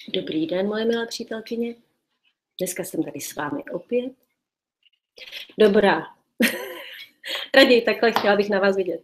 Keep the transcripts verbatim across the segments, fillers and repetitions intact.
Dobrý den, moje milé přítelkyně. Dneska jsem tady s vámi opět. Dobrá. Raději takhle, chtěla bych na vás vidět.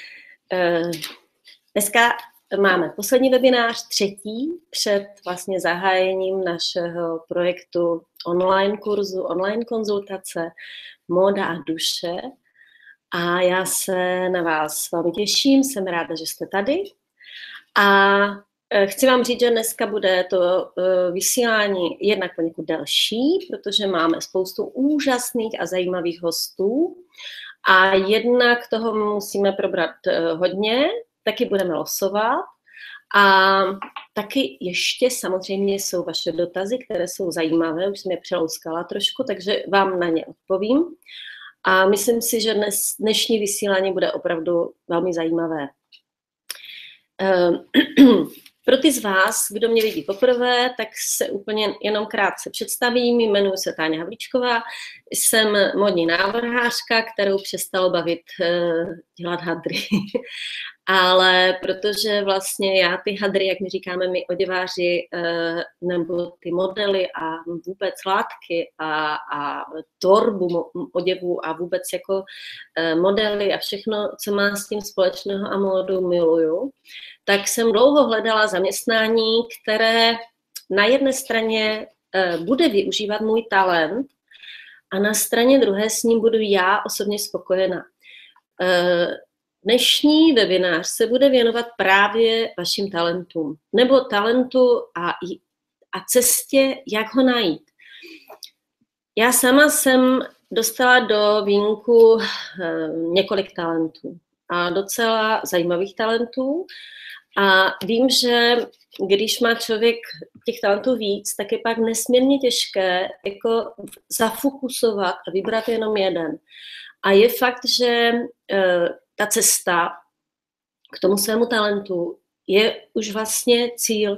Dneska máme poslední webinář, třetí, před vlastně zahájením našeho projektu online kurzu, online konzultace Móda a duše. A já se na vás velmi těším, jsem ráda, že jste tady. A chci vám říct, že dneska bude to vysílání jednak poněkud delší, protože máme spoustu úžasných a zajímavých hostů a jednak toho musíme probrat hodně, taky budeme losovat a taky ještě samozřejmě jsou vaše dotazy, které jsou zajímavé, už jsem je přelouskala trošku, takže vám na ně odpovím a myslím si, že dnes, dnešní vysílání bude opravdu velmi zajímavé. Pro ty z vás, kdo mě vidí poprvé, tak se úplně jenom krátce představím. Jmenuji se Táňa Havlíčková, jsem modní návrhářka, kterou přestalo bavit dělat hadry. Ale protože vlastně já ty hadry, jak my říkáme my oděváři, nebo ty modely a vůbec látky a, a tvorbu oděvů a vůbec jako modely a všechno, co má s tím společného a módu miluju, tak jsem dlouho hledala zaměstnání, které na jedné straně bude využívat můj talent a na straně druhé s ním budu já osobně spokojená. Dnešní webinář se bude věnovat právě vašim talentům, nebo talentu a, a cestě, jak ho najít. Já sama jsem dostala do vínku několik talentů a docela zajímavých talentů a vím, že když má člověk těch talentů víc, tak je pak nesmírně těžké jako zafokusovat a vybrat jenom jeden. A je fakt, že ta cesta k tomu svému talentu je už vlastně cíl,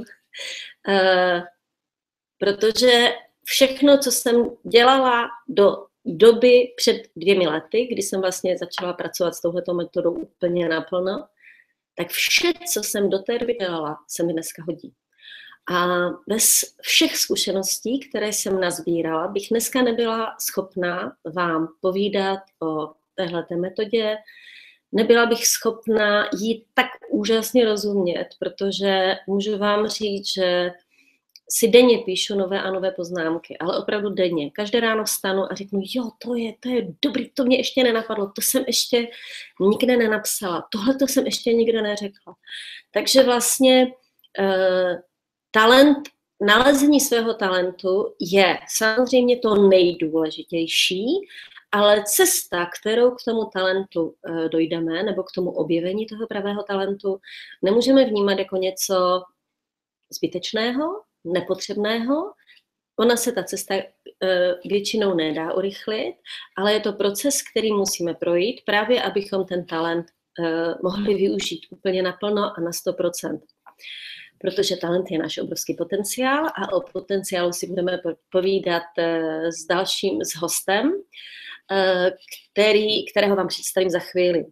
protože všechno, co jsem dělala do doby před dvěmi lety, kdy jsem vlastně začala pracovat s touhletou metodou úplně naplno, tak vše, co jsem do té doby dělala, se mi dneska hodí. A bez všech zkušeností, které jsem nazbírala, bych dneska nebyla schopná vám povídat o téhleté metodě, nebyla bych schopna jí tak úžasně rozumět, protože můžu vám říct, že si denně píšu nové a nové poznámky, ale opravdu denně. Každé ráno vstanu a řeknu, jo, to je, to je dobrý, to mě ještě nenapadlo, to jsem ještě nikde nenapsala, tohle to jsem ještě nikde neřekla. Takže vlastně eh, talent, nalezení svého talentu je samozřejmě to nejdůležitější, ale cesta, kterou k tomu talentu e, dojdeme, nebo k tomu objevení toho pravého talentu, nemůžeme vnímat jako něco zbytečného, nepotřebného. Ona se ta cesta e, většinou nedá urychlit, ale je to proces, který musíme projít, právě abychom ten talent e, mohli využít úplně naplno a na sto procent. Protože talent je náš obrovský potenciál a o potenciálu si budeme povídat e, s dalším, s hostem, Který, kterého vám představím za chvíli.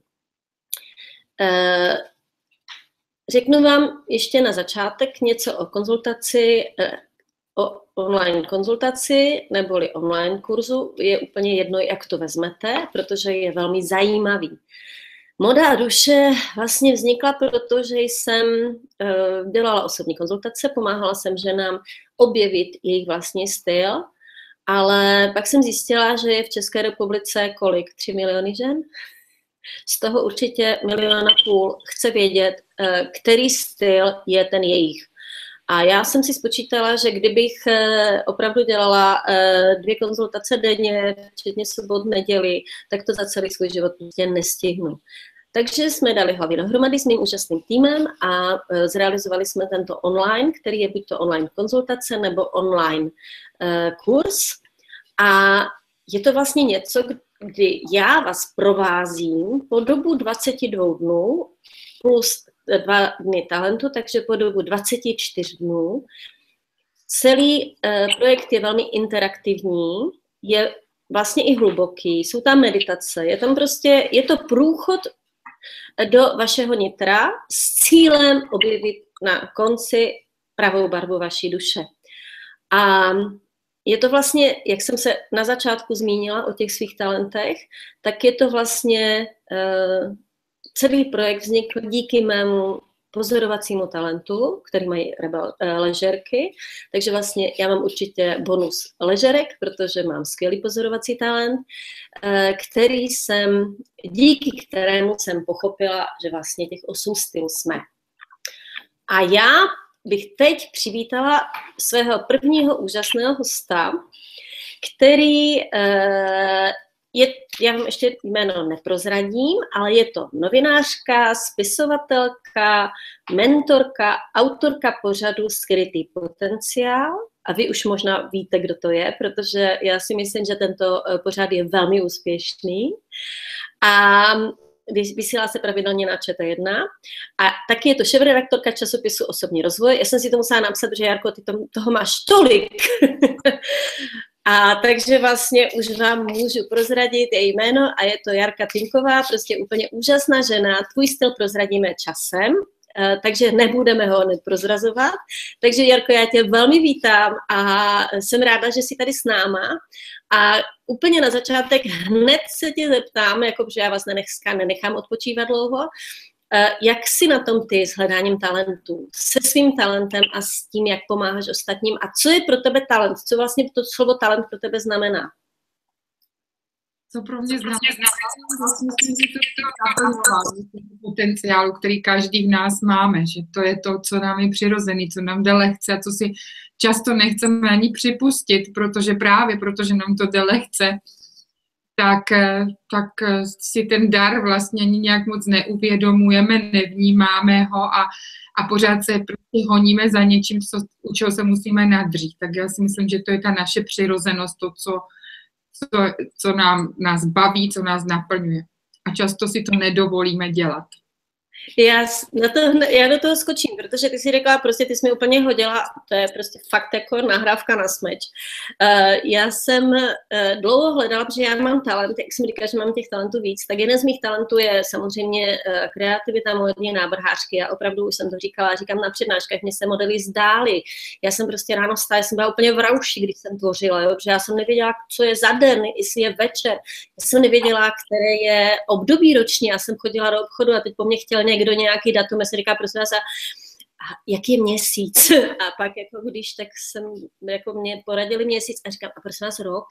Řeknu vám ještě na začátek něco o konzultaci, o online konzultaci neboli online kurzu. Je úplně jedno, jak to vezmete, protože je velmi zajímavý. Móda a duše vlastně vznikla, protože jsem dělala osobní konzultace, pomáhala jsem ženám objevit jejich vlastní styl, ale pak jsem zjistila, že je v České republice kolik? Tři miliony žen? Z toho určitě milion a půl chce vědět, který styl je ten jejich. A já jsem si spočítala, že kdybych opravdu dělala dvě konzultace denně, včetně sobot, neděli, tak to za celý svůj život prostě nestihnu. Takže jsme dali hlavy dohromady s mým úžasným týmem a zrealizovali jsme tento online, který je buď to online konzultace nebo online kurz. A je to vlastně něco, kdy já vás provázím po dobu dvacet dva dnů plus dva dny talentu, takže po dobu dvacet čtyři dnů. Celý projekt je velmi interaktivní, je vlastně i hluboký, jsou tam meditace, je tam prostě, je to průchod do vašeho nitra s cílem objevit na konci pravou barvu vaší duše. A je to vlastně, jak jsem se na začátku zmínila o těch svých talentech, tak je to vlastně uh, celý projekt vznikl díky mému pozorovacímu talentu, který mají rebel, uh, ležerky. Takže vlastně já mám určitě bonus ležerek, protože mám skvělý pozorovací talent, uh, který jsem, díky kterému jsem pochopila, že vlastně těch osm stylů jsme. A já bych teď přivítala svého prvního úžasného hosta, který uh, je, já vám ještě jméno neprozradím, ale je to novinářka, spisovatelka, mentorka, autorka pořadu Skrytý potenciál. A vy už možná víte, kdo to je, protože já si myslím, že tento pořad je velmi úspěšný. A vysílá se pravidelně na Č T jedna a taky je to šéfredaktorka časopisu Osobní rozvoj. Já jsem si to musela napsat, že Jarko, ty to, toho máš tolik. A takže vlastně už vám můžu prozradit její jméno a je to Jarka Týmková, prostě úplně úžasná žena. Tvůj styl prozradíme časem, takže nebudeme ho neprozrazovat. Takže Jarko, já tě velmi vítám a jsem ráda, že jsi tady s náma. A úplně na začátek hned se tě zeptám, jako že já vás nenechám, nenechám odpočívat dlouho, jak jsi na tom ty s hledáním talentů, se svým talentem a s tím, jak pomáháš ostatním a co je pro tebe talent, co vlastně to slovo talent pro tebe znamená? Co pro mě znamená? Myslím, že to je naplňování potenciálu, který každý v nás máme, že to je to, co nám je přirozený, co nám jde lehce a co si často nechceme ani připustit, protože právě protože nám to jde lehce, tak, tak si ten dar vlastně ani nějak moc neuvědomujeme, nevnímáme ho a, a pořád se prostě honíme za něčím, co, u čeho se musíme nadřít. Tak já si myslím, že to je ta naše přirozenost, to, co, co, co nám, nás baví, co nás naplňuje. A často si to nedovolíme dělat. Já, na to, já do toho skočím, protože ty jsi řekla, prostě ty jsi mi úplně hodila, to je prostě fakt jako nahrávka na smeč. Uh, já jsem uh, dlouho hledala, protože já mám talent, jak jsem říkala, že mám těch talentů víc, tak jeden z mých talentů je samozřejmě uh, kreativita, modní návrhářky. Já opravdu už jsem to říkala, říkám na přednáškách, mě se modely zdály. Já jsem prostě ráno vstala, já jsem byla úplně v rauši, když jsem tvořila, jo, protože já jsem nevěděla, co je za den, jestli je večer. Já jsem nevěděla, které je období roční, já jsem chodila do obchodu a teď po mně chtěl někdo nějaký datum, já se říká, prosím vás, a, a jaký je měsíc? A pak jako když, tak jsem, jako mě poradili měsíc a říkám, a prosím vás, rok?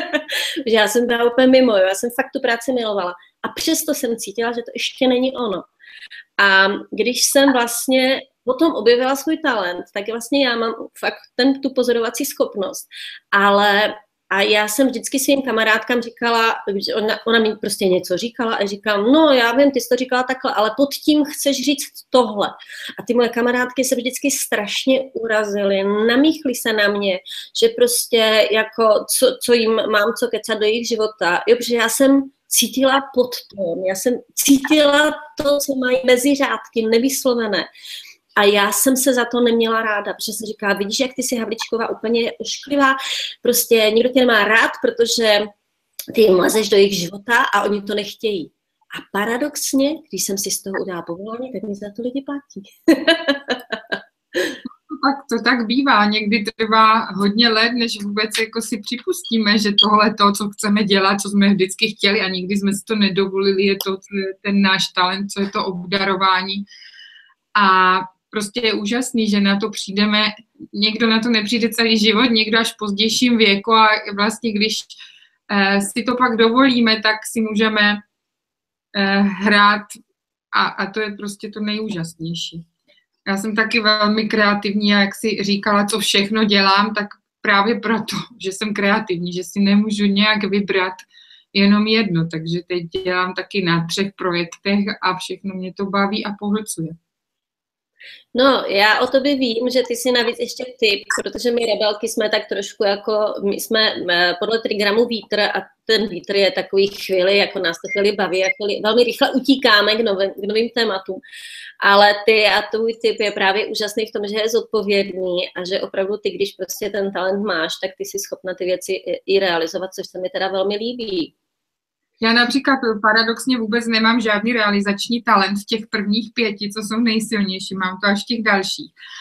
Že já jsem byla úplně mimo, jo? Já jsem fakt tu práci milovala. A přesto jsem cítila, že to ještě není ono. A když jsem vlastně potom objevila svůj talent, tak vlastně já mám fakt ten, tu pozorovací schopnost, ale a já jsem vždycky svým kamarádkám říkala, že ona, ona mi prostě něco říkala a říkám, no já vím, ty jsi to říkala takhle, ale pod tím chceš říct tohle. A ty moje kamarádky se vždycky strašně urazily, namíchly se na mě, že prostě jako, co, co jim mám co kecat do jejich života. Jo, protože já jsem cítila podtón, já jsem cítila to, co mají mezi řádky, nevyslovené. A já jsem se za to neměla ráda, protože jsem říkala, vidíš, jak ty jsi Havlíčková úplně ošklivá, prostě nikdo tě nemá rád, protože ty jim lezeš do jejich života a oni to nechtějí. A paradoxně, když jsem si z toho udělala povolání, tak mi za to lidi platí. Tak to tak bývá, někdy trvá hodně let, než vůbec jako si připustíme, že tohle to, co chceme dělat, co jsme vždycky chtěli a nikdy jsme si to nedovolili, je to ten náš talent, co je to obdarování. A prostě je úžasný, že na to přijdeme, někdo na to nepřijde celý život, někdo až v pozdějším věku a vlastně když eh, si to pak dovolíme, tak si můžeme eh, hrát a, a to je prostě to nejúžasnější. Já jsem taky velmi kreativní a jak si říkala, co všechno dělám, tak právě proto, že jsem kreativní, že si nemůžu nějak vybrat jenom jedno, takže teď dělám taky na třech projektech a všechno mě to baví a pohlcuje. No, já o tobě vím, že ty jsi navíc ještě typ, protože my rebelky jsme tak trošku jako, my jsme podle trigramu vítr a ten vítr je takový chvíli, jako nás to chvíli baví a chvíli, velmi rychle utíkáme k novým, k novým tématům. Ale ty a tvůj typ je právě úžasný v tom, že je zodpovědný a že opravdu ty, když prostě ten talent máš, tak ty jsi schopna ty věci i realizovat, což se mi teda velmi líbí. Já například paradoxně vůbec nemám žádný realizační talent v těch prvních pěti, co jsou nejsilnější, mám to až v těch dalších.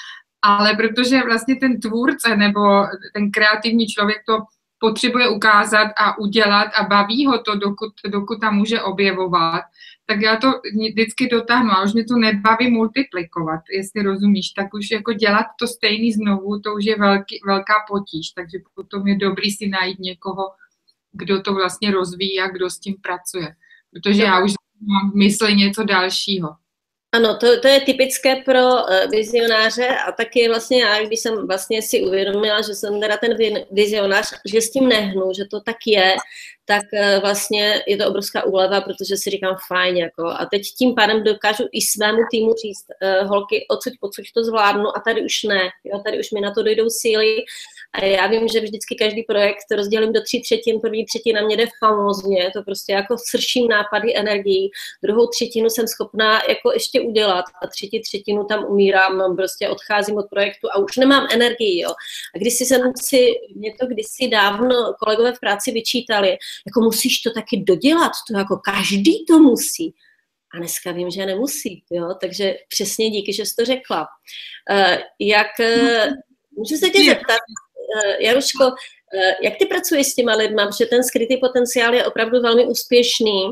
ale protože vlastně ten tvůrce nebo ten kreativní člověk to potřebuje ukázat a udělat a baví ho to, dokud, dokud tam může objevovat, tak já to vždycky dotáhnu a už mě to nebaví multiplikovat, jestli rozumíš, tak už jako dělat to stejný znovu, to už je velký, velká potíž, takže potom je dobrý si najít někoho, kdo to vlastně rozvíjí a kdo s tím pracuje, protože já už mám v mysli něco dalšího. Ano, to, to je typické pro uh, vizionáře a taky vlastně já, když jsem vlastně si uvědomila, že jsem teda ten vizionář, že s tím nehnu, že to tak je, tak uh, vlastně je to obrovská úleva, protože si říkám fajn, jako a teď tím pádem dokážu i svému týmu říct, uh, holky, odsud, odsud to zvládnu a tady už ne, jo, tady už mi na to dojdou síly. A já vím, že vždycky každý projekt rozdělím do tří třetin, první třetina mě jde famózně, to prostě jako srším nápady energií, druhou třetinu jsem schopná jako ještě udělat a třetí třetinu tam umírám, prostě odcházím od projektu a už nemám energii, jo. A když jsem si, mě to kdysi dávno kolegové v práci vyčítali, jako musíš to taky dodělat, to jako každý to musí. A dneska vím, že nemusí, jo, takže přesně díky, že jsi to řekla. Uh, jak, uh, můžu se tě zeptat, Jaruško, jak ty pracuješ s těma lidma, protože ten skrytý potenciál je opravdu velmi úspěšný.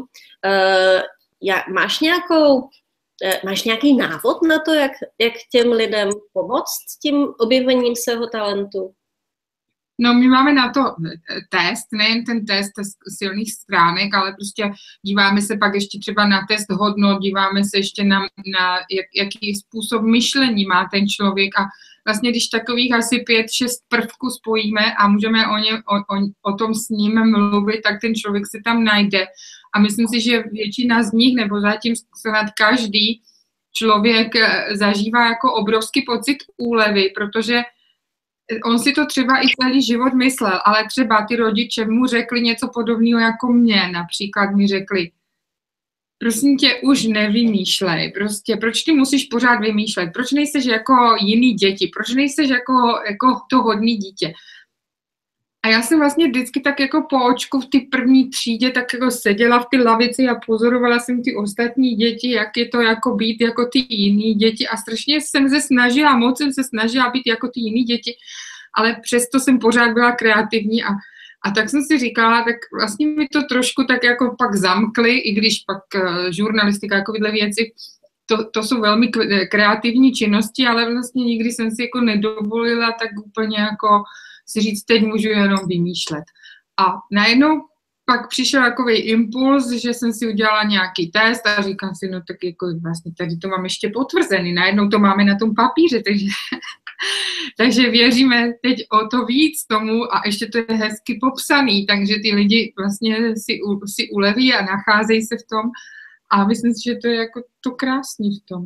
Máš nějakou, máš nějaký návod na to, jak, jak těm lidem pomoct s tím objevením svého talentu? No, my máme na to test, nejen ten test silných stránek, ale prostě díváme se pak ještě třeba na test hodnot, díváme se ještě na, na jak, jaký způsob myšlení má ten člověk a vlastně když takových asi pět, šest prvků spojíme a můžeme o, ně, o, o, o tom s ním mluvit, tak ten člověk se tam najde. A myslím si, že většina z nich, nebo zatím snad každý člověk zažívá jako obrovský pocit úlevy, protože on si to třeba i celý život myslel, ale třeba ty rodiče mu řekli něco podobného jako mě. Například mi řekli, prosím tě, už nevymýšlej, prostě, proč ty musíš pořád vymýšlet, proč nejseš jako jiný děti, proč nejseš jako, jako to hodný dítě. A já jsem vlastně vždycky tak jako po očku v té první třídě tak jako seděla v té lavici a pozorovala jsem ty ostatní děti, jak je to jako být jako ty jiný děti a strašně jsem se snažila, moc jsem se snažila být jako ty jiný děti, ale přesto jsem pořád byla kreativní a, a tak jsem si říkala, tak vlastně mi to trošku tak jako pak zamkli, i když pak uh, žurnalistika, jako tyhle věci, to, to jsou velmi kreativní činnosti, ale vlastně nikdy jsem si jako nedovolila tak úplně jako si říct, teď můžu jenom vymýšlet. A najednou pak přišel takový impuls, že jsem si udělala nějaký test a říkám si, no tak jako vlastně tady to mám ještě potvrzený, najednou to máme na tom papíře, takže, takže věříme teď o to víc tomu a ještě to je hezky popsaný, takže ty lidi vlastně si, si uleví a nacházejí se v tom a myslím si, že to je jako to krásný v tom.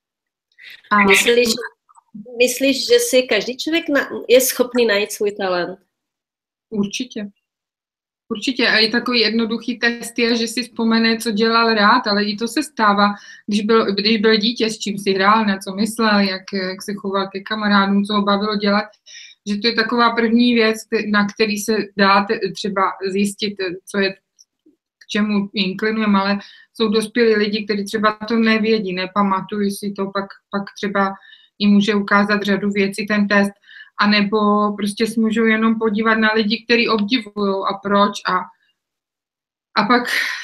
A myslíš, myslíš, že si každý člověk na, je schopný najít svůj talent? Určitě. Určitě. A i takový jednoduchý test je, že si vzpomene, co dělal rád, ale i to se stává, když byl, když byl dítě, s čím si hrál, na co myslel, jak, jak se choval ke kamarádům, co ho bavilo dělat, že to je taková první věc, na který se dá třeba zjistit, co je, k čemu inklinujeme, ale jsou dospělí lidi, kteří třeba to nevědí, nepamatují si to, pak, pak třeba jim může ukázat řadu věcí ten test, anebo prostě si můžou jenom podívat na lidi, kteří obdivují a proč a, a pak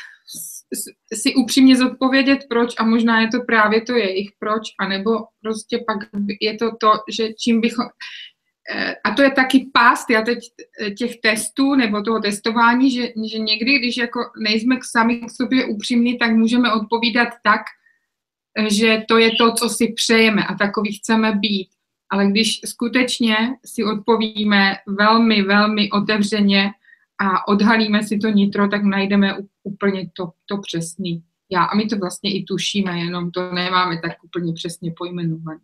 si upřímně zodpovědět proč a možná je to právě to jejich proč, anebo prostě pak je to to, že čím bychom, a to je taky past, já teď těch testů nebo toho testování, že, že někdy, když jako nejsme sami k sobě upřímní, tak můžeme odpovídat tak, že to je to, co si přejeme a takový chceme být. Ale když skutečně si odpovíme velmi, velmi otevřeně a odhalíme si to nitro, tak najdeme úplně to, to přesný já. A my to vlastně i tušíme, jenom to nemáme tak úplně přesně pojmenované.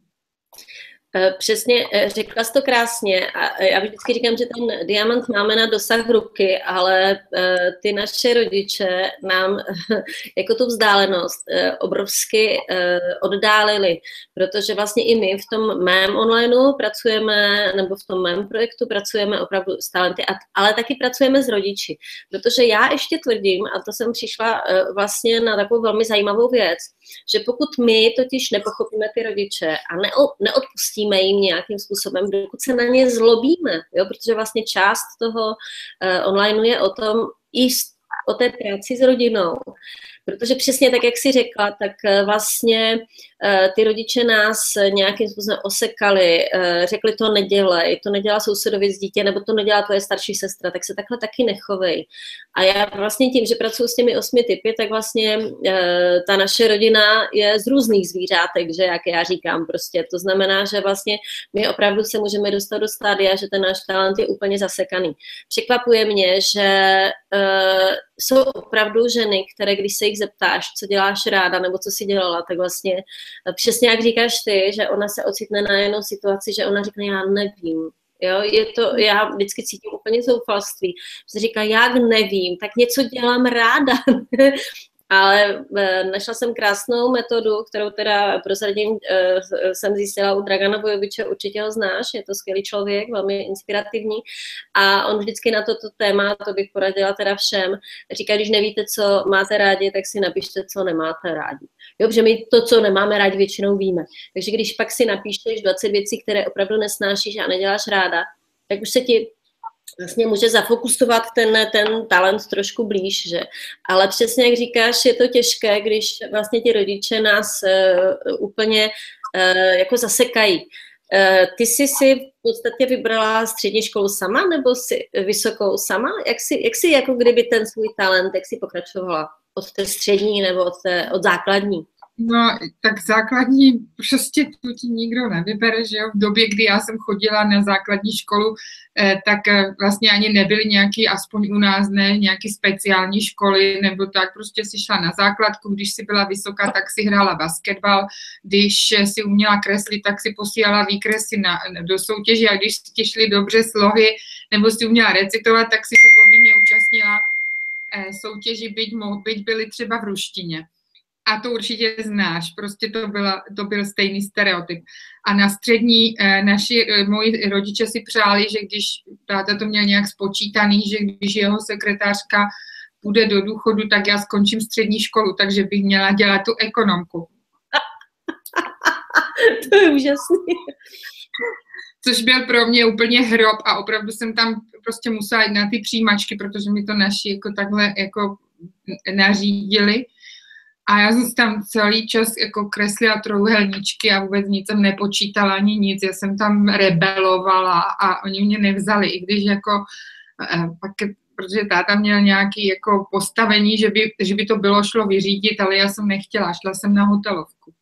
Přesně, řekla jsi to krásně a já vždycky říkám, že ten diamant máme na dosah ruky, ale ty naše rodiče nám jako tu vzdálenost obrovsky oddálili, protože vlastně i my v tom mém onlineu pracujeme, nebo v tom mém projektu pracujeme opravdu s talenty, ale taky pracujeme s rodiči, protože já ještě tvrdím, a to jsem přišla vlastně na takovou velmi zajímavou věc, že pokud my totiž nepochopíme ty rodiče a neodpustíme musíme jim nějakým způsobem, dokud se na ně zlobíme, jo? Protože vlastně část toho uh, online je o tom, i o té práci s rodinou. Protože přesně tak, jak jsi řekla, tak vlastně ty rodiče nás nějakým způsobem osekali, řekli to nedělej, to nedělá sousedovi z dítě, nebo to nedělá tvoje starší sestra, tak se takhle taky nechovej. A já vlastně tím, že pracuji s těmi osmi typy, tak vlastně ta naše rodina je z různých zvířátek, že jak já říkám prostě. To znamená, že vlastně my opravdu se můžeme dostat do stádia, že ten náš talent je úplně zasekaný. Překvapuje mě, že jsou opravdu ženy, které když se jich zeptáš, co děláš ráda, nebo co si dělala, tak vlastně přesně jak říkáš ty, že ona se ocitne na jednou situaci, že ona řekne, já nevím. Jo, je to, já vždycky cítím úplně zoufalství. Že říká, jak nevím, tak něco dělám ráda. Ale našla jsem krásnou metodu, kterou teda prozradím, jsem zjistila u Dragana Bojoviče, určitě ho znáš, je to skvělý člověk, velmi inspirativní a on vždycky na toto téma, to bych poradila teda všem, říká, když nevíte, co máte rádi, tak si napište, co nemáte rádi. Jo, protože my to, co nemáme rádi, většinou víme. Takže když pak si napíšeš dvacet věcí, které opravdu nesnášíš a neděláš ráda, tak už se ti vlastně může zafokusovat ten, ten talent trošku blíž, že? Ale přesně jak říkáš, je to těžké, když vlastně ti rodiče nás uh, úplně uh, jako zasekají. Uh, ty jsi si v podstatě vybrala střední školu sama, nebo si vysokou sama? Jak jsi, jak jsi jako kdyby ten svůj talent, jak jsi pokračovala? Od té střední nebo od, té, od základní? No, tak základní prostě tu ti nikdo nevybere, že jo. V době, kdy já jsem chodila na základní školu, eh, tak eh, vlastně ani nebyly nějaký, aspoň u nás ne, nějaký speciální školy, nebo tak, prostě si šla na základku, když si byla vysoká, tak si hrála basketbal, když si uměla kreslit, tak si posílala výkresy na, do soutěže a když ti šly dobře slohy, nebo si uměla recitovat, tak si se povinně účastnila eh, soutěži, byť, byť byly třeba v ruštině. A to určitě znáš, prostě to, byla, to byl stejný stereotyp. A na střední eh, naši, eh, moji rodiče si přáli, že když táta to měl nějak spočítaný, že když jeho sekretářka půjde do důchodu, tak já skončím střední školu, takže bych měla dělat tu ekonomku. To je úžasný. Což byl pro mě úplně hrob a opravdu jsem tam prostě musela jít na ty přijímačky, protože mi to naši jako takhle jako nařídili. A já jsem tam celý čas jako kreslila trojúhelníčky a vůbec nic jsem nepočítala ani nic. Já jsem tam rebelovala a oni mě nevzali, i když jako, pak, protože táta měl nějaké jako postavení, že by, že by to bylo šlo vyřídit, ale já jsem nechtěla, šla jsem na hotelovku.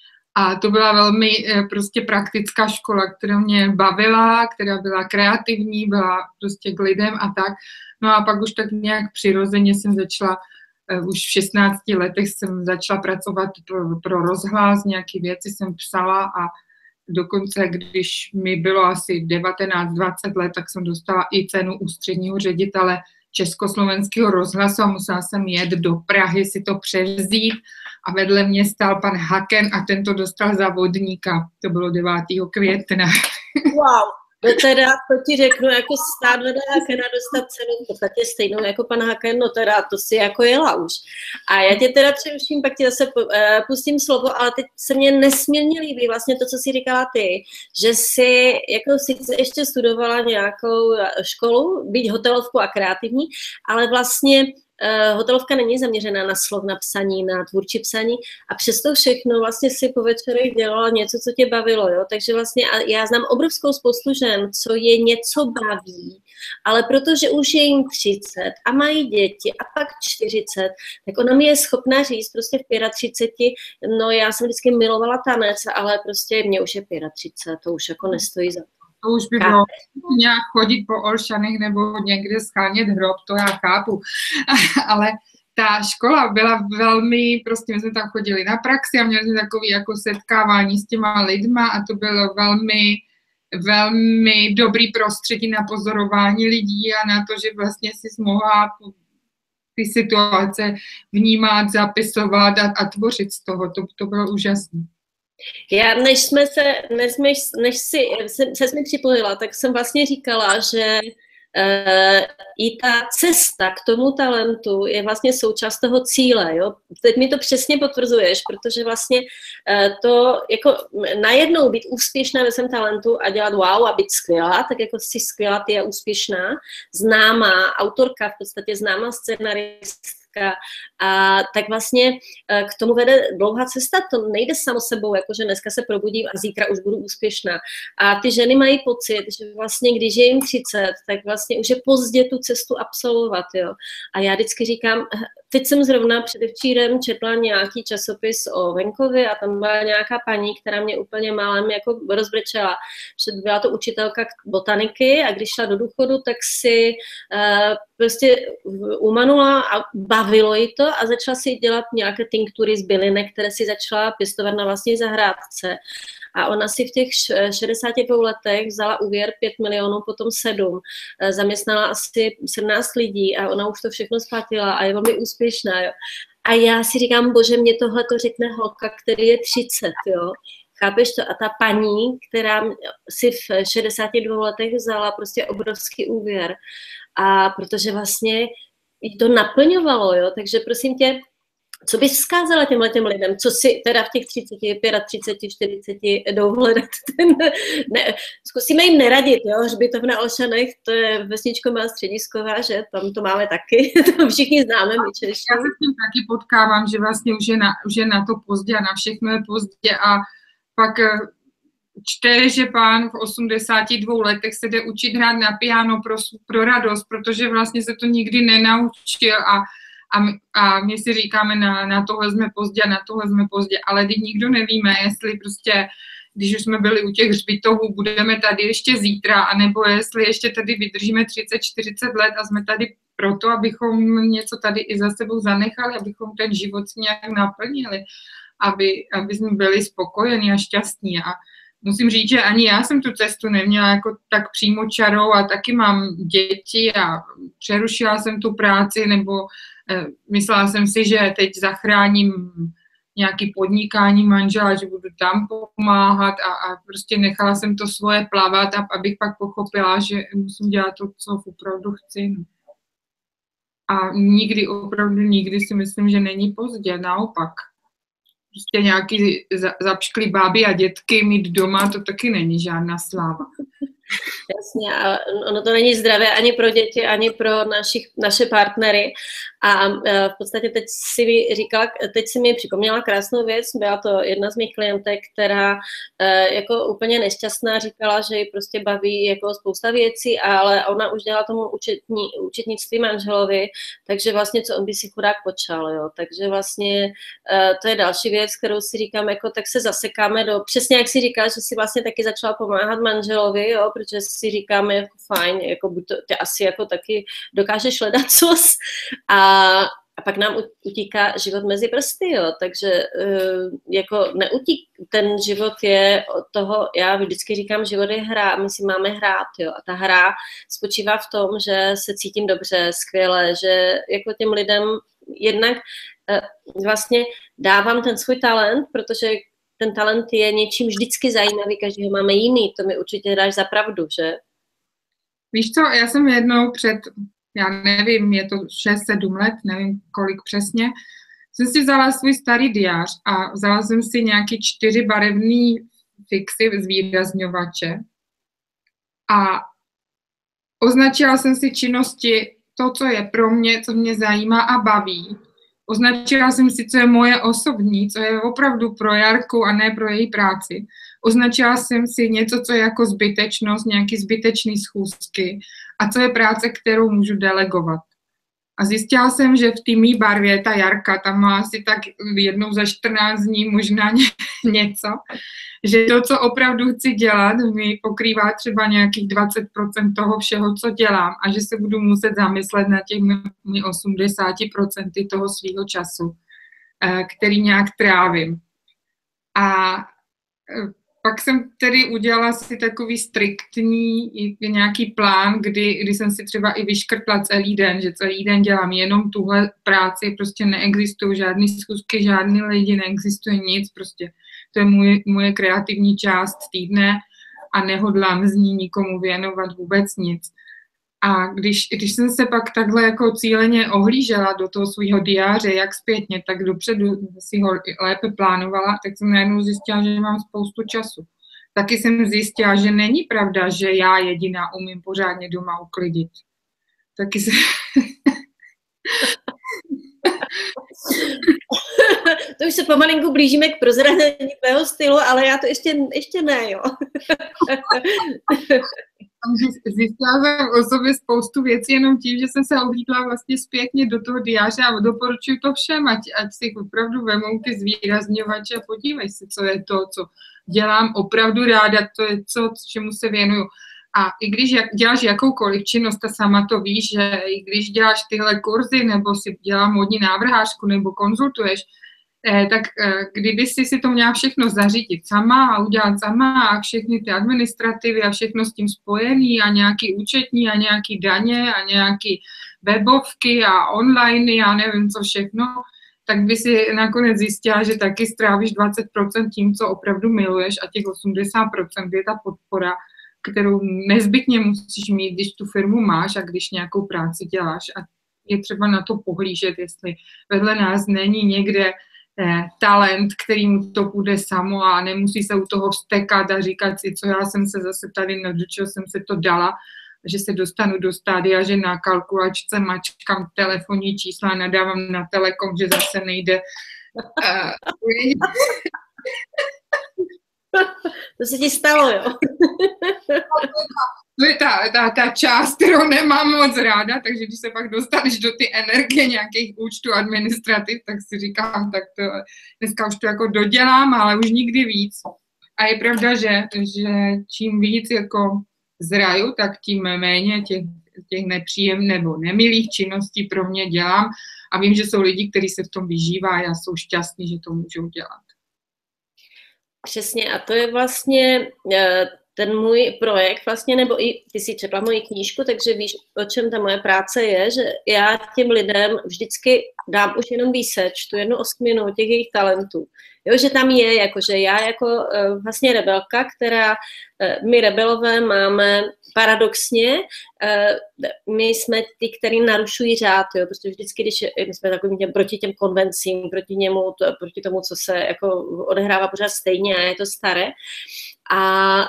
A to byla velmi prostě praktická škola, která mě bavila, která byla kreativní, byla prostě k lidem a tak. No a pak už tak nějak přirozeně jsem začala už v šestnácti letech jsem začala pracovat pro, pro rozhlas, nějaké věci jsem psala a dokonce, když mi bylo asi devatenáct dvacet let, tak jsem dostala i cenu ústředního ředitele Československého rozhlasu a musela jsem jet do Prahy si to převzít a vedle mě stál pan Haken a ten to dostal za vodníka. To bylo devátého května. Wow. No teda, to ti řeknu, jako stát vedle Hakena dostat cenu v podstatě stejnou jako pan Haken, no teda to si jako jela už. A já tě teda přeruším, pak ti zase uh, pustím slovo, ale teď se mně nesmírně líbí vlastně to, co jsi říkala ty, že jsi jako sice ještě studovala nějakou školu, být hotelovku a kreativní, ale vlastně Uh, hotelovka není zaměřená na slov, na psaní, na tvůrčí psaní a přesto všechno vlastně si po večerech dělala něco, co tě bavilo, jo, takže vlastně a já znám obrovskou spoustu žen, co je něco baví, ale protože už je jim třicet a mají děti a pak čtyřicet, tak ona mi je schopná říct prostě v třiceti pěti, no já jsem vždycky milovala tanec, ale prostě mě už je třicet pět, to už jako nestojí za to. To už by bylo nějak chodit po Olšanech nebo někde schánět hrob, to já chápu. Ale ta škola byla velmi, prostě my jsme tam chodili na praxi a měli jsme takové jako setkávání s těma lidma a to bylo velmi, velmi dobrý prostředí na pozorování lidí a na to, že vlastně si mohla ty situace vnímat, zapisovat a, a tvořit z toho. To, to bylo úžasné. Já, než jsme se, než, než si se, se mi připojila, tak jsem vlastně říkala, že i ta cesta k tomu talentu je vlastně součást toho cíle. Jo? Teď mi to přesně potvrzuješ, protože vlastně to jako najednou být úspěšná ve svém talentu a dělat wow a být skvělá, tak jako jsi skvělá, ty je úspěšná, známá autorka, v podstatě známá scenaristka, a tak vlastně k tomu vede dlouhá cesta, to nejde samo sebou, jakože dneska se probudím a zítra už budu úspěšná. A ty ženy mají pocit, že vlastně, když je jim třicet, tak vlastně už je pozdě tu cestu absolvovat, jo. A já vždycky říkám, teď jsem zrovna předevčírem četla nějaký časopis o venkově a tam byla nějaká paní, která mě úplně málem jako rozbrečela, že byla to učitelka botaniky a když šla do důchodu, tak si uh, prostě umanula a bavilo jí to a začala si dělat nějaké tinktury z bylinek, které si začala pěstovat na vlastní zahrádce. A ona si v těch šedesáti dvou letech vzala úvěr pět milionů, potom sedm. Zaměstnala asi sedmnáct lidí a ona už to všechno splatila a je velmi úspěšná. Jo. A já si říkám, bože, mě tohle to řekne holka, který je třicet, jo. Chápeš to? A ta paní, která si v šedesáti dvou letech vzala prostě obrovský úvěr. A protože vlastně jí to naplňovalo, jo. Takže prosím tě, co bys vzkázala těmhle těm lidem, co si teda v těch třiceti, třiceti pěti, čtyřiceti jdou hledat ten, ne, zkusíme jim neradit, jo, hřbitovna Olšanech, to je vesničko má středisková, že, tam to máme taky, to všichni známe, my Češi. Já se s tím taky potkávám, že vlastně už je na, už je na to pozdě a na všechno je pozdě a pak čte, že pán v osmdesáti dvou letech se jde učit hrát na piano pro, pro radost, protože vlastně se to nikdy nenaučil a A my, a my si říkáme, na, na tohle jsme pozdě, na tohle jsme pozdě, ale teď nikdo nevíme, jestli prostě, když už jsme byli u těch hřbitovů, budeme tady ještě zítra, anebo jestli ještě tady vydržíme třicet čtyřicet let a jsme tady proto, abychom něco tady i za sebou zanechali, abychom ten život si nějak naplnili, aby, aby jsme byli spokojení a šťastní. A musím říct, že ani já jsem tu cestu neměla jako tak přímočarou a taky mám děti a přerušila jsem tu práci, nebo myslela jsem si, že teď zachráním nějaký podnikání manžela, že budu tam pomáhat a, a prostě nechala jsem to svoje plavat, a, abych pak pochopila, že musím dělat to, co opravdu chci. A nikdy, opravdu nikdy si myslím, že není pozdě, naopak. Prostě nějaký zapšklý báby a dětky mít doma, to taky není žádná sláva. Jasně, a ono to není zdravé ani pro děti, ani pro našich, naše partnery. A v podstatě teď si mi říkala, teď si mi připomněla krásnou věc, byla to jedna z mých klientek, která jako úplně nešťastná říkala, že ji prostě baví jako spousta věcí, ale ona už dělala tomu účetní, účetnictví manželovi, takže vlastně co on by si chudák počal, jo. Takže vlastně to je další věc, kterou si říkám, jako tak se zasekáme do, přesně jak si říkáš, že si vlastně taky začala pomáhat manželovi, jo, protože si říkáme, jako fajn, jako buď to, ty asi jako taky dokážeš hledat cos a, a pak nám utíká život mezi prsty, jo, takže jako neutík, ten život je od toho, já vždycky říkám, život je hra, my si máme hrát, jo, a ta hra spočívá v tom, že se cítím dobře, skvěle, že jako těm lidem jednak vlastně dávám ten svůj talent, protože ten talent je něčím vždycky zajímavý, každého máme jiný, to mi určitě dáš za pravdu, že? Víš co, já jsem jednou před, já nevím, je to šest sedm let, nevím kolik přesně, jsem si vzala svůj starý diář a vzala jsem si nějaký čtyři barevný fixy zvýrazňovače a označila jsem si činnosti, to, co je pro mě, co mě zajímá a baví. Označila jsem si, co je moje osobní, co je opravdu pro Jarku a ne pro její práci. Označila jsem si něco, co je jako zbytečnost, nějaký zbytečný schůzky a co je práce, kterou můžu delegovat. A zjistila jsem, že v té mý barvě ta Jarka tam má asi tak jednou za čtrnáct dní možná něco, že to, co opravdu chci dělat, mi pokrývá třeba nějakých dvacet procent toho všeho, co dělám a že se budu muset zamyslet na těch osmdesát procent toho svého času, který nějak trávím. A pak jsem tedy udělala si takový striktní nějaký plán, kdy, kdy jsem si třeba i vyškrtla celý den, že celý den dělám jenom tuhle práci, prostě neexistují žádný schůzky, žádný lidi, neexistuje nic, prostě to je moje, moje kreativní část týdne a nehodlám z ní nikomu věnovat vůbec nic. A když, když jsem se pak takhle jako cíleně ohlížela do toho svého diáře, jak zpětně, tak dopředu si ho lépe plánovala, tak jsem najednou zjistila, že mám spoustu času. Taky jsem zjistila, že není pravda, že já jediná umím pořádně doma uklidit. Taky se... To už se pomalinku blížíme k prozrazení tvého stylu, ale já to ještě, ještě ne, jo. Zjistila jsem o sobě spoustu věcí jenom tím, že jsem se ohlídla vlastně zpětně do toho diáře a doporučuji to všem, ať, ať si opravdu vemou ty zvýrazňovače a podívej se, co je to, co dělám opravdu ráda, to je co, čemu se věnuju. A i když jak, děláš jakoukoliv činnost, a sama to víš, že i když děláš tyhle kurzy, nebo si dělám modní návrhářku, nebo konzultuješ, eh, tak eh, kdyby si si to měla všechno zařídit sama a udělat sama a všechny ty administrativy a všechno s tím spojený a nějaký účetní a nějaký daně a nějaký webovky a online, já nevím co všechno, tak by si nakonec zjistila, že taky strávíš dvacet procent tím, co opravdu miluješ a těch osmdesát procent je ta podpora, kterou nezbytně musíš mít, když tu firmu máš a když nějakou práci děláš. A je třeba na to pohlížet, jestli vedle nás není někde eh, talent, kterýmu to půjde samo a nemusí se u toho vztekat a říkat si, co já jsem se zase tady, no, do čeho jsem se to dala, že se dostanu do stádia, že na kalkulačce mačkám telefonní čísla a nadávám na Telekom, že zase nejde. Uh, To se ti stalo, jo? To je ta, ta, ta část, kterou nemám moc ráda, takže když se pak dostaneš do ty energie nějakých účtů administrativ, tak si říkám, tak to, dneska už to jako dodělám, ale už nikdy víc. A je pravda, že, že čím víc jako zraju, tak tím méně těch, těch nepříjemných nebo nemilých činností pro mě dělám. A vím, že jsou lidi, kteří se v tom vyžívají a jsou šťastní, že to můžou dělat. Přesně, a to je vlastně ten můj projekt vlastně, nebo i ty si četla moji knížku, takže víš, o čem ta moje práce je, že já těm lidem vždycky dám už jenom výseč, tu jednu osminu těch jejich talentů. Jo, že tam je, jakože já jako vlastně rebelka, která, my rebelové máme paradoxně, my jsme ty, který narušují řád, jo, protože vždycky, když my jsme takovým těm, proti těm konvencím, proti němu, to, proti tomu, co se jako odehrává pořád stejně a je to staré. A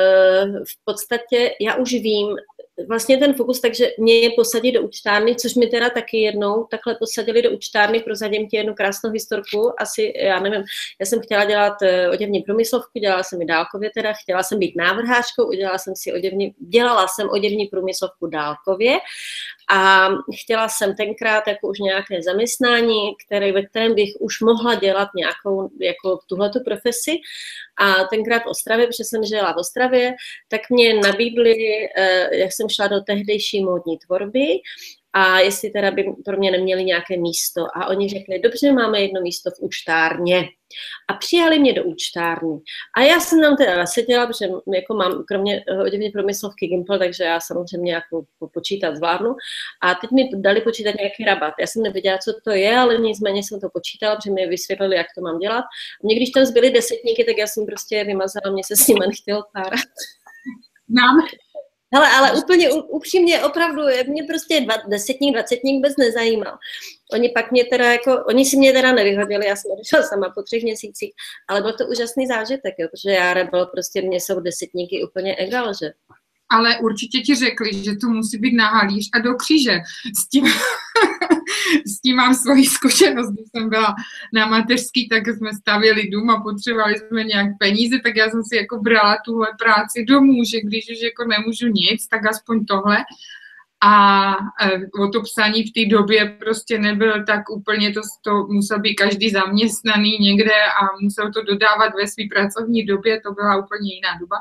v podstatě já už vím, vlastně ten fokus, takže mě je posadit do účtárny, což mi teda taky jednou takhle posadili do účtárny, prozadím ti jednu krásnou historku, asi, já nevím, já jsem chtěla dělat oděvní průmyslovku, dělala jsem ji dálkově teda, chtěla jsem být návrhářkou, udělala jsem si oděvní, dělala jsem oděvní průmyslovku dálkově a chtěla jsem tenkrát jako už nějaké zaměstnání, které, ve kterém bych už mohla dělat nějakou, jako tuhletu profesi. A tenkrát v Ostravě, protože jsem žila v Ostravě, tak mě nabídli, jak jsem šla do tehdejší módní tvorby, a jestli teda by pro mě neměli nějaké místo. A oni řekli, dobře, máme jedno místo v účtárně. A přijali mě do účtárny. A já jsem tam teda seděla, protože jako mám kromě oděvní průmyslovky Gimpel, takže já samozřejmě jako počítat zvládnu. A teď mi dali počítat nějaký rabat. Já jsem nevěděla, co to je, ale nicméně jsem to počítala, protože mi vysvětlili, jak to mám dělat. A mě, když tam zbyly desetníky, tak já jsem prostě vymazala, mě se s nimi nechtělo párat. Nám. Hele, ale úplně upřímně, opravdu, mě prostě dva, desetník, dvacetník vůbec nezajímal. Oni pak mě teda jako, oni si mě teda nevyhodili, já jsem odešla sama po třech měsících, ale byl to úžasný zážitek, jo, protože já rebel, prostě mě jsou desetníky úplně egal, že? Ale určitě ti řekli, že to musí být na halíř a do kříže. S tím, s tím mám svoji zkušenost. Když jsem byla na mateřský, tak jsme stavěli dům a potřebovali jsme nějak peníze, tak já jsem si jako brala tuhle práci domů, že když už jako nemůžu nic, tak aspoň tohle. A o to psaní v té době prostě nebyl tak úplně, to, to musel být každý zaměstnaný někde a musel to dodávat ve své pracovní době, to byla úplně jiná doba.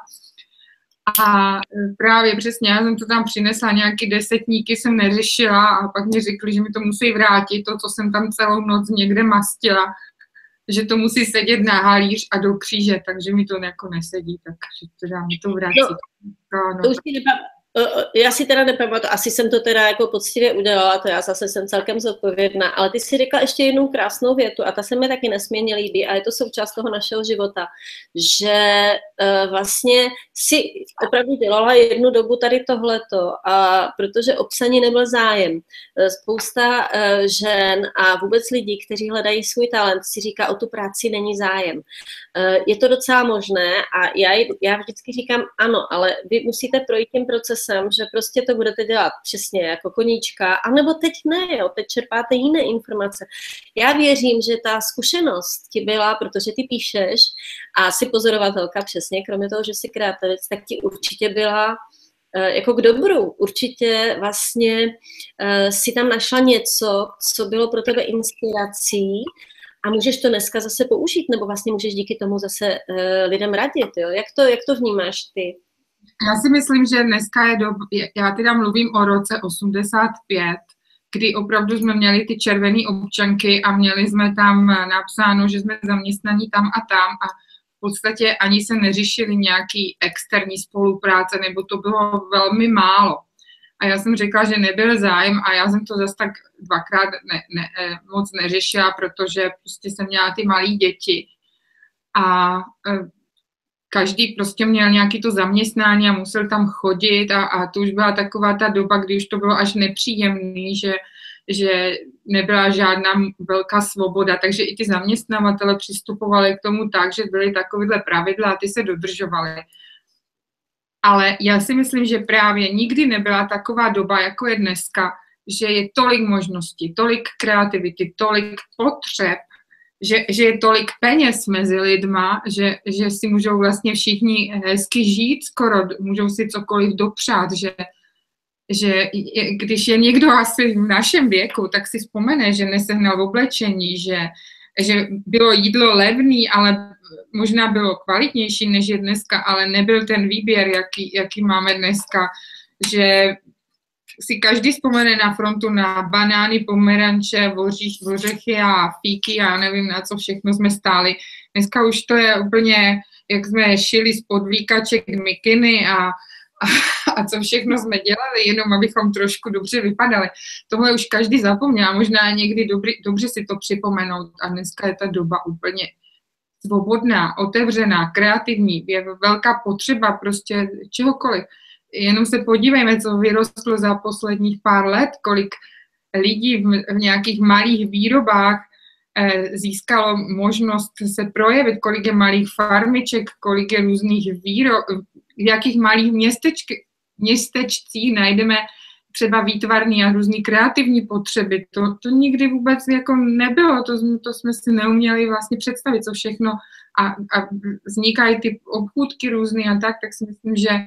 A právě přesně, já jsem to tam přinesla, nějaký desetníky jsem neřešila a pak mi řekli, že mi to musí vrátit, to, co jsem tam celou noc někde mastila, že to musí sedět na halíř a do kříže, takže mi to jako nesedí, takže teda mi to vrátí. No, no, to už si já si teda nepamatuji, asi jsem to teda jako poctivě udělala, to já zase jsem celkem zodpovědná, ale ty si řekla ještě jednou krásnou větu a ta se mi taky nesmírně líbí a je to součást toho našeho života, že uh, vlastně si opravdu dělala jednu dobu tady tohleto, a protože o psaní nebyl zájem. Spousta uh, žen a vůbec lidí, kteří hledají svůj talent, si říká, o tu práci není zájem. Uh, je to docela možné a já, já vždycky říkám ano, ale vy musíte projít tím procesem, že prostě to budete dělat přesně jako koníčka, anebo teď ne, jo, teď čerpáte jiné informace. Já věřím, že ta zkušenost ti byla, protože ty píšeš a jsi pozorovatelka přesně, kromě toho, že jsi kreativec, tak ti určitě byla uh, jako k dobru. Určitě vlastně uh, si tam našla něco, co bylo pro tebe inspirací a můžeš to dneska zase použít, nebo vlastně můžeš díky tomu zase uh, lidem radit. Jo? Jak to, jak to vnímáš ty? Já si myslím, že dneska je doba, já teda mluvím o roce osmdesát pět, kdy opravdu jsme měli ty červené občanky a měli jsme tam napsáno, že jsme zaměstnaní tam a tam a v podstatě ani se neřešily nějaký externí spolupráce, nebo to bylo velmi málo. A já jsem řekla, že nebyl zájem a já jsem to zase tak dvakrát ne, ne, moc neřešila, protože prostě jsem měla ty malé děti a každý prostě měl nějaký to zaměstnání a musel tam chodit a, a to už byla taková ta doba, kdy už to bylo až nepříjemný, že, že nebyla žádná velká svoboda, takže i ty zaměstnavatele přistupovali k tomu tak, že byly takovéhle pravidla a ty se dodržovaly. Ale já si myslím, že právě nikdy nebyla taková doba, jako je dneska, že je tolik možností, tolik kreativity, tolik potřeb, Že, že je tolik peněz mezi lidma, že, že si můžou vlastně všichni hezky žít skoro, můžou si cokoliv dopřát, že, že je, když je někdo asi v našem věku, tak si vzpomene, že nesehnal oblečení, že, že bylo jídlo levný, ale možná bylo kvalitnější, než je dneska, ale nebyl ten výběr, jaký, jaký máme dneska, že si každý vzpomene na frontu na banány, pomeranče, voříš, vořechy a fíky a nevím, na co všechno jsme stáli. Dneska už to je úplně, jak jsme šili z podvíkaček mikiny a, a, a co všechno jsme dělali, jenom abychom trošku dobře vypadali. Tohle už každý zapomněl, možná někdy dobrý, dobře si to připomenout a dneska je ta doba úplně svobodná, otevřená, kreativní, je velká potřeba prostě čehokoliv. Jenom se podívejme, co vyrostlo za posledních pár let, kolik lidí v, v nějakých malých výrobách eh, získalo možnost se projevit, kolik je malých farmiček, kolik je různých výrob, v jakých malých městečk, městečcích najdeme třeba výtvarný a různý kreativní potřeby. To, to nikdy vůbec jako nebylo, to, to jsme si neuměli vlastně představit, co všechno a, a vznikají ty obchůdky různý a tak, tak si myslím, že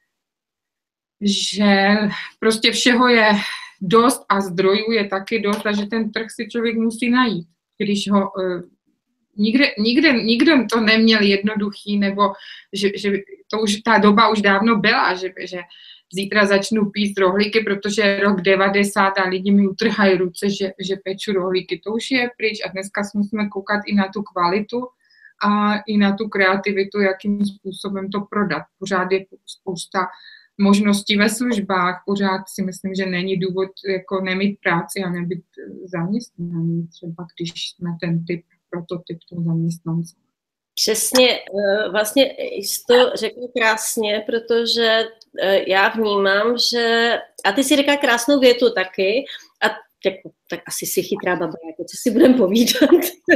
že prostě všeho je dost a zdrojů je taky dost a že ten trh si člověk musí najít. Když ho uh, nikde, nikde, nikdo to neměl jednoduchý, nebo že, že to už ta doba už dávno byla, že, že zítra začnu pít rohlíky, protože je rok devadesát a lidi mi utrhají ruce, že, že peču rohlíky. To už je pryč a dneska musíme koukat i na tu kvalitu a i na tu kreativitu, jakým způsobem to prodat. Pořád je spousta možností ve službách, pořád si myslím, že není důvod jako nemít práci a nebýt zaměstnaný, třeba když jsme ten typ, prototyp toho zaměstnance. Přesně, vlastně jsi to řekl krásně, protože já vnímám, že, a ty si říká krásnou větu taky, a jako, tak asi si chytrá baba, jako co si budeme povídat.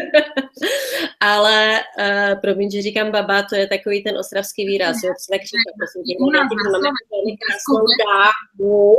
Ale uh, promiň, že říkám baba, to je takový ten ostravský výraz, jo, co tak říká, prosím tě, máme krásnou dámu.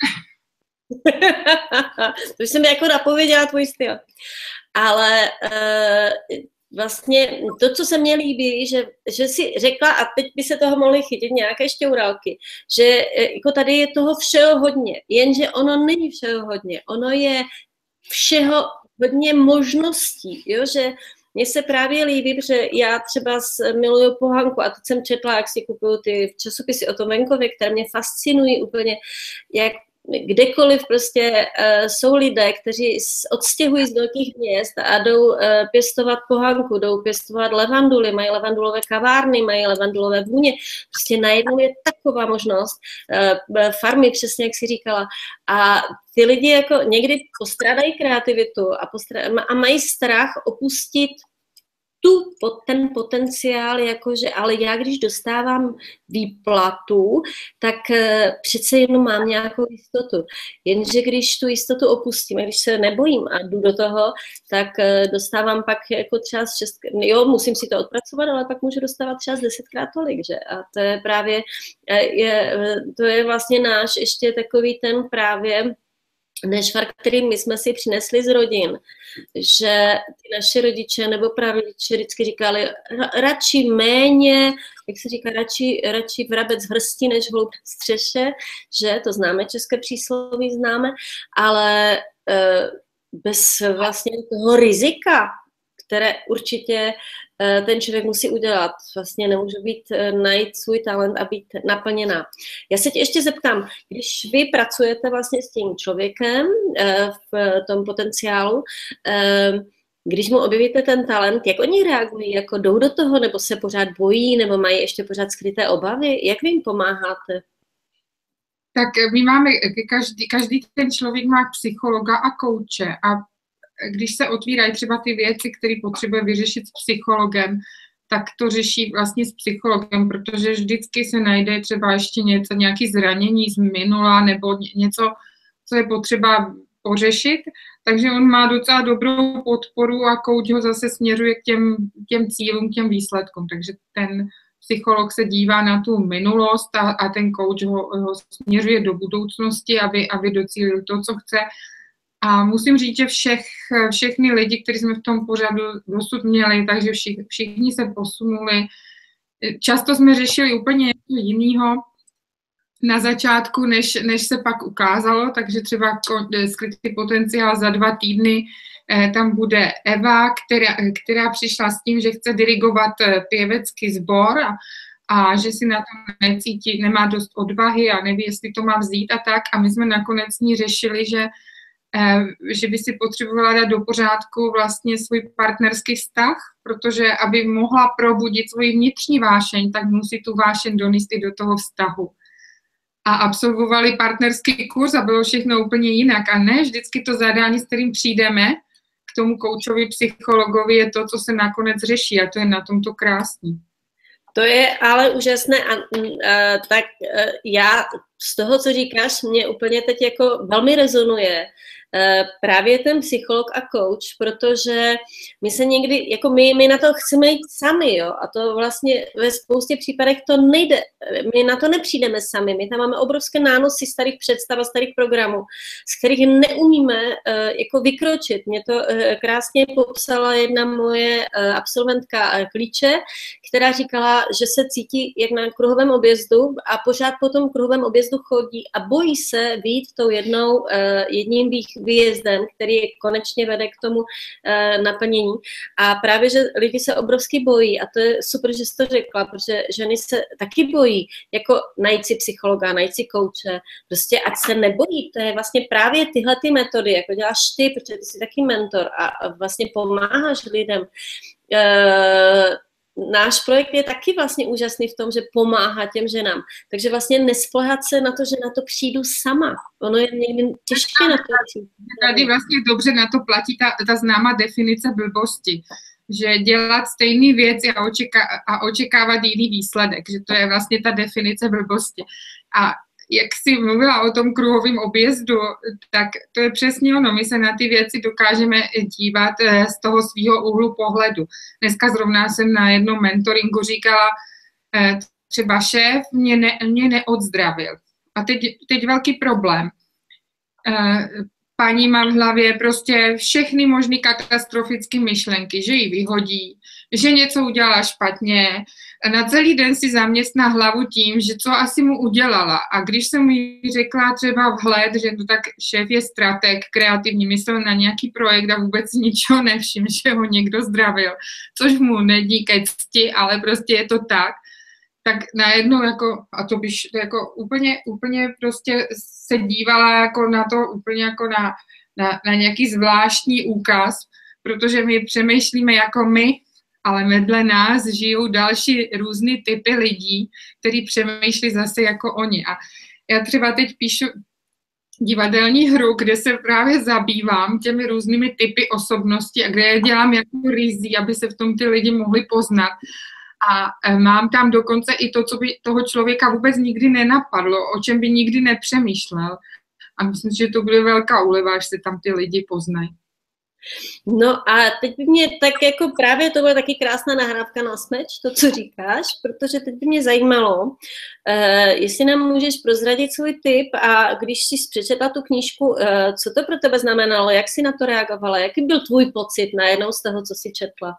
To už jsem jako napověděla tvůj styl. Ale uh, vlastně to, co se mně líbí, že, že jsi řekla, a teď by se toho mohly chytit nějaké šťourálky, že jako tady je toho všeho hodně, jenže ono není všeho hodně, ono je všeho hodně možností, jo, že mně se právě líbí, protože já třeba miluju pohanku a teď jsem četla, jak si kupuju ty časopisy o tom venkově, které mě fascinují úplně, jak kdekoliv prostě uh, jsou lidé, kteří odstěhují z velkých měst a jdou uh, pěstovat pohanku, jdou pěstovat levanduly, mají levandulové kavárny, mají levandulové vůně. Prostě najednou je taková možnost, uh, farmy, přesně jak jsi říkala. A ty lidi jako někdy postrádají kreativitu a, postrá- a mají strach opustit tu, ten potenciál, jakože, ale já když dostávám výplatu, tak přece jenom mám nějakou jistotu. Jenže když tu jistotu opustím, a když se nebojím a jdu do toho, tak dostávám pak jako třeba z šest, jo, musím si to odpracovat, ale pak můžu dostávat třeba z desetkrát tolik, že? A to je právě, je, to je vlastně náš ještě takový ten právě nešvar, který my jsme si přinesli z rodin, že ty naši rodiče nebo prarodiče vždycky říkali radši méně, jak se říká, radši, radši vrabec v hrsti, než hloub v střeše, že to známe, české přísloví známe, ale e, bez vlastně toho rizika, které určitě ten člověk musí udělat. Vlastně nemůže být, najít svůj talent a být naplněná. Já se tě ještě zeptám, když vy pracujete vlastně s tím člověkem v tom potenciálu, když mu objevíte ten talent, jak oni reagují? Jako jdou do toho, nebo se pořád bojí, nebo mají ještě pořád skryté obavy? Jak vy jim pomáháte? Tak my máme, každý, každý ten člověk má psychologa a kouče a když se otvírají třeba ty věci, které potřebuje vyřešit s psychologem, tak to řeší vlastně s psychologem, protože vždycky se najde třeba ještě něco, nějaké zranění z minula nebo něco, co je potřeba pořešit. Takže on má docela dobrou podporu a kouč ho zase směřuje k těm, těm cílům, k těm výsledkům. Takže ten psycholog se dívá na tu minulost a, a ten kouč ho, ho směřuje do budoucnosti, aby, aby docílil to, co chce. A musím říct, že všech, všechny lidi, kteří jsme v tom pořadu dosud měli, takže všich, všichni se posunuli. Často jsme řešili úplně něco jiného na začátku, než, než se pak ukázalo, takže třeba skrytý potenciál za dva týdny, eh, tam bude Eva, která, která přišla s tím, že chce dirigovat pěvecký sbor a, a že si na to necítí, nemá dost odvahy a neví, jestli to má vzít a tak. A my jsme nakonec s ní řešili, že že by si potřebovala dát do pořádku vlastně svůj partnerský vztah, protože aby mohla probudit svoji vnitřní vášeň, tak musí tu vášeň donést i do toho vztahu. A absolvovali partnerský kurz a bylo všechno úplně jinak. A ne vždycky to zadání, s kterým přijdeme k tomu koučovi, psychologovi, je to, co se nakonec řeší a to je na tomto krásný. To je ale úžasné a, a tak a, já z toho, co říkáš, mě úplně teď jako velmi rezonuje právě ten psycholog a coach, protože my se někdy, jako my, my na to chceme jít sami, jo, a to vlastně ve spoustě případech to nejde, my na to nepřijdeme sami, my tam máme obrovské nánosy starých představ a starých programů, z kterých neumíme uh, jako vykročit. Mě to uh, krásně popsala jedna moje uh, absolventka klíče, která říkala, že se cítí jak na kruhovém objezdu a pořád po tom kruhovém objezdu chodí a bojí se vyjít tou jednou, uh, jedním vých výjezdem, který konečně vede k tomu uh, naplnění. A právě, že lidi se obrovsky bojí a to je super, že jsi to řekla, protože ženy se taky bojí, jako najít si psychologa, najít si kouče, prostě ať se nebojí, to je vlastně právě tyhle ty metody, jako děláš ty, protože ty jsi taky mentor a, a vlastně pomáháš lidem. Uh, Náš projekt je taky vlastně úžasný v tom, že pomáhá těm ženám. Takže vlastně nespoléhat se na to, že na to přijdu sama. Ono je někdy těžké na to přijít. Tady vlastně dobře na to platí ta, ta známá definice blbosti. Že dělat stejné věci a, očeká, a očekávat jiný výsledek. Že to je vlastně ta definice blbosti. A jak jsi mluvila o tom kruhovém objezdu, tak to je přesně ono. My se na ty věci dokážeme dívat z toho svého úhlu pohledu. Dneska zrovna jsem na jednom mentoringu říkala, třeba šéf mě, ne, mě neodzdravil. A teď, teď velký problém. Paní má v hlavě prostě všechny možné katastrofické myšlenky, že ji vyhodí, že něco udělala špatně. Na celý den si zaměstná hlavu tím, že co asi mu udělala. A když jsem mi řekla třeba vhled, že no tak šéf je strateg, kreativní, myslel na nějaký projekt a vůbec ničeho nevšim, že ho někdo zdravil, což mu nedí ke cti, ale prostě je to tak, tak najednou jako, a to bych jako úplně, úplně prostě se dívala jako na to úplně jako na, na, na nějaký zvláštní úkaz, protože my přemýšlíme jako my, ale vedle nás žijou další různé typy lidí, kteří přemýšlí zase jako oni. A já třeba teď píšu divadelní hru, kde se právě zabývám těmi různými typy osobnosti a kde je dělám jako rizí, aby se v tom ty lidi mohli poznat. A mám tam dokonce i to, co by toho člověka vůbec nikdy nenapadlo, o čem by nikdy nepřemýšlel. A myslím, že to bude velká úleva, až se tam ty lidi poznají. No a teď by mě tak jako právě to byla taky krásná nahrávka na smeč, to, co říkáš, protože teď by mě zajímalo, uh, jestli nám můžeš prozradit svůj tip a když jsi přečetla tu knížku, uh, co to pro tebe znamenalo, jak jsi na to reagovala, jaký byl tvůj pocit najednou z toho, co jsi četla?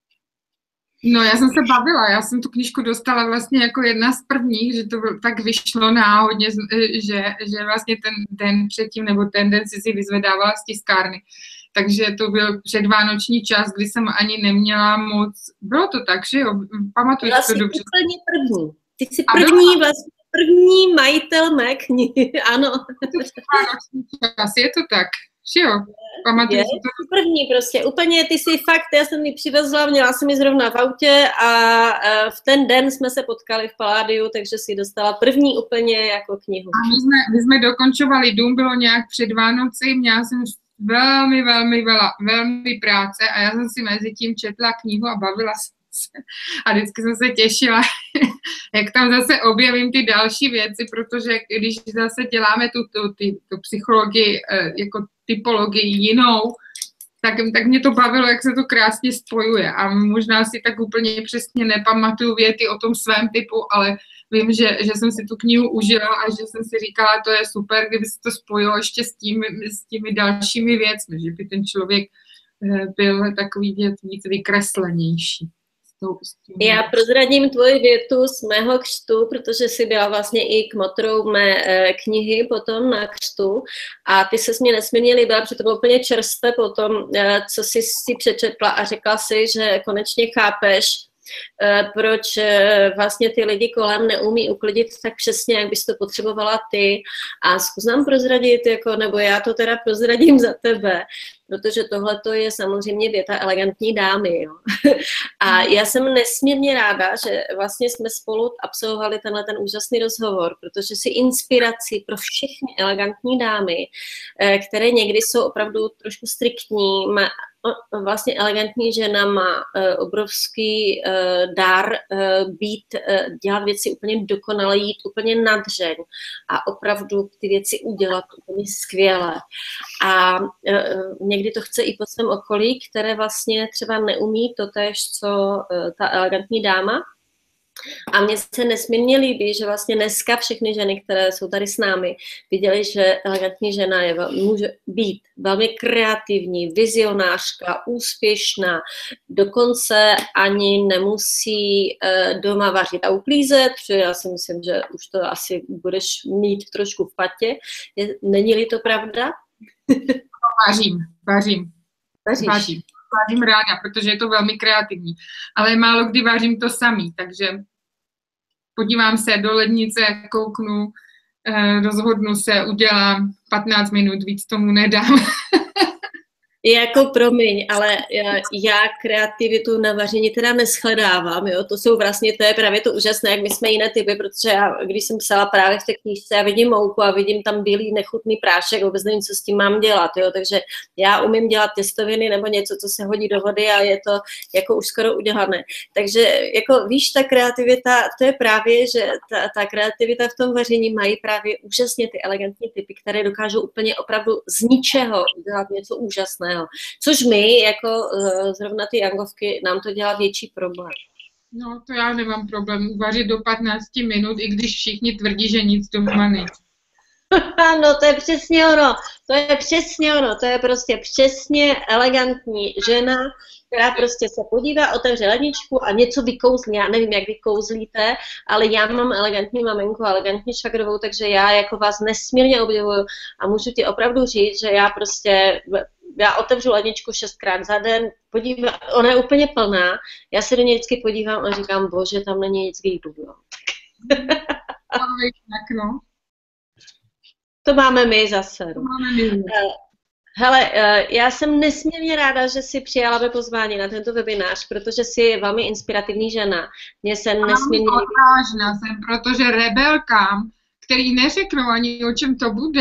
No, já jsem se bavila, já jsem tu knížku dostala vlastně jako jedna z prvních, že to tak vyšlo náhodně, že, že vlastně ten den předtím, nebo ten den si si vyzvedávala z tiskárny. Takže to byl předvánoční čas, kdy jsem ani neměla moc, bylo to tak, že jo, pamatuješ vlastně to dobře. Úplně první, ty jsi první, vlastně první majitel mé knihy, ano. To předvánoční čas, je to tak. Jo, pamatuju si to. První prostě, úplně ty si fakt, já jsem ji přivezla, měla jsem ji zrovna v autě a v ten den jsme se potkali v Paládiu, takže si dostala první úplně jako knihu. A my jsme, my jsme dokončovali dům, bylo nějak před Vánoci, měla jsem velmi, velmi, velmi, velmi práce a já jsem si mezi tím četla knihu a bavila jsem se. A vždycky jsem se těšila, jak tam zase objevím ty další věci, protože když zase děláme tu, tu, tu, tu psychologii, jako typologii jinou, tak, tak mě to bavilo, jak se to krásně spojuje. A možná si tak úplně přesně nepamatuju věty o tom svém typu, ale vím, že, že jsem si tu knihu užila a že jsem si říkala, to je super, kdyby se to spojilo ještě s těmi, s těmi dalšími věcmi, že by ten člověk byl takový víc vykreslenější. Já prozradím tvoji větu z mého křtu, protože jsi byla vlastně i kmotrou mé knihy potom na křtu a ty ses mě nesmírně líbila, protože to bylo úplně čerstvé potom, co jsi si přečetla a řekla si, že konečně chápeš, proč vlastně ty lidi kolem neumí uklidit tak přesně, jak bys to potřebovala ty. A zkus nám prozradit, jako, nebo já to teda prozradím za tebe, protože tohle je samozřejmě věta elegantní dámy. Jo. A já jsem nesmírně ráda, že vlastně jsme spolu absolvovali tenhle ten úžasný rozhovor, protože si inspirací pro všechny elegantní dámy, které někdy jsou opravdu trošku striktní, vlastně elegantní žena má obrovský dar být, dělat věci úplně dokonale, jít úplně na dřeň a opravdu ty věci udělat úplně skvěle. A někdy to chce i po svém okolí, které vlastně třeba neumí totéž, co ta elegantní dáma. A mně se nesmírně líbí, že vlastně dneska všechny ženy, které jsou tady s námi, viděly, že elegantní žena je, může být velmi kreativní, vizionářka, úspěšná, dokonce ani nemusí doma vařit a uklízet, protože já si myslím, že už to asi budeš mít trošku v patě. Není-li to pravda? Vařím, vařím. Vaříš. Vařím. Vařím ráda, protože je to velmi kreativní. Ale málo kdy vařím to samý, takže podívám se do lednice, kouknu, eh, rozhodnu se, udělám patnáct minut, víc tomu nedám. Jako promiň, ale já, já kreativitu na vaření teda neschledávám, jo, to jsou vlastně, to je právě to úžasné, jak my jsme jiné typy, protože já, když jsem psala právě v té knížce, já vidím mouku a vidím tam bílý nechutný prášek, vůbec nevím, co s tím mám dělat, jo, takže já umím dělat těstoviny nebo něco, co se hodí do vody a je to jako už skoro udělané. Takže jako víš, ta kreativita, to je právě, že ta, ta kreativita v tom vaření mají právě úžasně ty elegantní typy, které dokážou úplně opravdu z ničeho dělat něco úžasného. Což my, jako uh, zrovna ty jangovky, nám to dělá větší problém. No, to já nemám problém uvařit do patnácti minut, i když všichni tvrdí, že nic doma není. No, to je přesně ono, to je přesně ono, to je prostě přesně elegantní žena, která prostě se podívá, otevře ledničku a něco vykouzlí. Já nevím, jak vykouzlíte, ale já mám elegantní maminku, elegantní švagrovou, takže já jako vás nesmírně obdivuju a můžu ti opravdu říct, že já prostě, já otevřu ledničku šestkrát za den, podívám, ona je úplně plná, já se do něj vždycky podívám a říkám, bože, tam není nic k jídlu. No. To máme my zase. To máme my. Hele, já jsem nesmírně ráda, že jsi přijala ve pozvání na tento webinář, protože jsi velmi inspirativní žena. Mně se nesmírně... Odvážná jsem, protože rebelkám, který neřeknou ani, o čem to bude.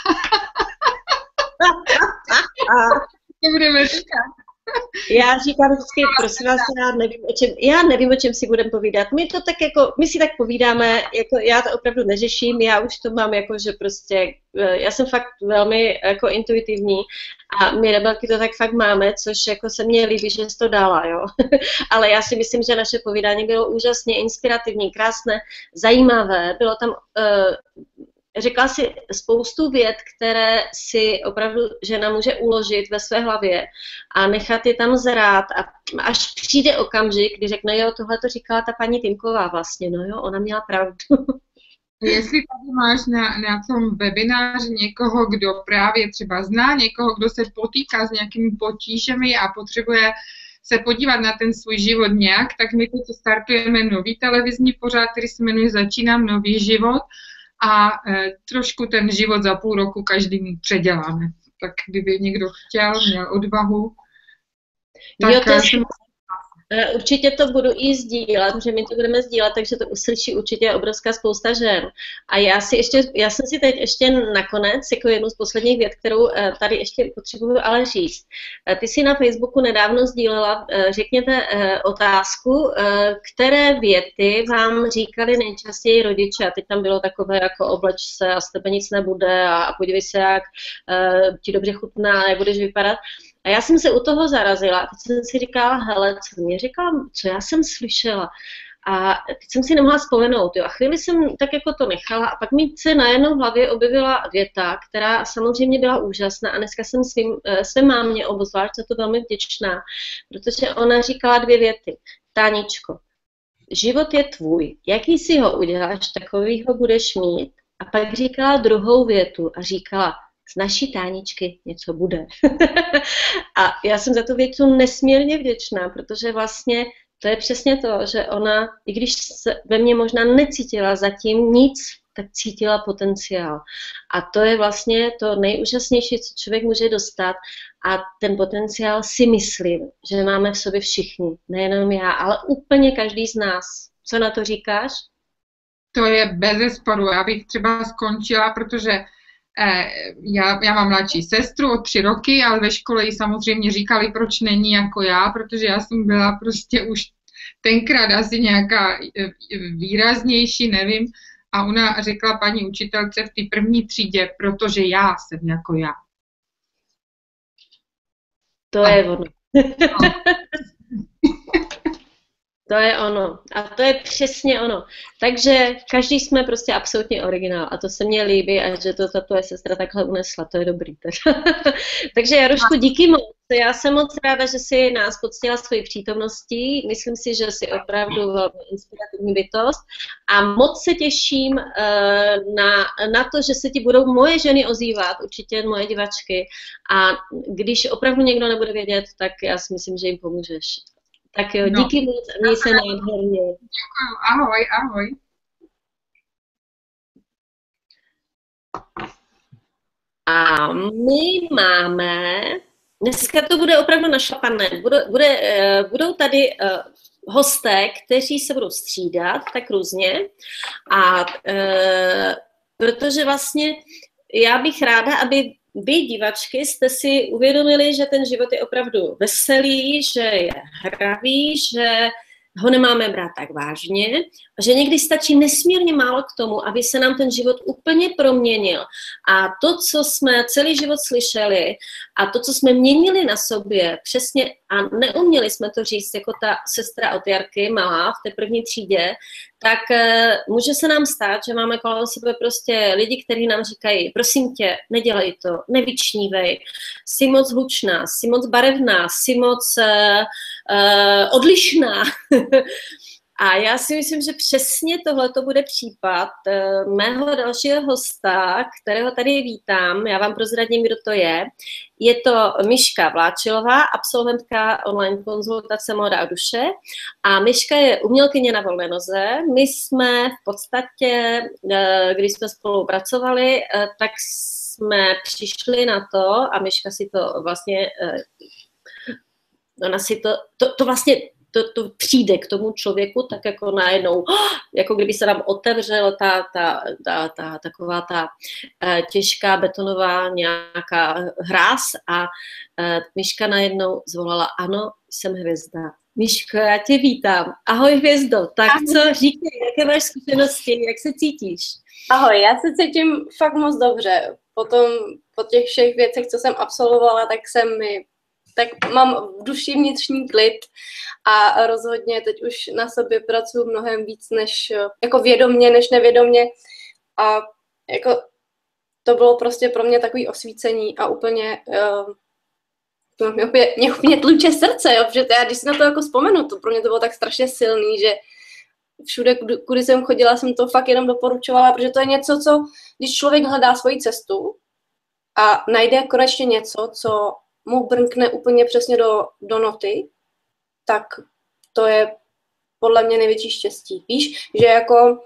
To budeme říkat. Já říkám vždycky, prosím vás, já nevím, o čem, já nevím, o čem si budeme povídat. My to tak jako, my si tak povídáme, jako já to opravdu neřeším, já už to mám jako, že prostě, já jsem fakt velmi jako intuitivní a my rebelky to tak fakt máme, což jako se mně líbí, že jsi to dala, jo. Ale já si myslím, že naše povídání bylo úžasně inspirativní, krásné, zajímavé, bylo tam... Uh, Řekla si spoustu vět, které si opravdu žena může uložit ve své hlavě a nechat je tam zrát a až přijde okamžik, kdy řekne, jo, tohle to říkala ta paní Týmková vlastně, no jo, ona měla pravdu. Jestli tady máš na, na tom webináři někoho, kdo právě třeba zná, někoho, kdo se potýká s nějakými potížemi a potřebuje se podívat na ten svůj život nějak, tak my teď startujeme nový televizní pořad, který se jmenuje Začínám nový život. A e, trošku ten život za půl roku každým předěláme. Tak kdyby někdo chtěl, měl odvahu, tak... Jo, to jsem... Určitě to budu i sdílet, že my to budeme sdílet, takže to uslyší určitě obrovská spousta žen. A já si ještě, já jsem si teď ještě nakonec, jako jednu z posledních vět, kterou tady ještě potřebuju ale říct. Ty si na Facebooku nedávno sdílela, řekněte otázku, které věty vám říkali nejčastěji rodiče. A teď tam bylo takové jako obleč se a z tebe nic nebude a, a podívej se, jak ti dobře chutná, jak budeš vypadat. A já jsem se u toho zarazila a teď jsem si říkala, hele, co mě říkala, co já jsem slyšela. A teď jsem si nemohla vzpomenout. Jo. A chvíli jsem tak jako to nechala a pak mi se najednou v hlavě objevila věta, která samozřejmě byla úžasná a dneska jsem svým, své mámě obzvlášť za to velmi vděčná, protože ona říkala dvě věty. Táničko, život je tvůj, jaký si ho uděláš, takovýho budeš mít. A pak říkala druhou větu a říkala, z naší Táničky něco bude. A já jsem za tu větu nesmírně vděčná, protože vlastně to je přesně to, že ona, i když se ve mně možná necítila zatím nic, tak cítila potenciál. A to je vlastně to nejúžasnější, co člověk může dostat. A ten potenciál si myslím, že máme v sobě všichni. Nejenom já, ale úplně každý z nás. Co na to říkáš? To je bezesporu. Já bych třeba skončila, protože Já, já mám mladší sestru o tři roky, ale ve škole jí samozřejmě říkali, proč není jako já, protože já jsem byla prostě už tenkrát asi nějaká výraznější, nevím. A ona řekla paní učitelce v té první třídě, protože já jsem jako já. To a... je ono. No. To je ono. A to je přesně ono. Takže každý jsme prostě absolutně originál. A to se mně líbí a že to ta tvoje sestra takhle unesla. To je dobrý. Takže Jarošku, díky moc. Já jsem moc ráda, že jsi nás poctila svojí přítomností. Myslím si, že jsi opravdu velmi inspirativní bytost. A moc se těším uh, na, na to, že se ti budou moje ženy ozývat, určitě moje divačky. A když opravdu někdo nebude vědět, tak já si myslím, že jim pomůžeš. Tak jo, díky no. moc a měj se nádherně. Děkuji, ahoj, ahoj. A my máme, dneska to bude opravdu našlapané, bude, bude, budou tady hosté, kteří se budou střídat tak různě a protože vlastně já bych ráda, aby vy, divačky, jste si uvědomili, že ten život je opravdu veselý, že je hravý, že ho nemáme brát tak vážně, že někdy stačí nesmírně málo k tomu, aby se nám ten život úplně proměnil. A to, co jsme celý život slyšeli a to, co jsme měnili na sobě, přesně a neuměli jsme to říct, jako ta sestra od Jarky, malá, v té první třídě, tak uh, může se nám stát, že máme kolem sebe prostě lidi, kteří nám říkají, prosím tě, nedělej to, nevyčnívej, jsi moc hlučná, jsi moc barevná, jsi moc uh, uh, odlišná. A já si myslím, že přesně tohleto bude případ uh, mého dalšího hosta, kterého tady vítám. Já vám prozradím, kdo to je. Je to Miška Vláčilová, absolventka online konzultace Móda a duše. A Miška je umělkyně na volné noze. My jsme v podstatě, uh, když jsme spolu pracovali, uh, tak jsme přišli na to, a Miška si to vlastně, uh, ona si to, to, to vlastně to, to přijde k tomu člověku, tak jako najednou, jako kdyby se nám otevřela ta, ta, ta, ta taková ta těžká betonová nějaká hráz a Miška najednou zvolala, ano, jsem hvězda. Miško, já tě vítám. Ahoj hvězdo, tak co, říkej, jaké máš zkušenosti, jak se cítíš? Ahoj, já se cítím fakt moc dobře. Potom po těch všech věcech, co jsem absolvovala, tak jsem mi, tak mám v duši vnitřní klid a rozhodně teď už na sobě pracuji mnohem víc než jako vědomně, než nevědomně a jako to bylo prostě pro mě takový osvícení a úplně uh, to mě úplně, mě úplně tluče srdce, jo, protože já, když si na to jako vzpomenu, to pro mě to bylo tak strašně silný, že všude, kudy jsem chodila, jsem to fakt jenom doporučovala, protože to je něco, co, když člověk hledá svoji cestu a najde konečně něco, co mu brnkne úplně přesně do, do noty, tak to je podle mě největší štěstí. Víš, že jako,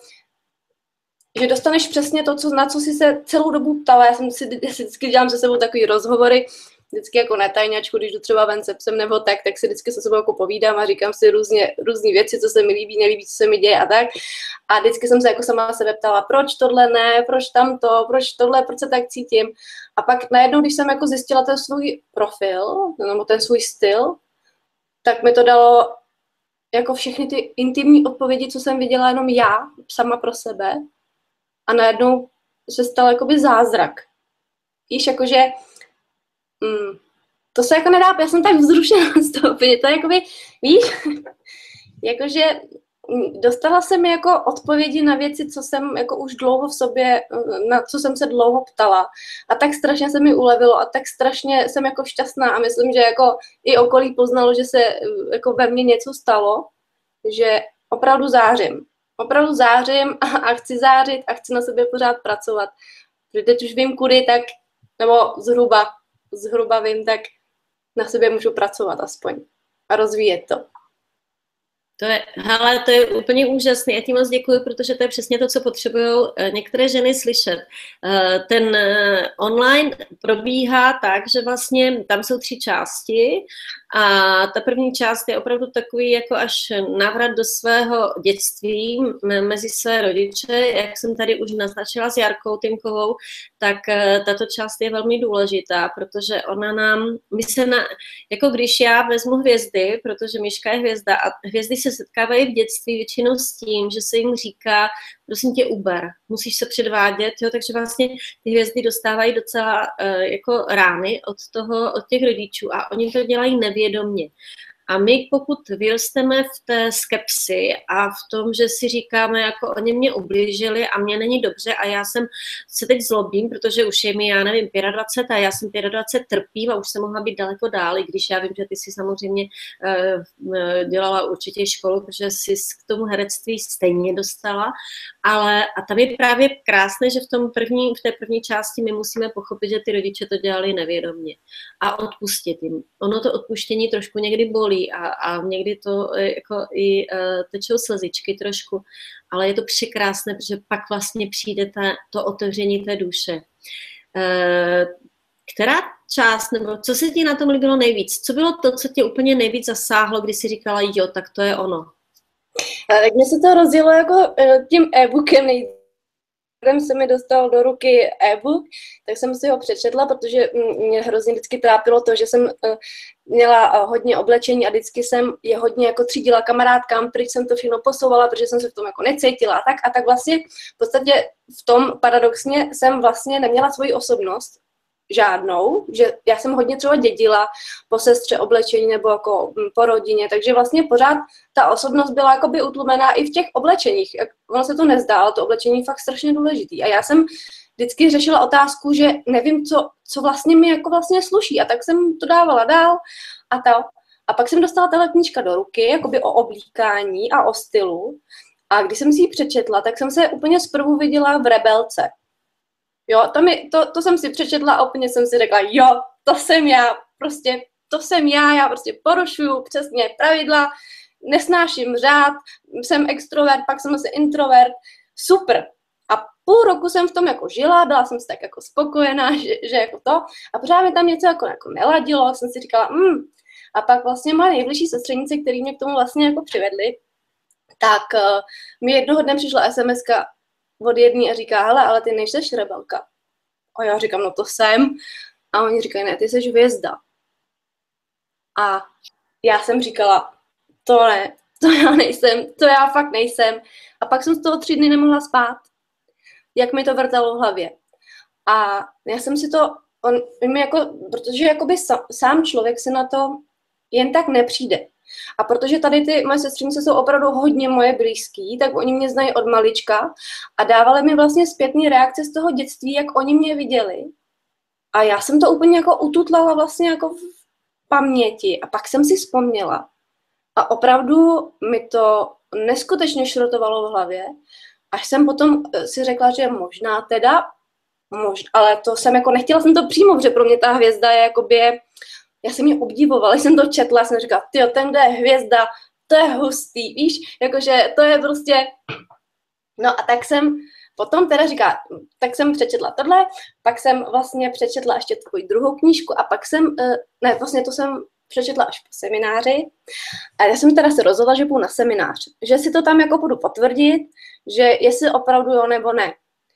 že dostaneš přesně to, co, na co jsi se celou dobu ptala. Já jsem si, já si vždycky dělám se sebou takový rozhovory, vždycky jako na tajňačku, když jdu třeba ven se psem nebo tak, tak si vždycky se sebou jako povídám a říkám si různě, různé věci, co se mi líbí, nelíbí, co se mi děje a tak. A vždycky jsem se jako sama sebe ptala, proč tohle ne, proč tamto, proč tohle, proč se tak cítím. A pak najednou, když jsem jako zjistila ten svůj profil, nebo ten svůj styl, tak mi to dalo jako všechny ty intimní odpovědi, co jsem viděla jenom já, sama pro sebe. A najednou se stal jakoby zázrak. Víš, jakože Mm, to se jako nedá, já jsem tak vzrušená z toho, to je jakoby, víš, jakože dostala jsem jako odpovědi na věci, co jsem jako už dlouho v sobě, na co jsem se dlouho ptala a tak strašně se mi ulevilo a tak strašně jsem jako šťastná a myslím, že jako i okolí poznalo, že se jako ve mně něco stalo, že opravdu zářím, opravdu zářím a, a chci zářit a chci na sobě pořád pracovat, protože teď už vím kudy, tak, nebo zhruba zhruba vím, tak na sobě můžu pracovat aspoň a rozvíjet to. To je, hele, to je úplně úžasný. Já ti moc děkuji, protože to je přesně to, co potřebují některé ženy slyšet. Ten online probíhá tak, že vlastně tam jsou tři části a ta první část je opravdu takový jako až návrat do svého dětství mezi své rodiče. Jak jsem tady už naznačila s Jarkou Tymkovou, tak tato část je velmi důležitá, protože ona nám, my se na, jako když já vezmu hvězdy, protože Miška je hvězda a hvězdy se setkávají v dětství většinou s tím, že se jim říká, prosím tě, uber, musíš se předvádět, jo, takže vlastně ty hvězdy dostávají docela uh, jako rány od toho, od těch rodičů a oni to dělají nevědomně. A my, pokud vyrosteme v té skepsi a v tom, že si říkáme, jako oni mě ublížili a mě není dobře a já jsem se teď zlobím, protože už je mi, já nevím, dvacet pět a já jsem dvacet pět trpím a už jsem mohla být daleko dál, i když já vím, že ty si samozřejmě uh, dělala určitě školu, protože jsi k tomu herectví stejně dostala, ale a tam je právě krásné, že v, tom první, v té první části my musíme pochopit, že ty rodiče to dělali nevědomně a odpustit jim. Ono to odpuštění trošku někdy bolí, A, a někdy to jako i uh, tečou slzičky trošku, ale je to překrásné, protože pak vlastně přijde ta, to otevření té duše. Uh, která část, nebo co se ti na tom líbilo nejvíc? Co bylo to, co tě úplně nejvíc zasáhlo, když jsi říkala, jo, tak to je ono? Tak mě se to rozdělo jako tím e-bookem nejvíc. Když se mi dostal do ruky e-book, tak jsem si ho přečetla, protože mě hrozně vždycky trápilo to, že jsem měla hodně oblečení a vždycky jsem je hodně jako třídila kamarádkám, pryč jsem to všechno posouvala, protože jsem se v tom jako necítila a tak. A tak vlastně v podstatě v tom paradoxně jsem vlastně neměla svoji osobnost žádnou, že já jsem hodně třeba dědila po sestře oblečení nebo jako po rodině, takže vlastně pořád ta osobnost byla jakoby utlumená i v těch oblečeních. Ono se to nezdá, ale to oblečení je fakt strašně důležitý. A já jsem vždycky řešila otázku, že nevím, co, co vlastně mi jako vlastně sluší. A tak jsem to dávala dál a to. A pak jsem dostala tahle knížka do ruky, jakoby o oblíkání a o stylu. A když jsem si ji přečetla, tak jsem se úplně zprvu viděla v Rebelce. Jo, to, mi, to, to jsem si přečetla a úplně jsem si řekla, jo, to jsem já, prostě to jsem já, já prostě porušuju přesně pravidla, nesnáším řád, jsem extrovert, pak jsem asi introvert, super. A půl roku jsem v tom jako žila, byla jsem si tak jako spokojená, že, že jako to, a pořád mi tam něco jako, jako neladilo, jsem si říkala, mm. A pak vlastně moje nejbližší sestřenice, který mě k tomu vlastně jako přivedli, tak uh, mi jednoho dne přišla es em eska od jedné a říká, hele, ale ty nejseš rebelka. A já říkám, no to jsem. A oni říkají, ne, ty jsi hvězda. A já jsem říkala, to ne, to já nejsem, to já fakt nejsem. A pak jsem z toho tři dny nemohla spát, jak mi to vrtalo v hlavě. A já jsem si to, on, on mi jako, protože jakoby sa, sám člověk se na to jen tak nepřijde. A protože tady ty moje sestřenice jsou opravdu hodně moje blízký, tak oni mě znají od malička a dávali mi vlastně zpětný reakce z toho dětství, jak oni mě viděli. A já jsem to úplně jako ututlala vlastně jako v paměti. A pak jsem si vzpomněla. A opravdu mi to neskutečně šrotovalo v hlavě. Až jsem potom si řekla, že možná teda, možná, ale to jsem jako nechtěla jsem to přímo, protože pro mě ta hvězda je jakoby, já jsem ji obdivovala, jsem to četla, jsem říkala, tyjo, ten, kdo je hvězda, to je hustý, víš, jakože to je prostě, no a tak jsem potom teda říká, tak jsem přečetla tohle, pak jsem vlastně přečetla ještě takovou druhou knížku a pak jsem, ne, vlastně to jsem přečetla až po semináři a já jsem teda se rozhodla, že půjdu na seminář, že si to tam jako budu potvrdit, že jestli opravdu jo nebo ne.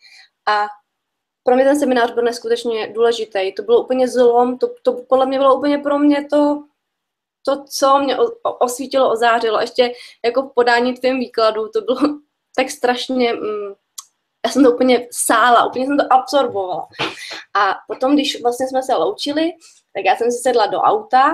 A pro mě ten seminář byl neskutečně důležitý, to bylo úplně zlom, to, to podle mě bylo úplně pro mě to, to co mě osvítilo, ozářilo, ještě jako v podání tvým výkladů, to bylo tak strašně, mm, já jsem to úplně sála, úplně jsem to absorbovala. A potom, když vlastně jsme se loučili, tak já jsem si sedla do auta.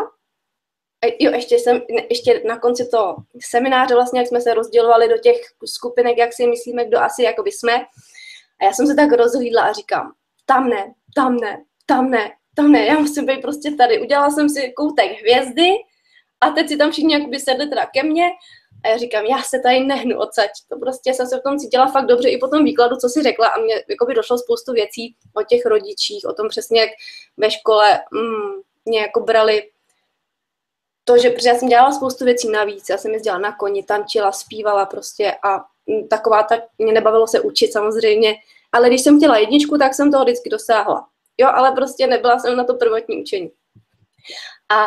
Jo, ještě jsem, ještě na konci toho semináře vlastně, jak jsme se rozdělovali do těch skupinek, jak si myslíme, kdo asi jakoby jsme. A já jsem se tak rozhlídla a říkám, tam ne, tam ne, tam ne, tam ne, já musím být prostě tady. Udělala jsem si koutek hvězdy a teď si tam všichni jakoby sedli teda ke mně a já říkám, já se tady nehnu odsaď. To prostě jsem se v tom cítila fakt dobře i po tom výkladu, co si řekla a mě jakoby došlo spoustu věcí o těch rodičích, o tom přesně, jak ve škole mm, mě jako brali to, že protože já jsem dělala spoustu věcí navíc, já jsem jezdila na koni, tančila, zpívala prostě a taková tak, mě nebavilo se učit samozřejmě, ale když jsem chtěla jedničku, tak jsem toho vždycky dosáhla. Jo, ale prostě nebyla jsem na to prvotní učení. A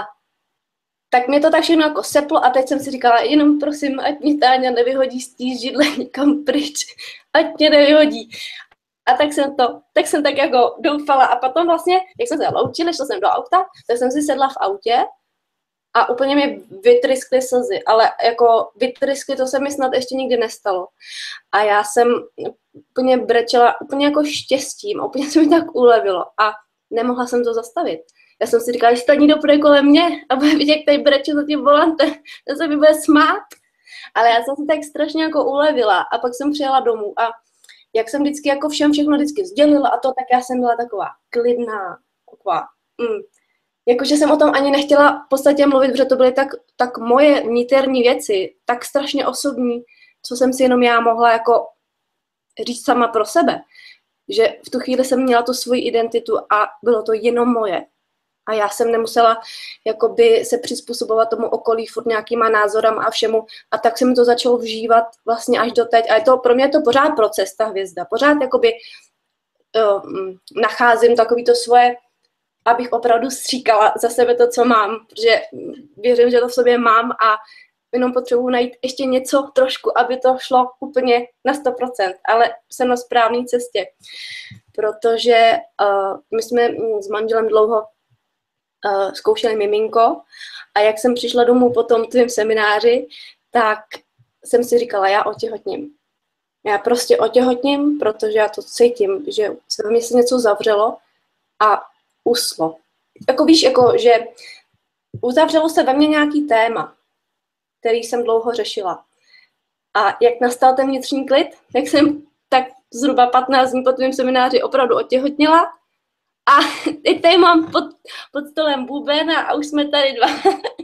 tak mě to tak všechno jako seplo a teď jsem si říkala, jenom prosím, ať mě Táňa nevyhodí z té židle nikam pryč, ať mě nevyhodí. A tak jsem to, tak jsem tak jako doufala a potom vlastně, jak jsem se loučila, šla jsem do auta, tak jsem si sedla v autě a úplně mi vytryskly slzy, ale jako vytryskly, to se mi snad ještě nikdy nestalo. A já jsem úplně brečela úplně jako štěstím, úplně se mi tak ulevilo a nemohla jsem to zastavit. Já jsem si říkala, že ta někdo půjde kolem mě a bude vidět, jak tady breču za tím volantem, to se mi bude smát. Ale já jsem si tak strašně jako ulevila a pak jsem přijela domů a jak jsem vždycky jako všem všechno vždycky sdělila a to, tak já jsem byla taková klidná, taková, mm, jakože jsem o tom ani nechtěla v podstatě mluvit, protože to byly tak, tak moje vniterní věci, tak strašně osobní, co jsem si jenom já mohla jako říct sama pro sebe. Že v tu chvíli jsem měla tu svoji identitu a bylo to jenom moje. A já jsem nemusela jakoby se přizpůsobovat tomu okolí furt nějakýma názorama a všemu. A tak se mi to začalo vžívat vlastně až do teď. A je to, pro mě je to pořád proces, ta hvězda. Pořád jakoby uh, nacházím takový to svoje, abych opravdu stříkala za sebe to, co mám. Protože věřím, že to v sobě mám a jenom potřebuji najít ještě něco trošku, aby to šlo úplně na sto procent. Ale jsem na správné cestě. Protože uh, my jsme s manželem dlouho Uh, zkoušeli miminko a jak jsem přišla domů po tom tvým semináři, tak jsem si říkala, já otěhotním. Já prostě otěhotním, protože já to cítím, že se ve mně se něco zavřelo a uslo. Jako víš, jako, že uzavřelo se ve mně nějaký téma, který jsem dlouho řešila. A jak nastal ten vnitřní klid, jak jsem tak zhruba patnáct dní po tvým semináři opravdu otěhotnila, a teď tady mám pod, pod stolem buben a už jsme tady dva.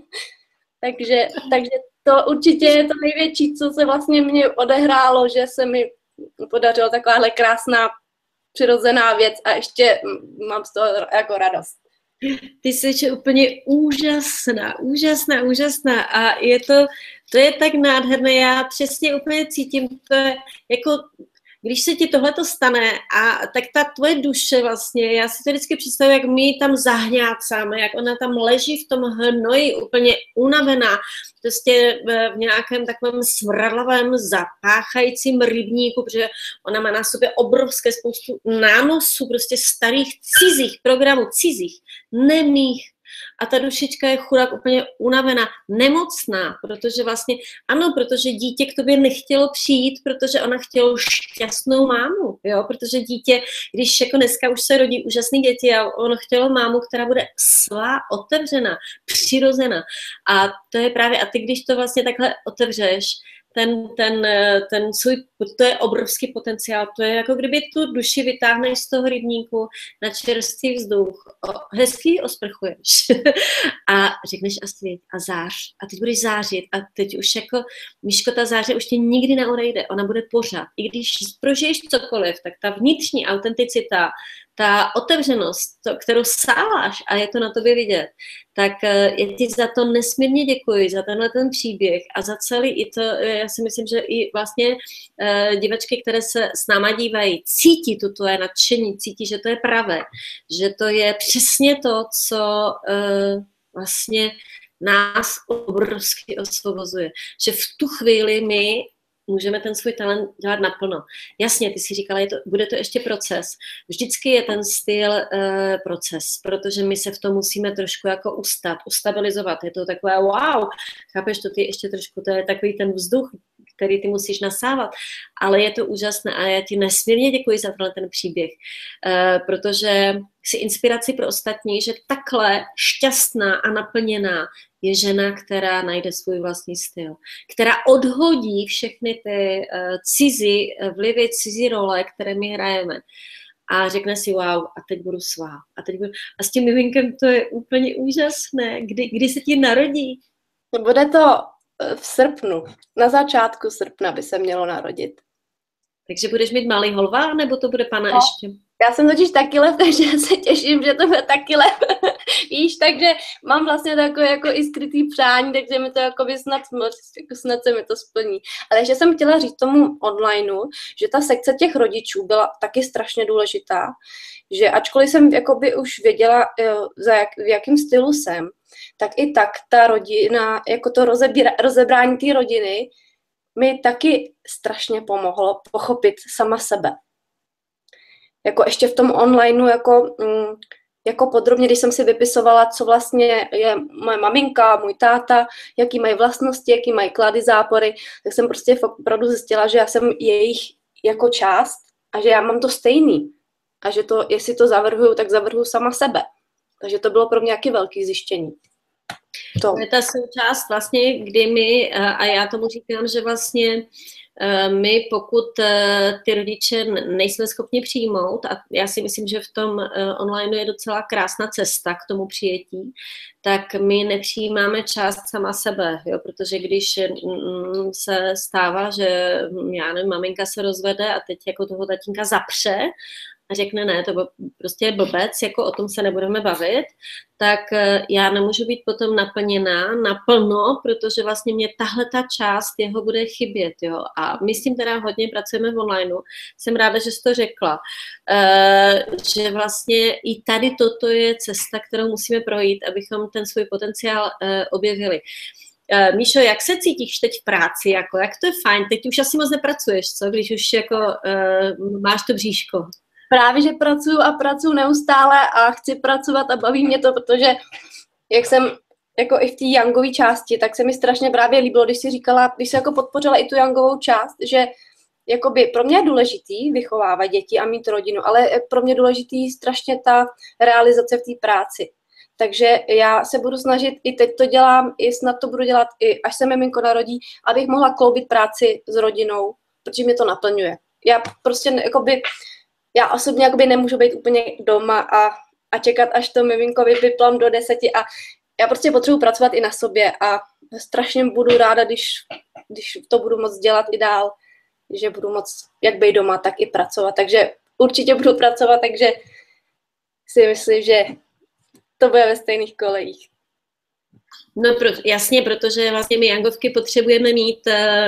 takže, takže to určitě je to největší, co se vlastně mě odehrálo, že se mi podařilo takováhle krásná, přirozená věc a ještě mám z toho jako radost. Ty jsi úplně úžasná, úžasná, úžasná a je to, to je tak nádherné, já přesně úplně cítím, to je jako když se ti tohleto stane, a tak ta tvoje duše vlastně, já si to vždycky představuji, jak my tam zahňácáme, jak ona tam leží v tom hnoji, úplně unavená, prostě v, v nějakém takovém smradlavém zapáchajícím rybníku, protože ona má na sobě obrovské spoustu nánosů, prostě starých cizích programů, cizích, nemých. A ta dušička je chudák úplně unavená, nemocná, protože vlastně, ano, protože dítě k tobě nechtělo přijít, protože ona chtěla šťastnou mámu, jo, protože dítě, když jako dneska už se rodí úžasný děti a ono chtělo mámu, která bude svá, otevřená, přirozená. A to je právě, a ty když to vlastně takhle otevřeš, ten, ten, ten svůj, to je obrovský potenciál, to je jako kdyby tu duši vytáhneš z toho rybníku na čerstvý vzduch, o, hezký osprchuješ a řekneš a svět a zář a teď budeš zářit a teď už jako, Míško, ta záře už tě nikdy neodejde, ona bude pořád, i když prožiješ cokoliv, tak ta vnitřní autenticita, ta otevřenost, to, kterou sáváš a je to na tobě vidět, tak já ti za to nesmírně děkuji, za tenhle ten příběh a za celý i to, já si myslím, že i vlastně uh, divačky, které se s náma dívají, cítí tu tvoje nadšení, cítí, že to je pravé, že to je přesně to, co uh, vlastně nás obrovsky osvobozuje. Že v tu chvíli my můžeme ten svůj talent dělat naplno. Jasně, ty si říkala, je to, bude to ještě proces. Vždycky je ten styl uh, proces, protože my se v tom musíme trošku jako ustat, ustabilizovat. Je to takové wow, chápeš to, ty ještě trošku, to je takový ten vzduch, který ty musíš nasávat, ale je to úžasné a já ti nesmírně děkuji za tenhle ten příběh, uh, protože jsi inspirací pro ostatní, že takhle šťastná a naplněná je žena, která najde svůj vlastní styl, která odhodí všechny ty uh, cizí vlivy, cizí role, které my hrajeme a řekne si wow, a teď budu svá. A, teď budu... a s tím miminkem to je úplně úžasné. Kdy, kdy se ti narodí? Bude to v srpnu. Na začátku srpna by se mělo narodit. Takže budeš mít malý holva, nebo to bude pana no. ještě? Já jsem totiž taky lev, takže já se těším, že to bude taky lev. Víš, takže mám vlastně takové jako i skrytý přání, takže mi to jako by snad, jako snad se mi to splní. Ale ještě jsem chtěla říct tomu onlineu, že ta sekce těch rodičů byla taky strašně důležitá, že ačkoliv jsem jakoby už věděla, za jak, v jakém stylu jsem, tak i tak ta rodina, jako to rozebíra, rozebrání té rodiny mi taky strašně pomohlo pochopit sama sebe. Jako ještě v tom onlineu, jako, jako podrobně, když jsem si vypisovala, co vlastně je moje maminka, můj táta, jaký mají vlastnosti, jaký mají klady, zápory, tak jsem prostě opravdu zjistila, že já jsem jejich jako část a že já mám to stejný. A že to, jestli to zavrhuju, tak zavrhuju sama sebe. Takže to bylo pro mě nějaké velké zjištění. To. to je ta součást vlastně, kdy my, a já tomu říkám, že vlastně my, pokud ty rodiče nejsme schopni přijmout, a já si myslím, že v tom online je docela krásná cesta k tomu přijetí, tak my nepřijímáme část sama sebe, jo? Protože když se stává, že já nevím, maminka se rozvede a teď jako toho tatínka zapře, a řekne ne, to prostě je blbec, jako o tom se nebudeme bavit, tak já nemůžu být potom naplněná naplno, protože vlastně mě tahle ta část jeho bude chybět, jo. A my s tím teda hodně pracujeme v onlineu. Jsem ráda, že jsi to řekla, že vlastně i tady toto je cesta, kterou musíme projít, abychom ten svůj potenciál objevili. Uh, Míšo, jak se cítíš teď v práci? Jako, jak to je fajn? Teď už asi moc nepracuješ, co? Když už jako, uh, máš to bříško. Právě, že pracuju a pracuju neustále a chci pracovat a baví mě to, protože jak jsem jako i v té youngové části, tak se mi strašně právě líbilo, když si říkala, když jsi jako podpořila i tu youngovou část, že jakoby pro mě je důležitý vychovávat děti a mít rodinu, ale pro mě je důležitý strašně ta realizace v té práci. Takže já se budu snažit, i teď to dělám, i snad to budu dělat, i až se miminko narodí, abych mohla kloubit práci s rodinou, protože mě to naplňuje. Já prostě jakoby, já osobně jakoby nemůžu být úplně doma a, a čekat, až to miminko vyplám do deseti a já prostě potřebuji pracovat i na sobě a strašně budu ráda, když, když to budu moct dělat i dál, že budu moct jak být doma, tak i pracovat. Takže určitě budu pracovat, takže si myslím, že to bude ve stejných kolejích. No pro, jasně, protože vlastně my jangovky potřebujeme mít um,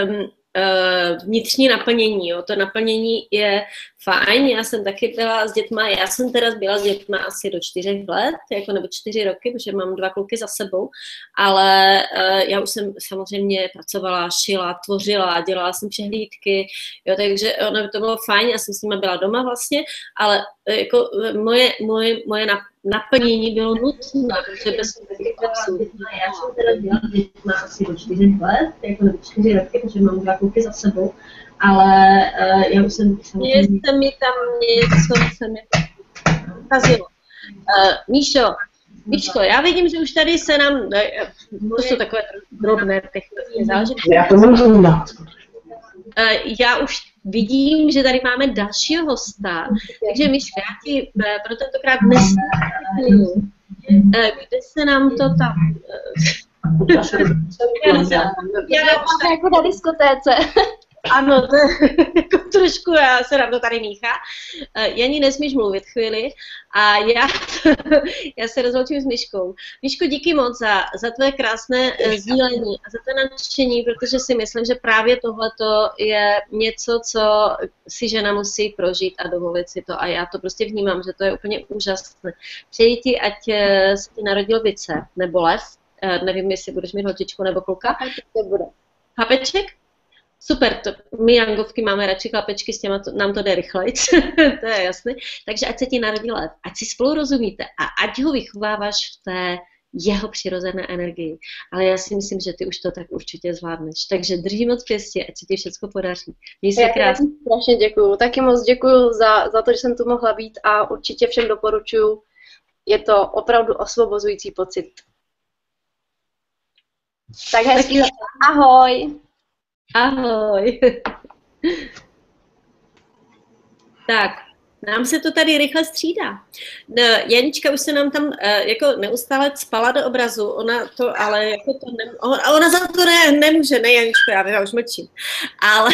vnitřní naplnění. Jo. To naplnění je fajn. Já jsem taky byla s dětma, já jsem teda byla s dětma asi do čtyřech let, jako nebo čtyři roky, protože mám dva kluky za sebou, ale já už jsem samozřejmě pracovala, šila, tvořila, dělala jsem přehlídky, jo, takže ono, to bylo fajn, já jsem s nimi byla doma vlastně, ale jako moje, moje, moje naplnění bylo nutné, protože bez toho já jsem teda byla s dětma asi do čtyřech let, jako nebo čtyři roky, protože mám dva kluky za sebou, ale uh, já už jsem samozřejmě... Jestli mi tam něco se mi ukazilo. Uh, Míšo, Míško, já vidím, že už tady se nám... To jsou takové drobné technické záležitosti. Já to nemůžu dát. Uh, já už vidím, že tady máme dalšího hosta, takže Míško, já ti uh, pro tentokrát nesmím, uh, kde se nám to tam... Uh, já mám jako na diskotéce. Ano, to jako trošku se nám to tady míchá. Jani, nesmíš mluvit chvíli a já, já se rozloučím s Myškou. Myško, díky moc za, za tvé krásné sdílení a za to nadšení, protože si myslím, že právě tohleto je něco, co si žena musí prožít a dovolit si to a já to prostě vnímám, že to je úplně úžasné. Přeji ti, ať se ti narodil vice nebo lev, nevím, jestli budeš mít holčičku nebo kluka. To bude. Chlapeček? Super, to, my Jangovky máme radši chlapečky, s těma to, nám to jde rychleji, to je jasné. Takže ať se ti narodí lev, ať si spolu rozumíte a ať ho vychováváš v té jeho přirozené energii. Ale já si myslím, že ty už to tak určitě zvládneš. Takže drží moc pěstí, ať se ti všechno podaří. Měj se krásně. Strašně děkuju. Taky moc děkuju za, za to, že jsem tu mohla být a určitě všem doporučuju. Je to opravdu osvobozující pocit. Tak hezký. Ahoj. Ahoj. Tak, nám se to tady rychle střídá. Janička už se nám tam jako neustále spala do obrazu, ona to ale jako to ne, ona za to ne, nemůže, ne Janičko, já, já už mlčím. Ale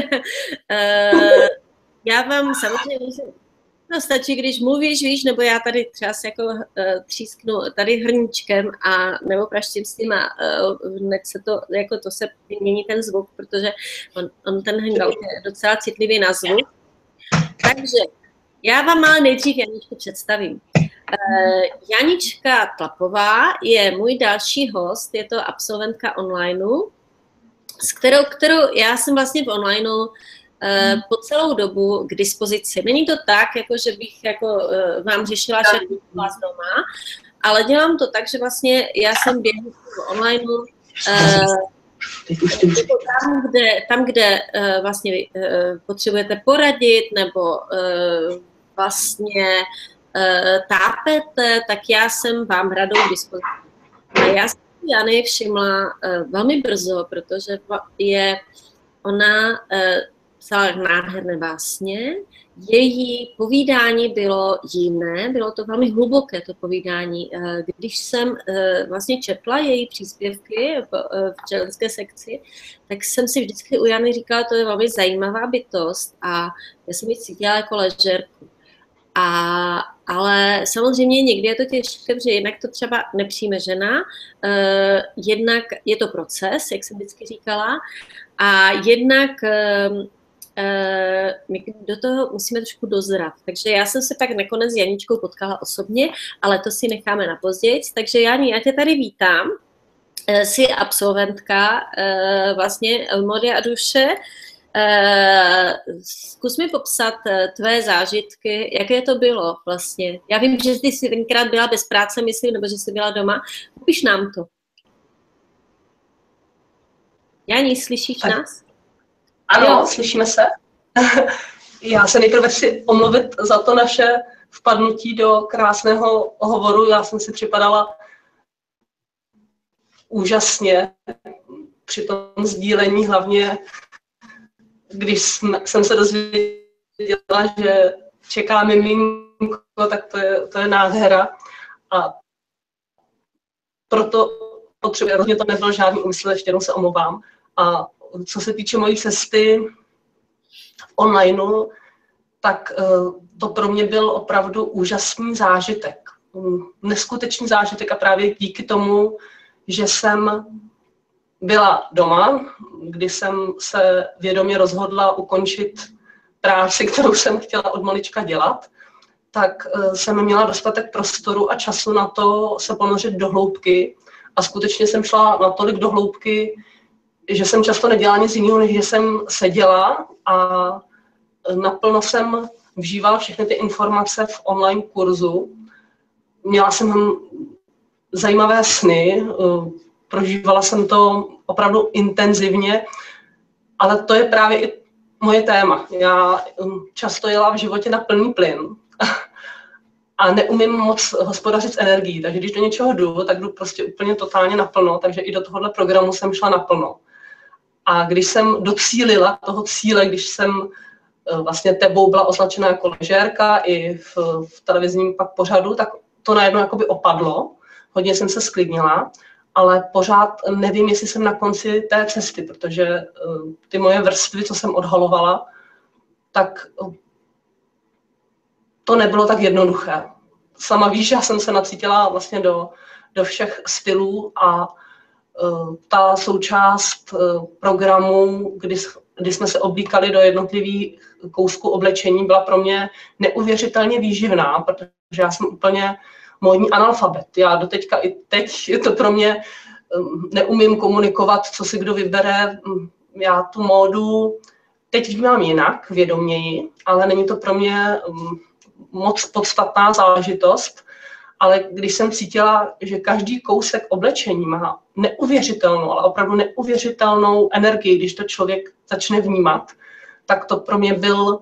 já vám samozřejmě no stačí, když mluvíš, víš, nebo já tady třeba si jako uh, třísknu tady hrníčkem a nebo praštím s tím a uh, hned se to, jako to se vymění ten zvuk, protože on, on ten hangout je docela citlivý na zvuk. Takže já vám ale nejdřív Janičku představím. Uh, Janička Tlapová je můj další host, je to absolventka onlineu, s kterou, kterou já jsem vlastně v onlineu po celou dobu k dispozici. Není to tak, jako že bych jako, uh, vám řešila všechno vás doma, ale dělám to tak, že vlastně já jsem během online uh, tam, kde, tam, kde uh, vlastně uh, potřebujete poradit nebo uh, vlastně uh, tápete, tak já jsem vám radou k dispozici. A já jsem Jany všimla uh, velmi brzo, protože je ona uh, psala nádherné básně, její povídání bylo jiné, bylo to velmi hluboké to povídání. Když jsem vlastně četla její příspěvky v členské sekci, tak jsem si vždycky u Jany říkala, to je velmi zajímavá bytost a já jsem ji cítila jako ležerku. A, ale samozřejmě někdy je to těžké, že jednak to třeba nepřijme žena, uh, jednak je to proces, jak jsem vždycky říkala, a jednak uh, Uh, my do toho musíme trošku dozrat. Takže já jsem se tak nakonec s Janičkou potkala osobně, ale to si necháme na později. Takže Jani, já tě tady vítám. Uh, jsi absolventka uh, vlastně Mody a duše. Uh, zkus mi popsat uh, tvé zážitky, jaké to bylo vlastně. Já vím, že ty jsi tenkrát byla bez práce, myslím, nebo že jsi byla doma. Popiš nám to. Jani, slyšíš tak. nás? Ano, jo. Slyšíme se. Já se nejprve chci omluvit za to naše vpadnutí do krásného hovoru. Já jsem si připadala úžasně při tom sdílení, hlavně když jsem se dozvěděla, že čeká miminko, tak to je, to je nádhera. A proto potřebuji, rozhodně to nebyl žádný úmysl, ještě jednou se omlouvám. A co se týče mojí cesty v onlineu, tak to pro mě byl opravdu úžasný zážitek. Neskutečný zážitek a právě díky tomu, že jsem byla doma, kdy jsem se vědomě rozhodla ukončit práci, kterou jsem chtěla od malička dělat, tak jsem měla dostatek prostoru a času na to se ponořit do hloubky. A skutečně jsem šla natolik do hloubky, že jsem často nedělala nic jiného, než že jsem seděla a naplno jsem vžívala všechny ty informace v online kurzu. Měla jsem zajímavé sny, prožívala jsem to opravdu intenzivně, ale to je právě i moje téma. Já často jela v životě na plný plyn a neumím moc hospodařit s energií, takže když do něčeho jdu, tak jdu prostě úplně totálně naplno, takže i do tohohle programu jsem šla naplno. A když jsem docílila toho cíle, když jsem vlastně tebou byla označena jako ležérka i v, v televizním pak pořadu, tak to najednou jakoby opadlo, hodně jsem se sklidnila, ale pořád nevím, jestli jsem na konci té cesty, protože ty moje vrstvy, co jsem odhalovala, tak to nebylo tak jednoduché. Sama víš, já jsem se nacítila vlastně do, do všech stylů a uh, ta součást uh, programu, kdy, kdy jsme se oblíkali do jednotlivých kousků oblečení, byla pro mě neuvěřitelně výživná, protože já jsem úplně módní analfabet. Já doteďka i teď je to pro mě, um, neumím komunikovat, co si kdo vybere. Já tu módu teď vnímám jinak, vědoměji, ale není to pro mě um, moc podstatná záležitost, ale když jsem cítila, že každý kousek oblečení má neuvěřitelnou, ale opravdu neuvěřitelnou energii, když to člověk začne vnímat, tak to pro mě byl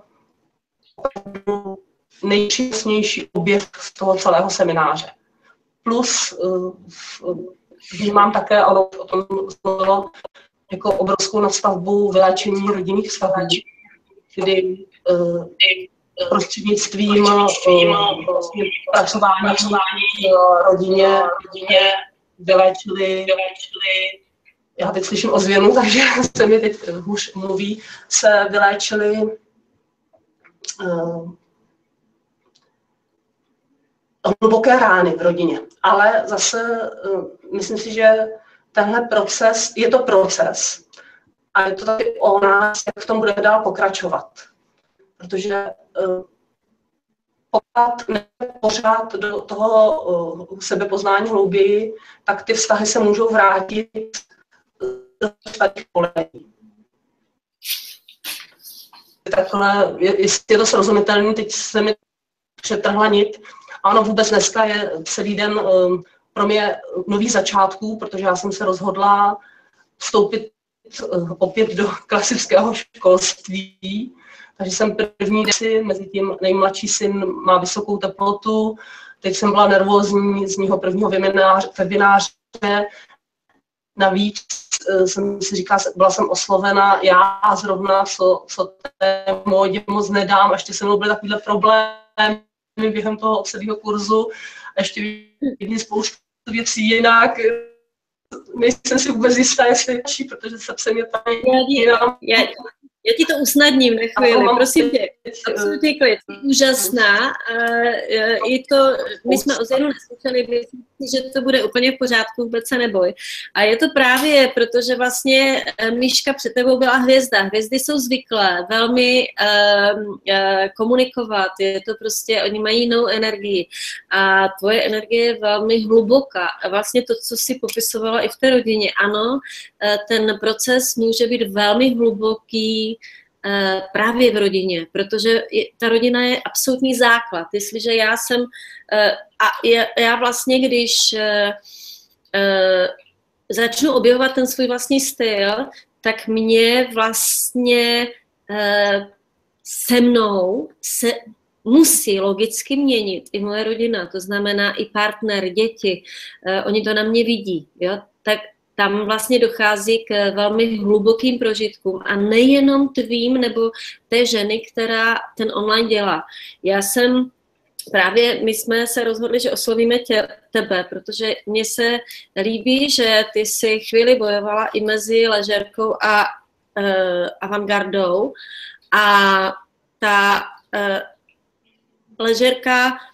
nejpříjemnější objev z toho celého semináře. Plus vnímám také, ono o tom bylo, jako obrovskou nadstavbu vyléčení rodinných vztahů, kdy prostřednictvím vlastně pracování v rodině, rodině vyléčili, já teď slyším ozvěnu, takže se mi teď hůř mluví, se vyléčili uh, hluboké rány v rodině. Ale zase uh, myslím si, že tenhle proces, je to proces a je to taky o nás, jak v tom budeme dál pokračovat. Protože uh, pokud ne pořád do toho uh, sebepoznání hlouběji, tak ty vztahy se můžou vrátit do starých polení. Takhle, jestli je to srozumitelné, teď se mi přetrhla nit. Ano, vůbec dneska je celý den um, pro mě nových začátků, protože já jsem se rozhodla vstoupit uh, opět do klasického školství. Takže jsem první den, mezi tím nejmladší syn má vysokou teplotu, teď jsem byla nervózní z mého prvního webináře. Navíc jsem si říkala, byla jsem oslovena, já zrovna, co, co té módě moc nedám, a ještě se mnou byly takovýhle problémy během toho celého kurzu, a ještě vidím spoustu věcí jinak. Nejsem si vůbec jistá, jestli je, protože se mě tady jinam. Já ti to usnadním na chvíli, prosím tě, absolutně klid, úžasná. I to, my jsme o Zenu neslyšeli, myslím si, že to bude úplně v pořádku, vůbec se neboj. A je to právě, protože vlastně Míška před tebou byla hvězda. Hvězdy jsou zvyklé velmi uh, uh, komunikovat, je to prostě, oni mají jinou energii a tvoje energie je velmi hluboká. A vlastně to, co jsi popisovala i v té rodině, ano, ten proces může být velmi hluboký, právě v rodině, protože ta rodina je absolutní základ. Jestliže já jsem, a já vlastně, když začnu objevovat ten svůj vlastní styl, tak mě vlastně se mnou se musí logicky měnit i moje rodina, to znamená i partner, děti, oni to na mě vidí, jo, tak tam vlastně dochází k velmi hlubokým prožitkům a nejenom tvým nebo té ženy, která ten online dělá. Já jsem právě, my jsme se rozhodli, že oslovíme tě, tebe, protože mně se líbí, že ty si chvíli bojovala i mezi ležérkou a uh, avantgardou a ta uh, ležérka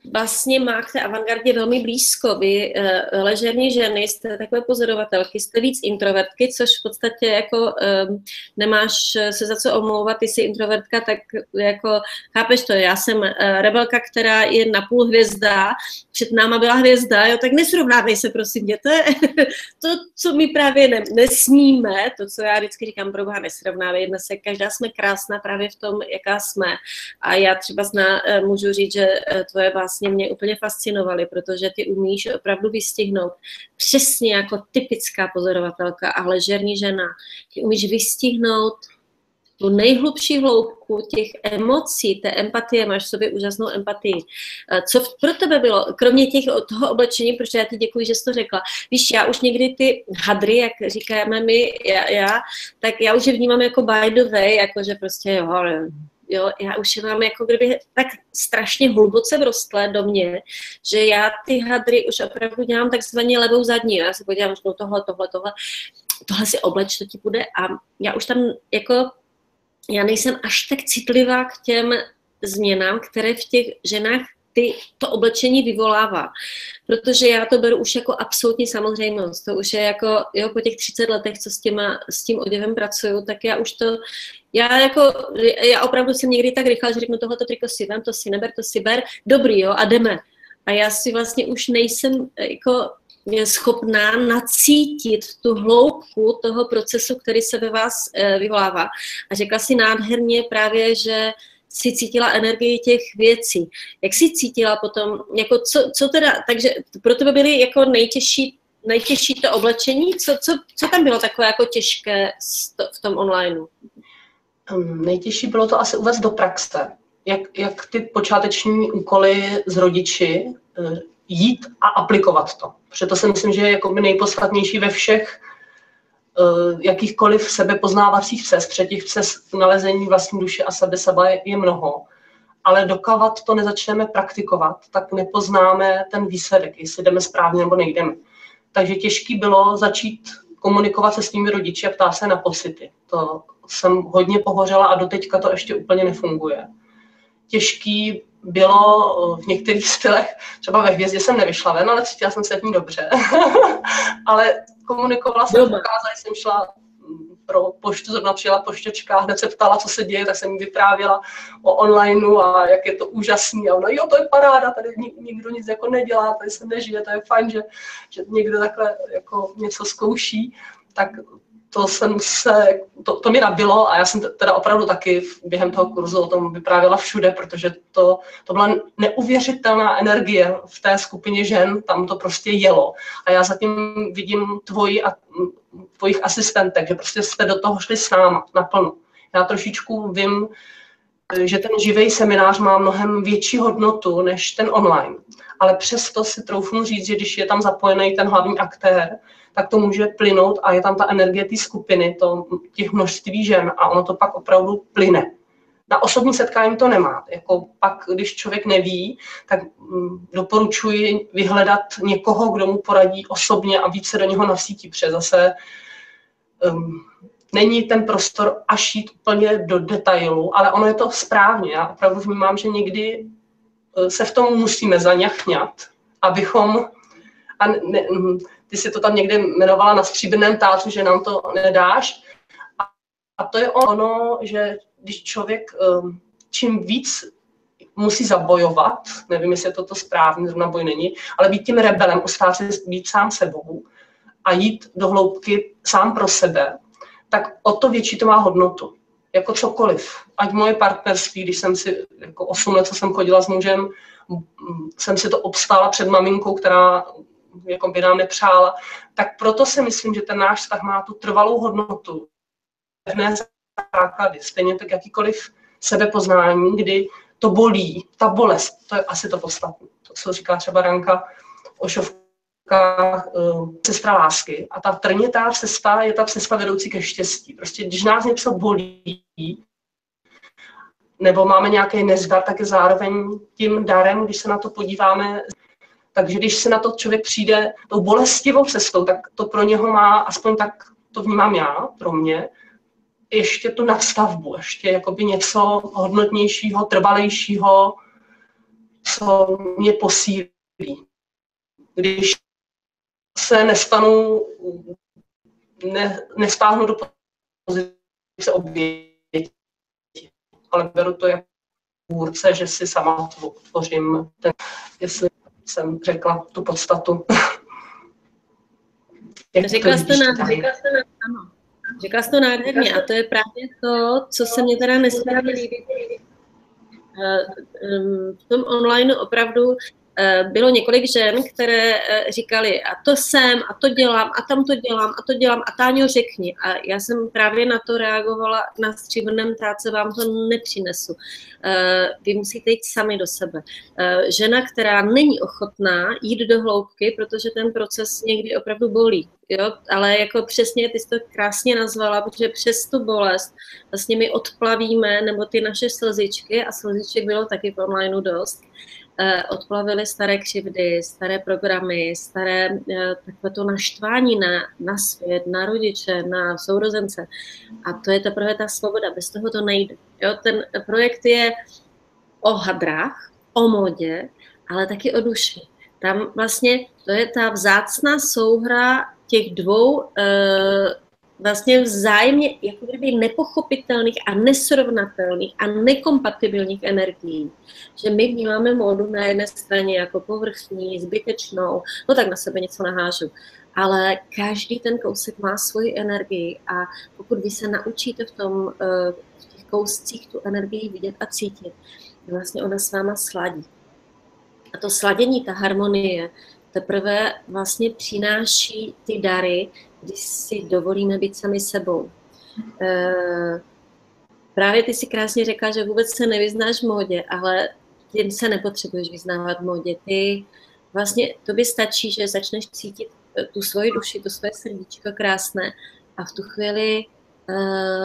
vlastně má k té avantgardě velmi blízko. Vy, uh, ležerní ženy, jste takové pozorovatelky, jste víc introvertky, což v podstatě jako um, nemáš se za co omlouvat, ty jsi introvertka, tak jako chápeš to, já jsem uh, rebelka, která je napůl hvězda, před náma byla hvězda, jo, tak nesrovnávej se, prosím tě, to je to, co my právě ne, nesníme, to, co já vždycky říkám, proboha, nesrovnávejme se, každá jsme krásná právě v tom, jaká jsme. A já třeba zná, můžu říct, že tvoje vlastně mě úplně fascinovaly, protože ty umíš opravdu vystihnout přesně jako typická pozorovatelka a ležerní žena. Ty umíš vystihnout tu nejhlubší hloubku těch emocí, té empatie, máš v sobě úžasnou empatii. Co pro tebe bylo, kromě těch, toho oblečení, protože já ti děkuji, že jsi to řekla. Víš, já už někdy ty hadry, jak říkáme my, já, já tak já už je vnímám jako by the way, jako že prostě jo, jo, já už je mám jako kdyby tak strašně hluboce vrostlé do mě, že já ty hadry už opravdu dělám takzvaně levou zadní. Já se podívám, no tohle, tohle, tohle, tohle si obleč, to ti bude a já už tam jako já nejsem až tak citlivá k těm změnám, které v těch ženách ty, to oblečení vyvolává. Protože já to beru už jako absolutní samozřejmost. To už je jako, jo, po těch třiceti letech, co s, těma, s tím oděvem pracuju, tak já už to, já jako, já opravdu jsem někdy tak rychle, že řeknu, tohleto triko si vem, to si neber, to si ber, dobrý, jo, a jdeme. A já si vlastně už nejsem jako je schopná nacítit tu hloubku toho procesu, který se ve vás e, vyvolává. A řekla si nádherně právě, že si cítila energii těch věcí. Jak si cítila potom, jako co, co teda, takže pro tebe byly jako nejtěžší, nejtěžší to oblečení? Co, co, co tam bylo takové jako těžké v tom onlineu? Um, nejtěžší bylo to asi uvést do praxe. Jak, jak ty počáteční úkoly s rodiči jít a aplikovat to. Protože to si myslím, že je jako nejpodstatnější ve všech uh, jakýchkoliv sebepoznávacích cest. Třetích cest k nalezení vlastní duše a sebe seba je, je mnoho. Ale dokávat to nezačneme praktikovat, tak nepoznáme ten výsledek, jestli jdeme správně nebo nejdeme. Takže těžký bylo začít komunikovat se svými rodiči a ptát se na pocity. To jsem hodně pohořela a doteďka to ještě úplně nefunguje. Těžký bylo v některých stylech, třeba ve Hvězdě jsem nevyšla ven, ale cítila jsem se v ní dobře. Ale komunikovala jsem, ukázala jsem, šla pro poštu, zrovna přijela pošťačka, hned se ptala, co se děje, tak jsem jí vyprávěla o onlineu a jak je to úžasný. A ona, jo, to je paráda, tady nikdo nic jako nedělá, tady se nežije, to je fajn, že, že někdo takhle jako něco zkouší. Tak to jsem se, to, to mi nabilo a já jsem teda opravdu taky během toho kurzu o tom vyprávěla všude, protože to, to byla neuvěřitelná energie v té skupině žen, tam to prostě jelo. A já zatím vidím tvoji a tvojich asistentek, že prostě jste do toho šli s náma naplno. Já trošičku vím, že ten živý seminář má mnohem větší hodnotu než ten online. Ale přesto si troufnu říct, že když je tam zapojený ten hlavní aktér, tak to může plynout a je tam ta energie té skupiny, to, těch množství žen a ono to pak opravdu plyne. Na osobní setkání to nemá. Jako pak, když člověk neví, tak mm, doporučuji vyhledat někoho, kdo mu poradí osobně a více do něho nasítí, protože zase um, není ten prostor až jít úplně do detailu, ale ono je to správně. Já opravdu vnímám, že někdy se v tom musíme zaňachňat, abychom... A ne, ty si to tam někde jmenovala na stříbrném tácu, že nám to nedáš. A, a to je ono, že když člověk čím víc musí zabojovat, nevím, jestli je to to správně, zrovna boj není, ale být tím rebelem, ustát se být sám sebou a jít do hloubky sám pro sebe, tak o to větší to má hodnotu. Jako cokoliv. Ať moje partnerství, když jsem si jako osm let, co jsem chodila s mužem, jsem si to obstála před maminkou, která jako by nám nepřála, tak proto si myslím, že ten náš vztah má tu trvalou hodnotu. Pevné základy, stejně tak jakýkoliv sebepoznání, kdy to bolí, ta bolest, to je asi to podstatné. To, co říká třeba Ranka v Ošovkách, uh, cesta lásky. A ta trnitá cesta je ta cesta vedoucí ke štěstí. Prostě když nás něco bolí, nebo máme nějaký nezdar, tak je zároveň tím darem, když se na to podíváme. Takže když se na to člověk přijde tou bolestivou cestou, tak to pro něho má, aspoň tak to vnímám já, pro mě, ještě tu nadstavbu, ještě jakoby něco hodnotnějšího, trvalejšího, co co mě posílí. Když se nestanu, ne, nestáhnu do pozice oběti, ale beru to jako tvůrce, že si sama tvořím, ten, jestli jsem řekla tu podstatu. Řekla jste, nám, řekla jste nám, ano. Řekla jste to nádherně a to je právě to, co se mě teda nesmírně líbí. V tom online opravdu bylo několik žen, které říkali, a to jsem, a to dělám, a tam to dělám, a to dělám, a Táňo řekni. A já jsem právě na to reagovala, na stříbrném táce vám to nepřinesu. Vy musíte jít sami do sebe. Žena, která není ochotná jít do hloubky, protože ten proces někdy opravdu bolí. Jo? Ale jako přesně, ty jsi to krásně nazvala, protože přes tu bolest vlastně my odplavíme, nebo ty naše slzičky, a slziček bylo taky v onlineu dost, odplavily staré křivdy, staré programy, staré takové to naštvání na, na svět, na rodiče, na sourozence. A to je teprve ta svoboda, bez toho to nejde. Jo? Ten projekt je o hadrách, o modě, ale taky o duši. Tam vlastně to je ta vzácná souhra těch dvou vlastně vzájemně jako kdyby nepochopitelných a nesrovnatelných a nekompatibilních energií. Že my vnímáme módu na jedné straně jako povrchní, zbytečnou, no tak na sebe něco nahážu. Ale každý ten kousek má svoji energii a pokud vy se naučíte v, tom, v těch kouscích tu energii vidět a cítit, vlastně ona s váma sladí. A to sladění, ta harmonie, teprve vlastně přináší ty dary, když si dovolíme být sami sebou. E, právě ty si krásně řekla, že vůbec se nevyznáš v módě, ale tím se nepotřebuješ vyznávat v módě. Ty vlastně, tobě stačí, že začneš cítit tu svoji duši, to svoje srdíčko krásné a v tu chvíli e,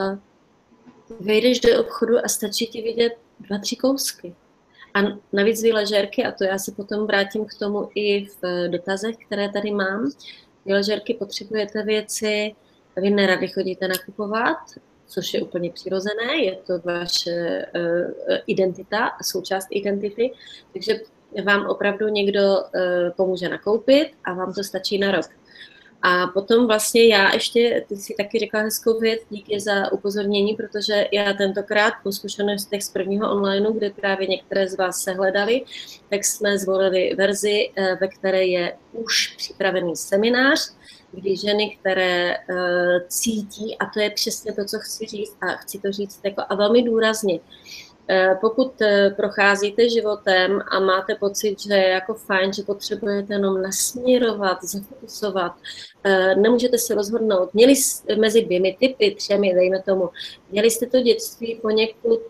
vejdeš do obchodu a stačí ti vidět dva, tři kousky. A navíc vy ležérky, a to já se potom vrátím k tomu i v dotazech, které tady mám, vy ležérky potřebujete věci, vy nerady chodíte nakupovat, což je úplně přirozené, je to vaše uh, identita, součást identity, takže vám opravdu někdo uh, pomůže nakoupit a vám to stačí na rok. A potom vlastně já ještě, ty jsi taky řekla hezkou věc, díky za upozornění, protože já tentokrát po zkušenostech z prvního onlineu, kde právě některé z vás se hledali, tak jsme zvolili verzi, ve které je už připravený seminář, kdy ženy, které uh, cítí, a to je přesně to, co chci říct, a chci to říct jako a velmi důrazně, pokud procházíte životem a máte pocit, že je jako fajn, že potřebujete jenom nasměrovat, zafokusovat, nemůžete se rozhodnout, měli mezi dvěmi typy, třemi, dejme tomu, měli jste to dětství poněkud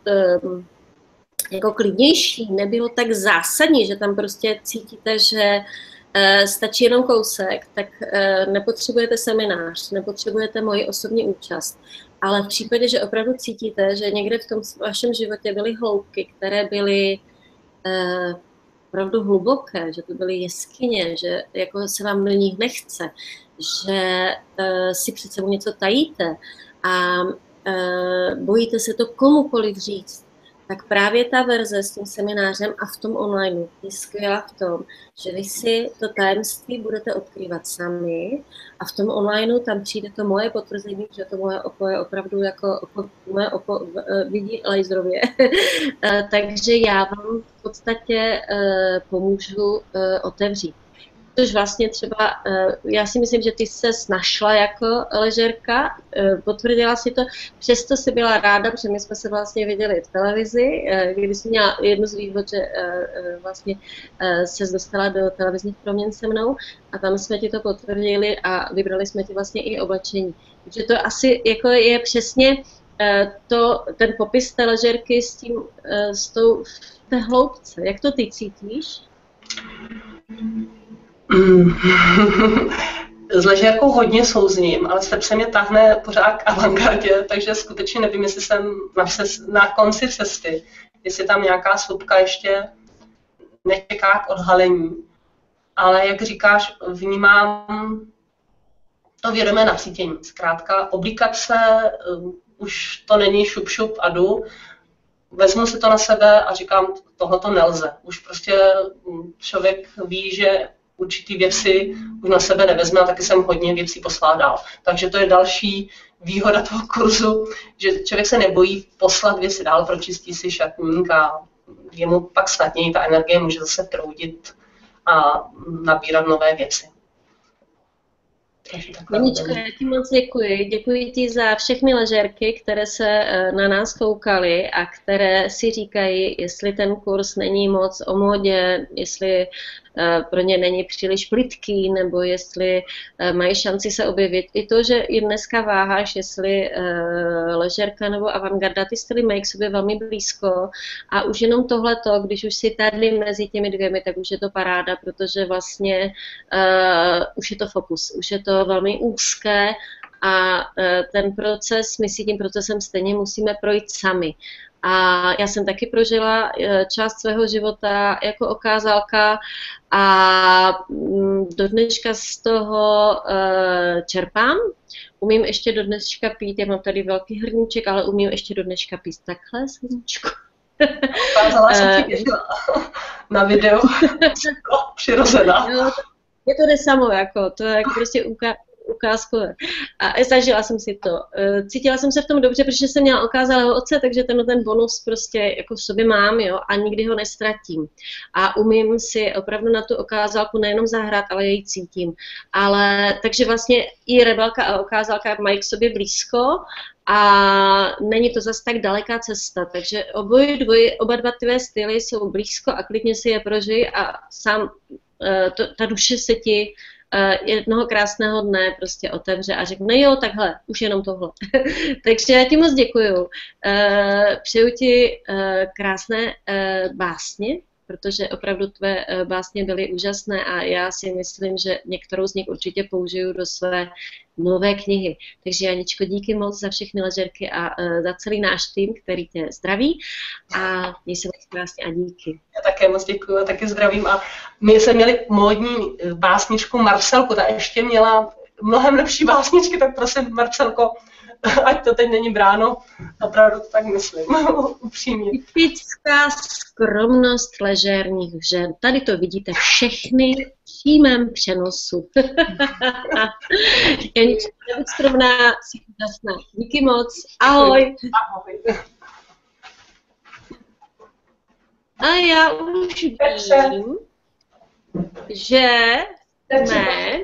jako klidnější, nebylo tak zásadní, že tam prostě cítíte, že stačí jenom kousek, tak nepotřebujete seminář, nepotřebujete moji osobní účast. Ale v případě, že opravdu cítíte, že někde v tom vašem životě byly hloubky, které byly eh, opravdu hluboké, že to byly jeskyně, že jako se vám do nich nechce, že eh, si před sebou něco tajíte a eh, bojíte se to komukoliv říct, tak právě ta verze s tím seminářem a v tom online je skvělá v tom, že vy si to tajemství budete odkrývat sami a v tom online tam přijde to moje potvrzení, že to moje oko je opravdu jako oko, moje oko vidí laserově. Takže já vám v podstatě pomůžu otevřít. Což vlastně třeba, já si myslím, že ty ses našla jako ležérka, potvrdila si to, přesto si byla ráda, protože my jsme se vlastně viděli v televizi, kdy jsi měla jednu z výhod, že vlastně ses dostala do televizních proměn se mnou a tam jsme ti to potvrdili a vybrali jsme ti vlastně i oblečení. Takže to asi jako je přesně to, ten popis té ležérky s tím, s tou v té hloubce. Jak to ty cítíš? Mm. S ležérkou hodně souzním, ale srdce mě tahne pořád k avantgardě, takže skutečně nevím, jestli jsem na, cest, na konci cesty, jestli tam nějaká slupka ještě nečeká k odhalení. Ale jak říkáš, vnímám to vědomé nacítění. Zkrátka oblíkat se, uh, už to není šup šup a jdu, vezmu si to na sebe a říkám, tohle to nelze. Už prostě člověk ví, že určitý věci už na sebe nevezme a taky jsem hodně věcí poslal dál. Takže to je další výhoda toho kurzu, že člověk se nebojí poslat věci dál, pročistí si šatník a je mu pak snadněji, ta energie může zase proudit a nabírat nové věci. Moničko, já ti moc děkuji. Děkuji ti za všechny ležérky, které se na nás koukaly a které si říkají, jestli ten kurz není moc o módě, jestli pro ně není příliš plytký, nebo jestli mají šanci se objevit. I to, že i dneska váháš, jestli ležérka nebo avantgarda, ty styly mají k sobě velmi blízko a už jenom tohleto, když už si tady mezi těmi dvěmi, tak už je to paráda, protože vlastně uh, už je to fokus, už je to velmi úzké a uh, ten proces, my si tím procesem stejně musíme projít sami. A já jsem taky prožila část svého života jako okázalka a do dneška z toho čerpám. Umím ještě do dneška pít, já mám tady velký hrníček, ale umím ještě do dneška pít takhle, sluníčko. Ukázala jsem ti na videu, přirozená. Je to nesamo, jako, to je jako prostě uka ukázkové. A zažila jsem si to. Cítila jsem se v tom dobře, protože jsem měla okázalého otce, takže ten, ten bonus prostě jako v sobě mám, jo, a nikdy ho nestratím. A umím si opravdu na tu okázalku nejenom zahrát, ale jej cítím. Ale, takže vlastně i rebelka a okázalka mají k sobě blízko a není to zase tak daleká cesta, takže oboje dvoje, oba dva tvé styly jsou blízko a klidně si je prožij a sám to, ta duše se ti jednoho krásného dne prostě otevře a řekne, jo, takhle, už jenom tohle. Takže já ti moc děkuju. Přeju ti krásné básně, protože opravdu tvé básně byly úžasné a já si myslím, že některou z nich určitě použiju do své nové knihy. Takže Janičko, díky moc za všechny ležerky a za celý náš tým, který tě zdraví a měj se moc krásně a díky. Já také moc děkuju a taky zdravím a my jsme měli módní básničku Marcelku, ta ještě měla mnohem lepší básničky, tak prosím Marcelko, ať to teď není bráno, opravdu to tak myslím, upřímně. Typická skromnost ležérních žen. Tady to vidíte všechny v přímém přenosu. Janička, nebuď skromná, jsi úžasná. Díky moc. Ahoj. Ahoj. A já už vím, že jsme...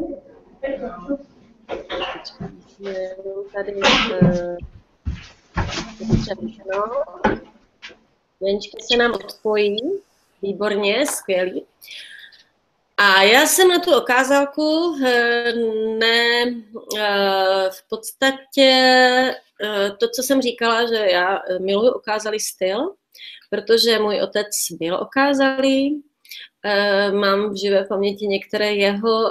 Tady no. Janička se nám odpojí, výborně, skvělý. A já jsem na tu okázalku ne, v podstatě to, co jsem říkala, že já miluji okázalý styl, protože můj otec byl okázalý. Mám v živé paměti některé jeho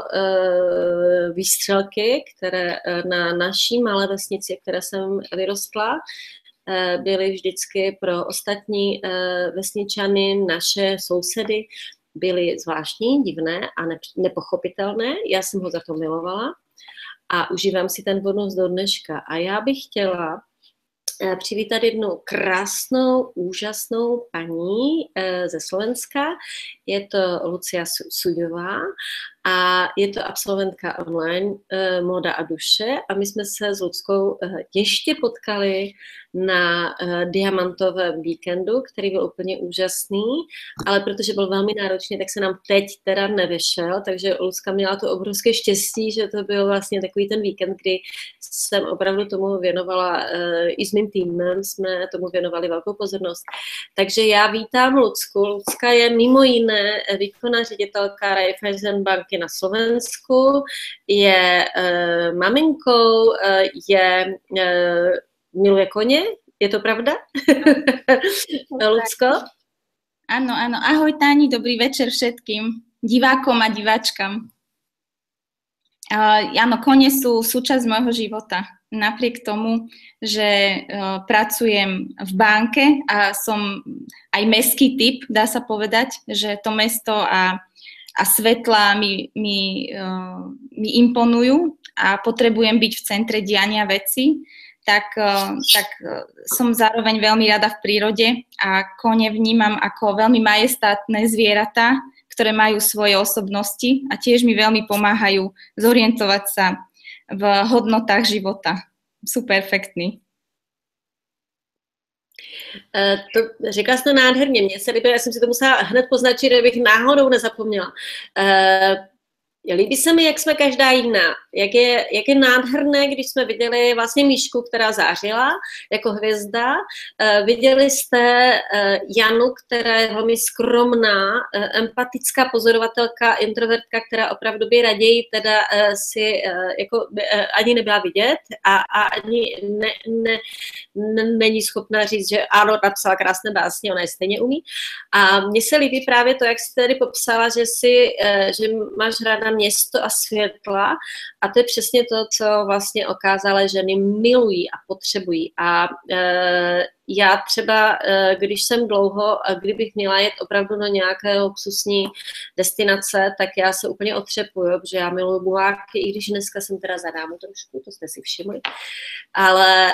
výstřelky, které na naší malé vesnici, které jsem vyrostla, byly vždycky pro ostatní vesničany, naše sousedy, byly zvláštní, divné a nepochopitelné. Já jsem ho za to milovala a užívám si ten bonus do dneška. A já bych chtěla přivítat jednu krásnou, úžasnou paní ze Slovenska. Je to Lucia Sudová a je to absolventka online Móda a duše a my jsme se s Luckou ještě potkali na diamantovém víkendu, který byl úplně úžasný, ale protože byl velmi náročný, tak se nám teď teda nevyšel, takže Lucka měla to obrovské štěstí, že to byl vlastně takový ten víkend, kdy jsem opravdu tomu věnovala, i s mým týmem jsme tomu věnovali velkou pozornost. Takže já vítám Lucku. Lucka je mimo jiné výkonná ředitelka Raiffeisen banky na Slovensku, je uh, maminkou, uh, je, uh, miluje koně, je to pravda? Lucko? Áno, áno. Ahoj Táni, dobrý večer všetkým divákom a diváčkam. Uh, áno, kone sú súčasť môjho života. Napriek tomu, že uh, pracujem v banke a som aj mestský typ, dá sa povedať, že to mesto a, a svetlá mi, mi, uh, mi imponujú a potrebujem byť v centre diania veci, tak, tak som zároveň veľmi rada v prírode a kone vnímam ako veľmi majestátne zvieratá, ktoré majú svoje osobnosti a tiež mi veľmi pomáhajú zorientovať sa v hodnotách života. Sú perfektní. Uh, to, říkala jsi to nádherně, mně se líbí, já jsem si to musela hned poznačit, abych náhodou nezapomněla. Uh, Líbí se mi, jak jsme každá jiná. Jak je, jak je nádherné, když jsme viděli vlastně Míšku, která zářila jako hvězda. Uh, viděli jste uh, Janu, která je velmi skromná, uh, empatická pozorovatelka, introvertka, která opravdu by raději teda uh, si uh, jako uh, ani nebyla vidět a, a ani ne, ne, ne, není schopná říct, že ano, napsala krásné básně, ona je stejně umí. A mně se líbí právě to, jak jsi tady popsala, že, si, uh, že máš ráda město a světla a to je přesně to, co vlastně okázala, ženy milují a potřebují. A e, já třeba, e, když jsem dlouho, kdybych měla jet opravdu do nějaké luxusní destinace, tak já se úplně otřepuju, protože já miluji buláky, i když dneska jsem teda za dámu trošku, to jste si všimli. Ale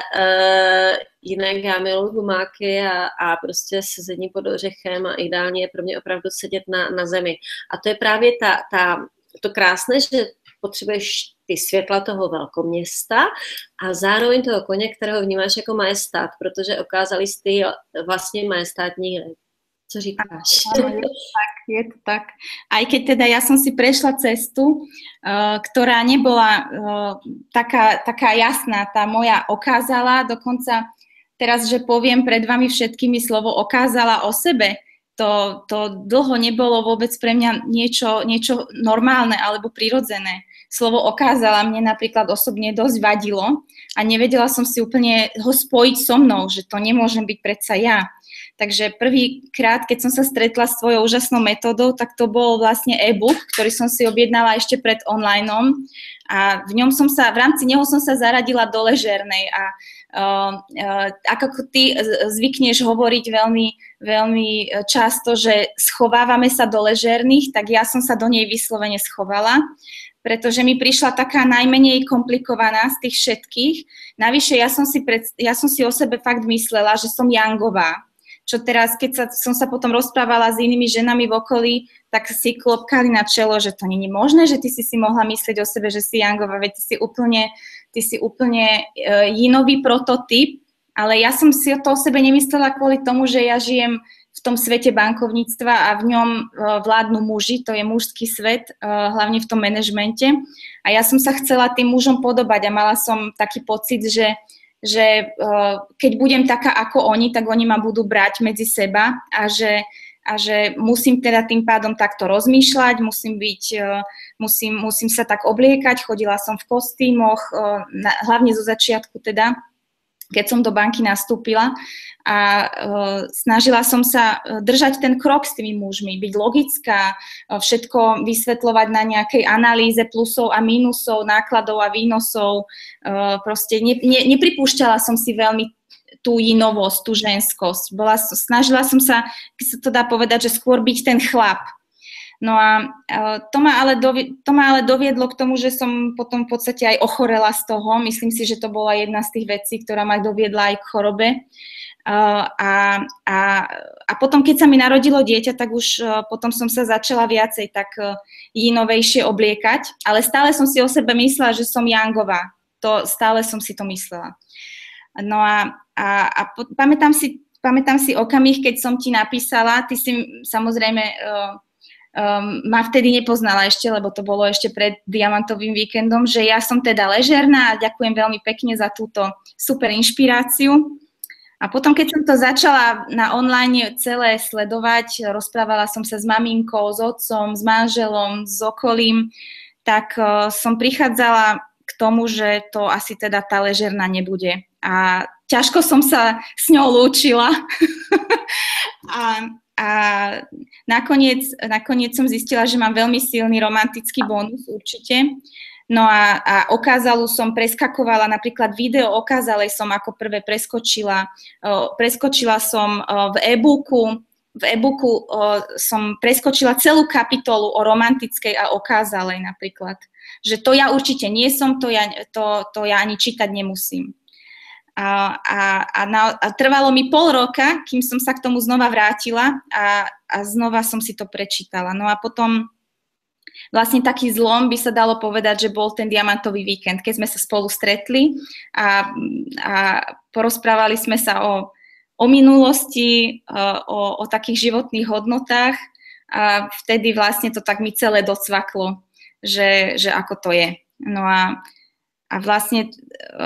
e, jinak já miluji gumáky a, a prostě sezení pod ořechem a ideálně je pro mě opravdu sedět na, na zemi. A to je právě ta, ta to krásné, že potřebuješ ty světla toho velkoměsta a zároveň toho koně, kterého vnímáš jako majestát, protože ukázali jsi vlastně majestátní hry. Co říkáš? Áno, je to tak, je to tak. Aj keď teda ja som si prešla cestu, uh, ktorá nebola uh, taká, taká jasná, tá moja okázala, dokonca teraz, že poviem pred vami všetkými slovo okázala o sebe, To, to dlho nebolo vôbec pre mňa niečo, niečo normálne alebo prirodzené. Slovo okázala mne napríklad osobne dosť vadilo a nevedela som si úplne ho spojiť so mnou, že to nemôžem byť predsa ja. Takže prvýkrát, keď som sa stretla s tvojou úžasnou metódou, tak to bol vlastne e-book, ktorý som si objednala ešte pred onlineom a v ňom som sa, v rámci neho som sa zaradila do ležernej a Uh, uh, ako ty zvykneš hovoriť veľmi, veľmi často, že schovávame sa do ležerných, tak ja som sa do nej vyslovene schovala, pretože mi prišla taká najmenej komplikovaná z tých všetkých. Navyše ja som si, pred, ja som si o sebe fakt myslela, že som Jangová. Čo teraz, keď sa, som sa potom rozprávala s inými ženami v okolí, tak si klopkali na čelo, že to nie je možné, že ty si si mohla myslieť o sebe, že si Jangová, veď ty si úplne, ty si úplne uh, jinový prototyp, ale ja som si to o sebe nemyslela kvôli tomu, že ja žijem v tom svete bankovníctva a v ňom uh, vládnu muži, to je mužský svet, uh, hlavne v tom manažmente. A ja som sa chcela tým mužom podobať a mala som taký pocit, že že uh, keď budem taká ako oni, tak oni ma budú brať medzi seba a že, a že musím teda tým pádom takto rozmýšľať, musím byť, uh, musím, musím sa tak obliekať, chodila som v kostýmoch, uh, na, hlavne zo začiatku teda, keď som do banky nastúpila a uh, snažila som sa držať ten krok s tými mužmi, byť logická, uh, všetko vysvetľovať na nejakej analýze plusov a mínusov, nákladov a výnosov. Uh, proste ne, ne, nepripúšťala som si veľmi tú jinovosť, tú ženskosť. Bola, snažila som sa, keď sa to dá povedať, že skôr byť ten chlap. No a to ma, ale dovie, to ma ale doviedlo k tomu, že som potom v podstate aj ochorela z toho. Myslím si, že to bola jedna z tých vecí, ktorá ma doviedla aj k chorobe. A, a, a potom, keď sa mi narodilo dieťa, tak už potom som sa začala viacej tak jinovejšie obliekať, ale stále som si o sebe myslela, že som Jangová. To, stále som si to myslela. No a, a, a pamätám si, pamätám si okamih, keď som ti napísala, ty si samozrejme... Um, ma vtedy nepoznala ešte, lebo to bolo ešte pred diamantovým víkendom, že ja som teda ležerná a ďakujem veľmi pekne za túto super inšpiráciu. A potom, keď som to začala na online celé sledovať, rozprávala som sa s maminkou, s otcom, s manželom, s okolím, tak uh, som prichádzala k tomu, že to asi teda tá ležerná nebude. A ťažko som sa s ňou lúčila. a A nakoniec, nakoniec som zistila, že mám veľmi silný romantický bonus určite. No a, a okázalu som preskakovala, napríklad video okázalej som ako prvé preskočila. Preskočila som v e-booku, v e-booku som preskočila celú kapitolu o romantickej a okázalej napríklad. Že to ja určite nie som, to ja, to, to ja ani čítať nemusím. A, a, a, na, a trvalo mi pol roka, kým som sa k tomu znova vrátila a, a znova som si to prečítala. No a potom vlastne taký zlom by sa dalo povedať, že bol ten diamantový víkend, keď sme sa spolu stretli a, a porozprávali sme sa o, o minulosti, o, o takých životných hodnotách a vtedy vlastne to tak mi celé docvaklo, že, že ako to je. No a, a vlastne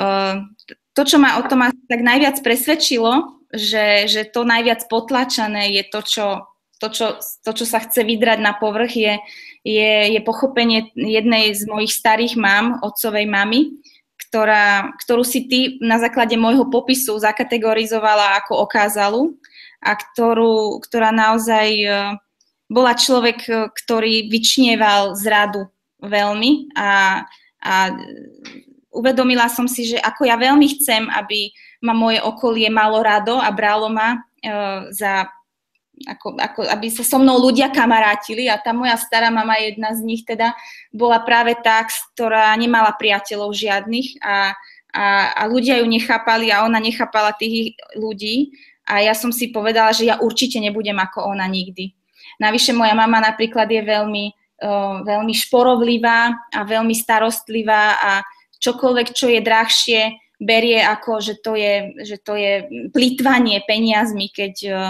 to, čo ma o tom asi tak najviac presvedčilo, že, že to najviac potlačané je to, čo, to, čo, to, čo sa chce vydrať na povrch, je, je, je pochopenie jednej z mojich starých mám, otcovej mamy, ktorá, ktorú si ty na základe môjho popisu zakategorizovala ako okázalu a ktorú, ktorá naozaj bola človek, ktorý vyčnieval zradu veľmi a, a uvedomila som si, že ako ja veľmi chcem, aby ma moje okolie malo rado a bralo ma uh, za, ako, ako, aby sa so mnou ľudia kamarátili a tá moja stará mama, jedna z nich teda, bola práve tá, ktorá nemala priateľov žiadnych a, a, a ľudia ju nechápali a ona nechápala tých ľudí a ja som si povedala, že ja určite nebudem ako ona nikdy. Navyše moja mama napríklad je veľmi, uh, veľmi šporovlivá a veľmi starostlivá a čokoľvek, čo je drahšie, berie ako, že to je, že to je plýtvanie peniazmi, keď uh,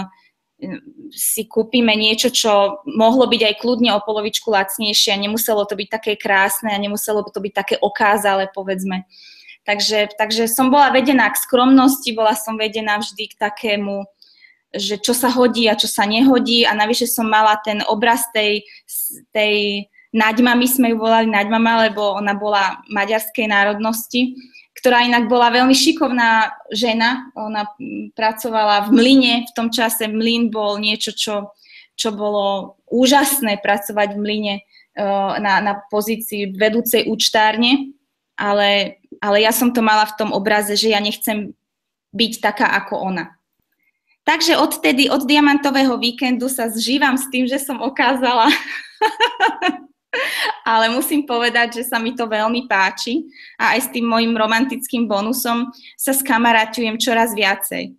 si kúpime niečo, čo mohlo byť aj kľudne o polovičku lacnejšie a nemuselo to byť také krásne a nemuselo to byť také okázale, povedzme. Takže, takže som bola vedená k skromnosti, bola som vedená vždy k takému, že čo sa hodí a čo sa nehodí a navyše som mala ten obraz tej, tej Naďma, my sme ju volali Naďmama, lebo ona bola maďarskej národnosti, ktorá inak bola veľmi šikovná žena. Ona pracovala v mlyne, v tom čase mlyn bol niečo, čo, čo bolo úžasné pracovať v mlyne na, na pozícii vedúcej účtárne, ale, ale ja som to mala v tom obraze, že ja nechcem byť taká ako ona. Takže odtedy, od diamantového víkendu sa zžívam s tým, že som okázala. Ale musím povedať, že sa mi to veľmi páči a aj s tým mojim romantickým bonusom sa skamaráťujem čoraz viacej.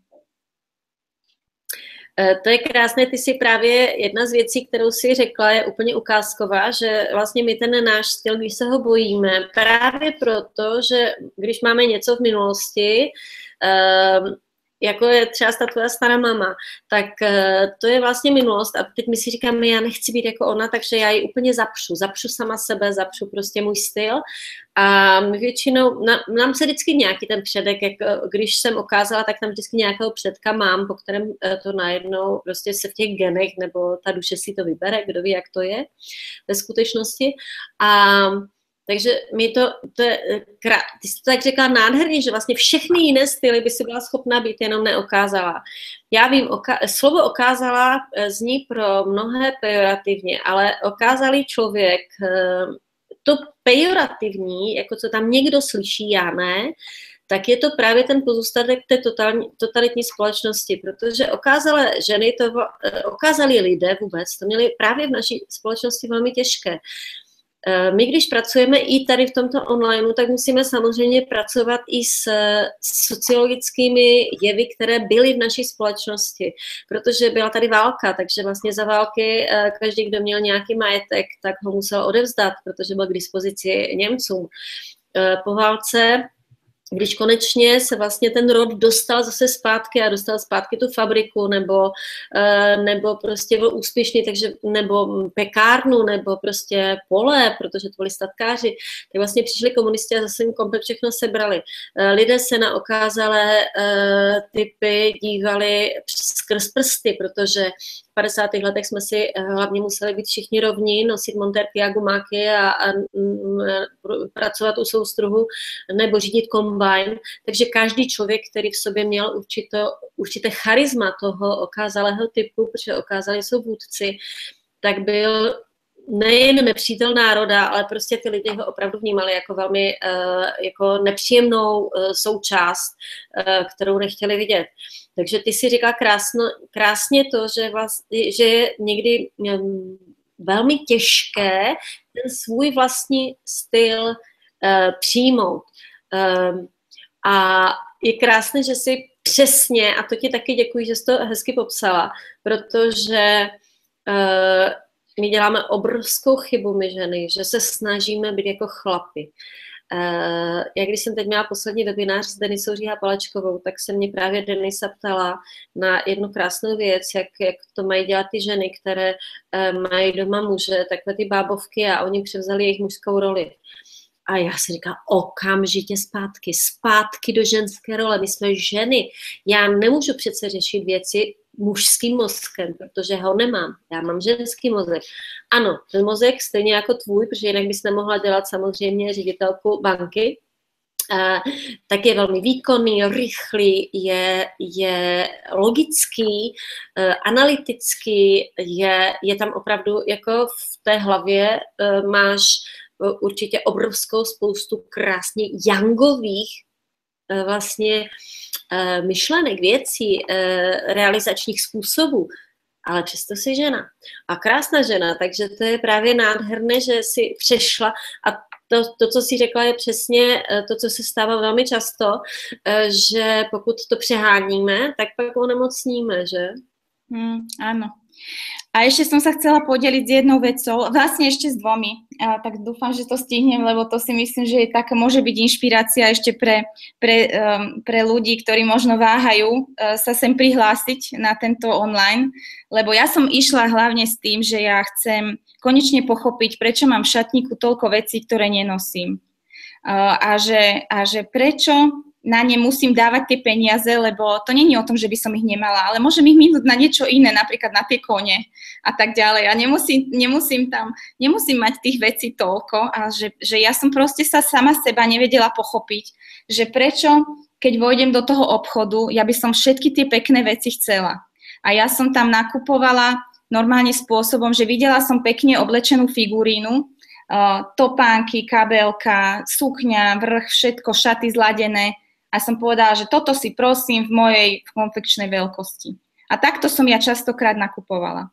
To je krásné, ty si právě, jedna z věcí, kterou si řekla, je úplně ukázková, že vlastně my ten náš styl, když se ho bojíme, právě proto, že když máme něco v minulosti, um, jako je třeba ta tvoja stará mama, tak uh, to je vlastně minulost a teď my si říkáme, já nechci být jako ona, takže já ji úplně zapřu, zapřu sama sebe, zapřu prostě můj styl a my většinou, na, nám se vždycky nějaký ten předek, jak, když jsem okázala, tak tam vždycky nějakého předka mám, po kterém uh, to najednou prostě se v těch genech, nebo ta duše si to vybere, kdo ví, jak to je ve skutečnosti a takže mi to, to je, ty jsi to tak řekla nádherně, že vlastně všechny jiné styly by si byla schopná být, jenom neokázala. Já vím, oka- slovo okázala zní pro mnohé pejorativně, ale okázalý člověk, to pejorativní, jako co tam někdo slyší, já ne, tak je to právě ten pozůstatek té totální, totalitní společnosti, protože okázalé ženy, to, okázalí lidé vůbec, to měli právě v naší společnosti velmi těžké. My, když pracujeme i tady v tomto online, tak musíme samozřejmě pracovat i s sociologickými jevy, které byly v naší společnosti, protože byla tady válka, takže vlastně za války každý, kdo měl nějaký majetek, tak ho musel odevzdat, protože byl k dispozici Němcům. Po válce, když konečně se vlastně ten rod dostal zase zpátky a dostal zpátky tu fabriku nebo, nebo prostě byl úspěšný, takže, nebo pekárnu, nebo prostě pole, protože to byli statkáři, tak vlastně přišli komunisti a zase jim komplet všechno sebrali. Lidé se na okázalé typy dívali skrz prsty, protože v padesátých letech jsme si hlavně museli být všichni rovní, nosit montérky a gumáky a, a, a pracovat u soustruhu nebo řídit kombajn. Takže každý člověk, který v sobě měl určité, určité charisma toho okázalého typu, protože okázalí jsou vůdci, tak byl nejen nepřítel národa, ale prostě ty lidi ho opravdu vnímali jako velmi uh, jako nepříjemnou uh, součást, uh, kterou nechtěli vidět. Takže ty si říkala krásno, krásně to, že, vlastně, že je někdy um, velmi těžké ten svůj vlastní styl uh, přijmout. Um, a je krásné, že jsi přesně, a to ti taky děkuji, že jsi to hezky popsala, protože uh, my děláme obrovskou chybu, my ženy, že se snažíme být jako chlapi. Uh, já když jsem teď měla poslední webinář s Denisou Říha Palečkovou, tak se mě právě Denisa ptala na jednu krásnou věc, jak, jak to mají dělat ty ženy, které uh, mají doma muže, takové ty bábovky a oni převzali jejich mužskou roli. A já si říkám, okamžitě zpátky, zpátky do ženské role, my jsme ženy. Já nemůžu přece řešit věci mužským mozkem, protože ho nemám. Já mám ženský mozek. Ano, ten mozek stejně jako tvůj, protože jinak bys nemohla dělat samozřejmě ředitelku banky, Uh, tak je velmi výkonný, rychlý, je, je logický, uh, analytický, je, je tam opravdu jako v té hlavě uh, máš uh, určitě obrovskou spoustu krásně yangových uh, vlastně uh, myšlenek, věcí, uh, realizačních způsobů. Ale přesto jsi žena. A krásná žena, takže to je právě nádherné, že jsi přešla a to, to, co jsi řekla, je přesně to, co se stává velmi často, že pokud to přeháníme, tak pak onemocníme, že? Mm, áno. A ešte som sa chcela podeliť s jednou vecou, vlastne ešte s dvomi, a tak dúfam, že to stihnem, lebo to si myslím, že je tak, môže byť inšpirácia ešte pre, pre, um, pre ľudí, ktorí možno váhajú uh, sa sem prihlásiť na tento online, lebo ja som išla hlavne s tým, že ja chcem konečne pochopiť, prečo mám v šatníku toľko vecí, ktoré nenosím. Uh, a, že, a že prečo na ne musím dávať tie peniaze, lebo to nie je o tom, že by som ich nemala, ale môžem ich minúť na niečo iné, napríklad na tie kone a tak ďalej. A nemusím, nemusím tam, nemusím mať tých vecí toľko a že, že ja som proste sa sama seba nevedela pochopiť, že prečo, keď vojdem do toho obchodu, ja by som všetky tie pekné veci chcela. A ja som tam nakupovala normálne spôsobom, že videla som pekne oblečenú figurínu, uh, topánky, kabelka, sukňa, vrch, všetko, šaty zladené. A som povedala, že toto si prosím v mojej konfekčnej veľkosti. A takto som ja častokrát nakupovala.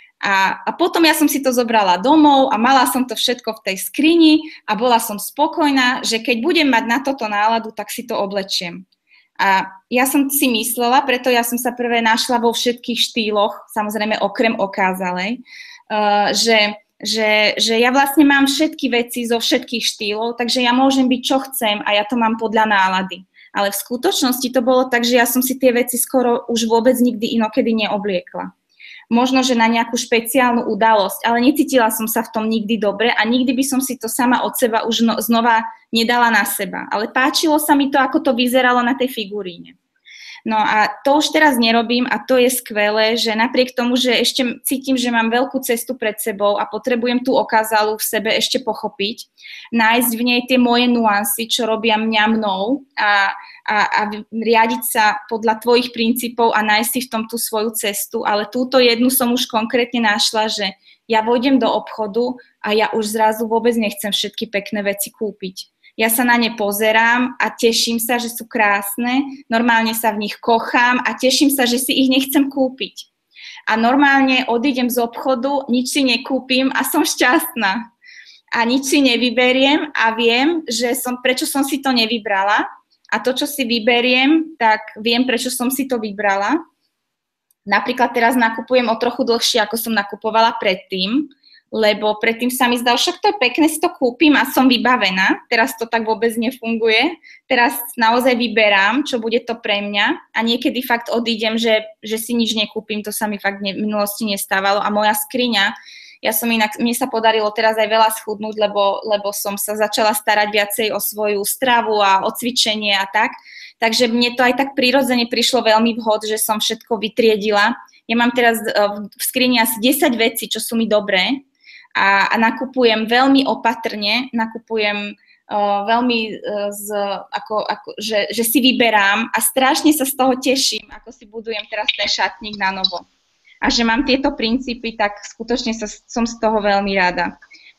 A, a potom ja som si to zobrala domov a mala som to všetko v tej skrini a bola som spokojná, že keď budem mať na toto náladu, tak si to oblečiem. A ja som si myslela, preto ja som sa prvé našla vo všetkých štýloch, samozrejme okrem okázalej, uh, že, že, že ja vlastne mám všetky veci zo všetkých štýlov, takže ja môžem byť čo chcem a ja to mám podľa nálady. Ale v skutočnosti to bolo tak, že ja som si tie veci skoro už vôbec nikdy inokedy neobliekla. Možno, že na nejakú špeciálnu udalosť, ale necítila som sa v tom nikdy dobre a nikdy by som si to sama od seba už no, znova nedala na seba. Ale páčilo sa mi to, ako to vyzeralo na tej figuríne. No a to už teraz nerobím a to je skvelé, že napriek tomu, že ešte cítim, že mám veľkú cestu pred sebou a potrebujem tú okázalu v sebe ešte pochopiť, nájsť v nej tie moje nuancy, čo robia mňa mnou a, a, a riadiť sa podľa tvojich princípov a nájsť si v tom tú svoju cestu, ale túto jednu som už konkrétne našla, že ja vojdem do obchodu a ja už zrazu vôbec nechcem všetky pekné veci kúpiť. Ja sa na ne pozerám a teším sa, že sú krásne, normálne sa v nich kochám a teším sa, že si ich nechcem kúpiť. A normálne odídem z obchodu, nič si nekúpim a som šťastná. A nič si nevyberiem a viem, že som, prečo som si to nevybrala. A to, čo si vyberiem, tak viem, prečo som si to vybrala. Napríklad teraz nakupujem o trochu dlhšie, ako som nakupovala predtým, lebo predtým sa mi zdalo, však to je pekné, si to kúpim a som vybavená. Teraz to tak vôbec nefunguje. Teraz naozaj vyberám, čo bude to pre mňa a niekedy fakt odídem, že, že si nič nekúpim, to sa mi fakt ne, v minulosti nestávalo a moja skriňa, ja som inak, mne sa podarilo teraz aj veľa schudnúť, lebo, lebo som sa začala starať viacej o svoju stravu a o cvičenie a tak, takže mne to aj tak prirodzene prišlo veľmi vhod, že som všetko vytriedila. Ja mám teraz v skrini asi desať vecí, čo sú mi dobré, A, a nakupujem veľmi opatrne, nakupujem uh, veľmi, uh, z, ako, ako, že, že si vyberám a strašne sa z toho teším, ako si budujem teraz ten šatník na novo. A že mám tieto princípy, tak skutočne sa, som z toho veľmi rada.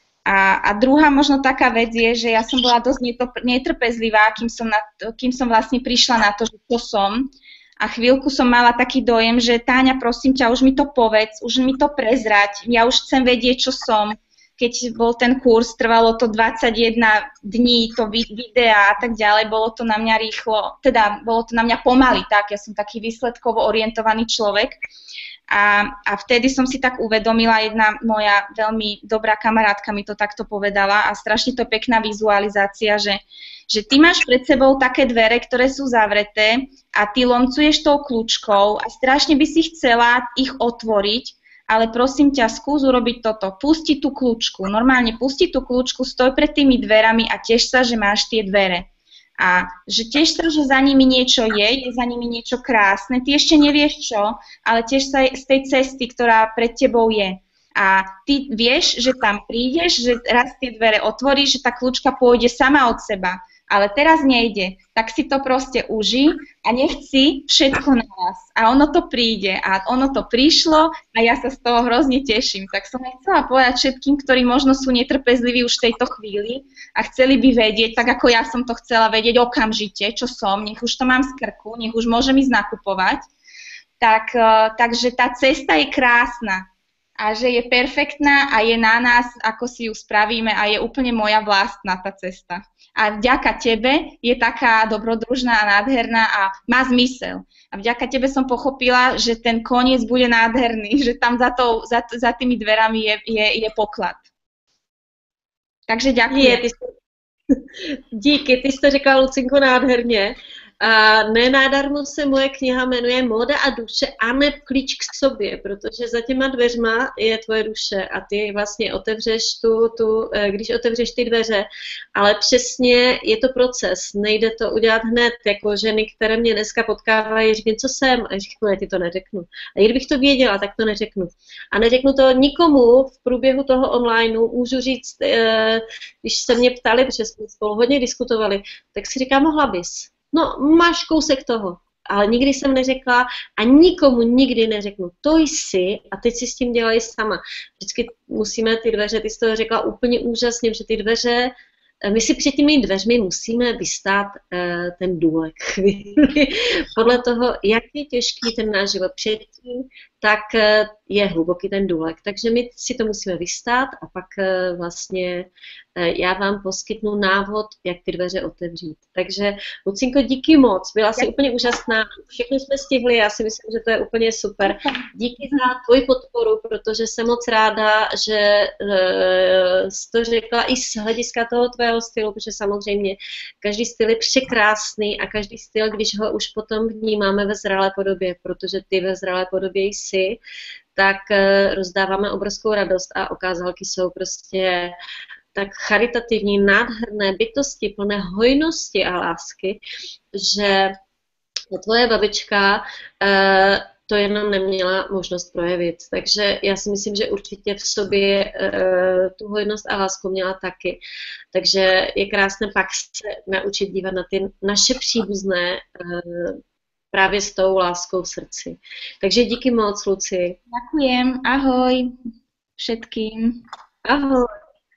A, a druhá možno taká vec je, že ja som bola dosť netrpezlivá, kým som, na, kým som vlastne prišla na to, že to som. A chvíľku som mala taký dojem, že Táňa, prosím ťa, už mi to povedz, už mi to prezrať, ja už chcem vedieť, čo som, keď bol ten kurz, trvalo to dvadsaťjeden dní, to videa a tak ďalej, bolo to na mňa rýchlo, teda bolo to na mňa pomaly, tak, ja som taký výsledkovo orientovaný človek. A, a vtedy som si tak uvedomila, jedna moja veľmi dobrá kamarátka mi to takto povedala a strašne to pekná vizualizácia, že, že ty máš pred sebou také dvere, ktoré sú zavreté a ty loncuješ tou kľúčkou a strašne by si chcela ich otvoriť, ale prosím ťa, skús urobiť toto, pusti tú kľúčku, normálne pusti tú kľúčku, stoj pred tými dverami a teš sa, že máš tie dvere. A že tiež sa, že za nimi niečo je, je za nimi niečo krásne, ty ešte nevieš čo, ale tiež sa z tej cesty, ktorá pred tebou je. A ty vieš, že tam prídeš, že raz tie dvere otvoríš, že tá kľúčka pôjde sama od seba, ale teraz nejde. Tak si to proste uži a nechci všetko naraz. A ono to príde a ono to prišlo a ja sa z toho hrozne teším. Tak som aj chcela povedať všetkým, ktorí možno sú netrpezliví už v tejto chvíli a chceli by vedieť, tak ako ja som to chcela vedieť okamžite, čo som, nech už to mám z krku, nech už môžem ísť nakupovať. Tak, takže tá cesta je krásna a že je perfektná a je na nás, ako si ju spravíme a je úplne moja vlastná tá cesta. A vďaka tebe je taká dobrodružná a nádherná a má zmysel. A vďaka tebe som pochopila, že ten koniec bude nádherný, že tam za, to, za, za tými dverami je, je, je poklad. Takže děkuji. Díky, ty jsi to řekla, Lucinko, nádherně. A nenádarmo se moje kniha jmenuje Móda a duše a ne klíč k sobě, protože za těma dveřma je tvoje duše a ty vlastně otevřeš tu, tu, když otevřeš ty dveře, ale přesně je to proces, nejde to udělat hned, jako ženy, které mě dneska potkávají, říkají, co jsem, a řeknu, já ti to neřeknu. A kdybych to věděla, tak to neřeknu. A neřeknu to nikomu v průběhu toho online, můžu říct, když se mě ptali, protože jsme spolu hodně diskutovali, tak si říkám, mohla bys. No, máš kousek toho, ale nikdy jsem neřekla a nikomu nikdy neřeknu, to jsi a teď si s tím dělají sama. Vždycky musíme ty dveře, ty jsi to řekla úplně úžasně, že ty dveře, my si před těmi dveřmi musíme vystát uh, ten důlek. Podle toho, jak je těžký ten náš život předtím, tak uh, je hluboký ten důlek. Takže my si to musíme vystát a pak uh, vlastně uh, já vám poskytnu návod, jak ty dveře otevřít. Takže Lucinko, díky moc, byla jsi úplně úžasná, všechno jsme stihli, já si myslím, že to je úplně super. Díky za tvoji podporu, protože jsem moc ráda, že uh, jsi to řekla i z hlediska toho tvého stylu, protože samozřejmě každý styl je překrásný a každý styl, když ho už potom vnímáme ve zralé podobě, protože ty ve zralé podobě jsi, tak uh, rozdáváme obrovskou radost a okázalky jsou prostě tak charitativní, nádherné bytosti, plné hojnosti a lásky, že tvoje babička uh, to jenom neměla možnost projevit. Takže já si myslím, že určitě v sobě uh, tu hojnost a lásku měla taky. Takže je krásné pak se naučit dívat na ty naše příbuzné uh, právě s tou láskou v srdci. Takže díky moc, Luci. Ďakujem, ahoj všetkým. Ahoj.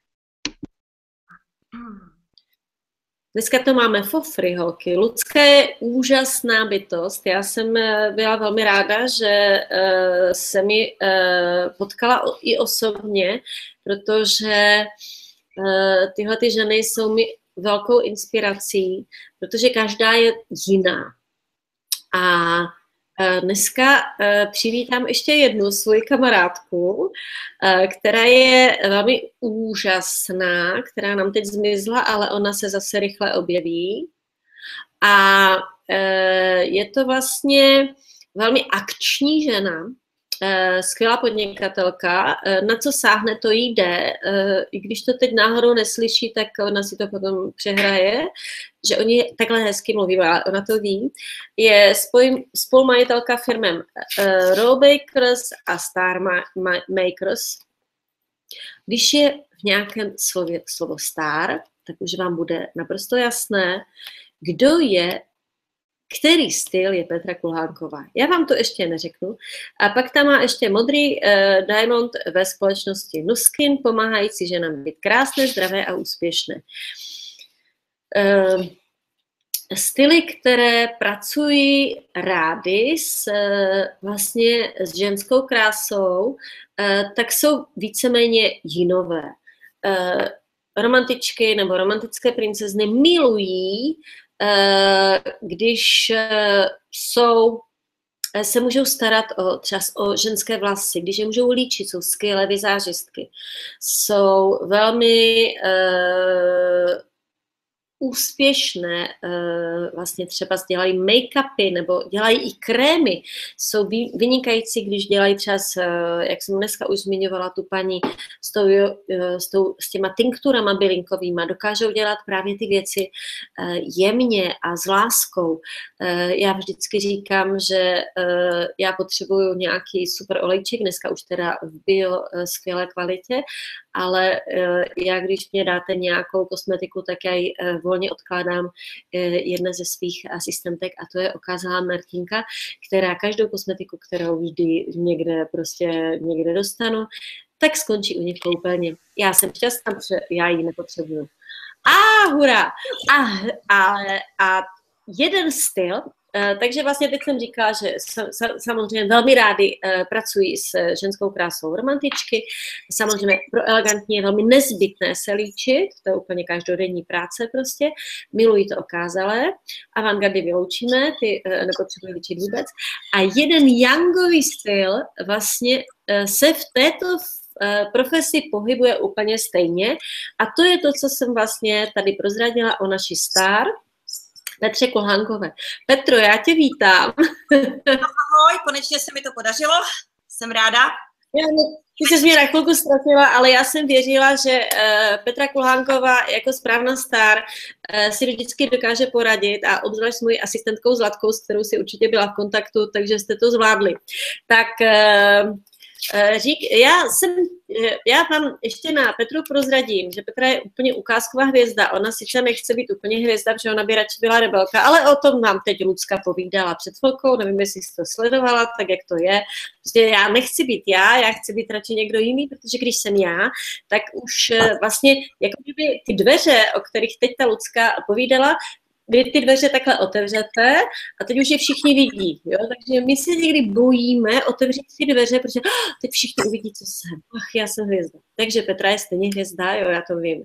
Dneska to máme fofry, holky. Lucka je úžasná bytost. Já jsem byla velmi ráda, že uh, se mi uh, potkala i osobně, protože uh, tyhle ty ženy jsou mi velkou inspirací, protože každá je jiná. A dneska přivítám ještě jednu svoji kamarádku, která je velmi úžasná, která nám teď zmizla, ale ona se zase rychle objeví. A je to vlastně velmi akční žena, skvělá podnikatelka, na co sáhne, to jí jde. I když to teď náhodou neslyší, tak ona si to potom přehraje, že oni takhle hezky mluví, ale ona to ví. Je spolumajitelka firmem Roll Bakers a Star Makers. Když je v nějakém slově slovo star, tak už vám bude naprosto jasné, kdo je, který styl je Petra Kulhánková. Já vám to ještě neřeknu. A pak tam má ještě modrý uh, diamond ve společnosti Nuskin, pomáhající ženám být krásné, zdravé a úspěšné. Uh, styly, které pracují rády s, vlastně s ženskou krásou, uh, tak jsou víceméně jinové. uh, romantičky nebo romantické princezny milují, uh, když uh, jsou se můžou starat o, třeba o ženské vlasy, když je můžou líčit, jsou skvělé vizážistky, jsou velmi uh, úspěšné, uh, vlastně třeba dělají make-upy nebo dělají i krémy, jsou vynikající, když dělají třeba, s, uh, jak jsem dneska už zmiňovala, tu paní s, tou, uh, s, tou, s těma tinkturama bylinkovýma, dokážou dělat právě ty věci uh, jemně a s láskou. Uh, já vždycky říkám, že uh, já potřebuju nějaký super olejček, dneska už teda v bio uh, skvělé kvalitě, ale uh, já, když mě dáte nějakou kosmetiku, tak já ji uh, volně odkládám uh, jedné ze svých asistentek a to je okázalá Martinka, která každou kosmetiku, kterou vždy někde prostě někde dostanu, tak skončí u ní v koupelně. Já jsem šťastná, protože já ji nepotřebuju. A hurá! A, a, a jeden styl, Uh, takže vlastně teď jsem říkala, že sa, sa, samozřejmě velmi rádi uh, pracuji s ženskou krásou romantičky. Samozřejmě pro elegantní je velmi nezbytné se líčit, to je úplně každodenní práce prostě. Miluji to okázalé. Avantgardy vyloučíme, ty uh, nepotřebuji líčit vůbec. A jeden youngový styl vlastně uh, se v této uh, profesi pohybuje úplně stejně. A to je to, co jsem vlastně tady prozradila o naší star, Petře Kulhánkové. Petro, já tě vítám. Ahoj, konečně se mi to podařilo, jsem ráda. Já, ty jsi mě na chvilku ztratila, ale já jsem věřila, že uh, Petra Kulhánková jako správná star uh, si vždycky dokáže poradit a obzvlášť s mojí asistentkou Zlatkou, s kterou si určitě byla v kontaktu, takže jste to zvládli. Tak uh, Řík, já jsem, já vám ještě na Petru prozradím, že Petra je úplně ukázková hvězda. Ona sice nechce být úplně hvězda, protože ona by radši byla rebelka, ale o tom nám teď Lucka povídala před chvilkou, nevím, jestli jsi to sledovala, tak jak to je. Prostě já nechci být já, já chci být radši někdo jiný, protože když jsem já, tak už vlastně jako kdyby ty dveře, o kterých teď ta Lucka povídala, kdy ty dveře takhle otevřete a teď už je všichni vidí. Jo? Takže my se někdy bojíme otevřít ty dveře, protože oh, teď všichni uvidí, co jsem. Ach, já jsem hvězda. Takže Petra je stejně hvězda, jo, já to vím.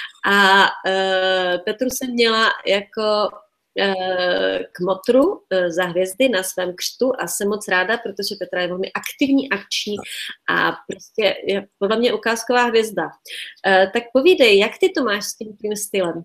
A uh, Petru jsem měla jako uh, kmotru uh, za hvězdy na svém křtu a jsem moc ráda, protože Petra je velmi aktivní, akční a prostě je podle mě ukázková hvězda. Uh, tak povídej, jak ty to máš s tím, tím stylem?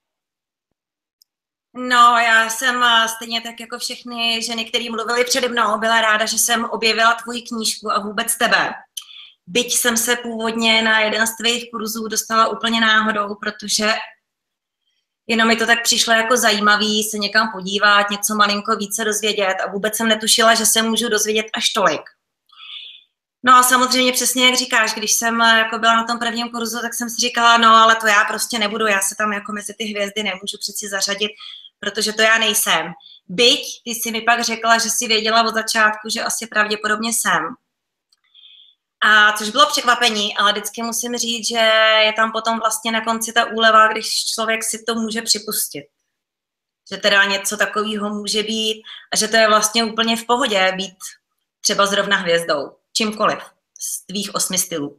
No, já jsem stejně tak jako všechny ženy, které mluvily přede mnou, byla ráda, že jsem objevila tvoji knížku a vůbec tebe. Byť jsem se původně na jeden z tvých kurzů dostala úplně náhodou, protože jenom mi to tak přišlo jako zajímavý se někam podívat, něco malinko více dozvědět a vůbec jsem netušila, že se můžu dozvědět až tolik. No a samozřejmě přesně jak říkáš, když jsem jako byla na tom prvním kurzu, tak jsem si říkala, no ale to já prostě nebudu, já se tam jako mezi ty hvězdy nemůžu přeci zařadit, protože to já nejsem. Byť ty jsi mi pak řekla, že jsi věděla od začátku, že asi pravděpodobně jsem. A což bylo překvapení, ale vždycky musím říct, že je tam potom vlastně na konci ta úleva, když člověk si to může připustit. Že teda něco takového může být a že to je vlastně úplně v pohodě být třeba zrovna hvězdou. Čímkoliv z tvých osmi stylů.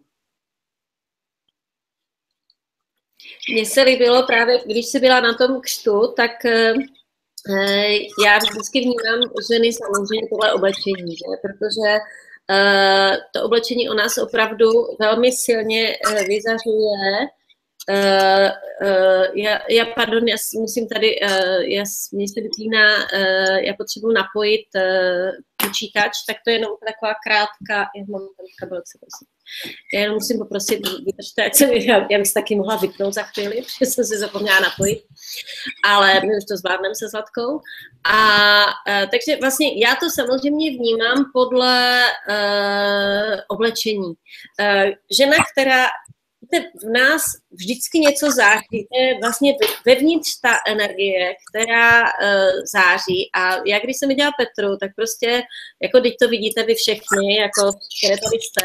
Mně se líbilo právě, když jsi byla na tom křtu, tak eh, já vždycky vnímám ženy samozřejmě tohle oblečení, že? Protože eh, to oblečení o nás opravdu velmi silně eh, vyzařuje. Uh, uh, já, já, pardon, já musím tady, uh, já, mě se vypíná, uh, já potřebuji napojit uh, počítač, tak to je jenom taková krátká, já mám tam kabelce, prosím. Já jenom musím poprosit, vydržte, ať jsem, já, já bych se taky mohla vypnout za chvíli, protože jsem si zapomněla napojit, ale my už to zvládneme se Zlatkou. A uh, takže vlastně já to samozřejmě vnímám podle uh, oblečení. Uh, žena, která v nás vždycky něco září, to je vlastně vevnitř ta energie, která uh, září a já když jsem viděla Petru, tak prostě, jako teď to vidíte vy všechny, jako které tady jste,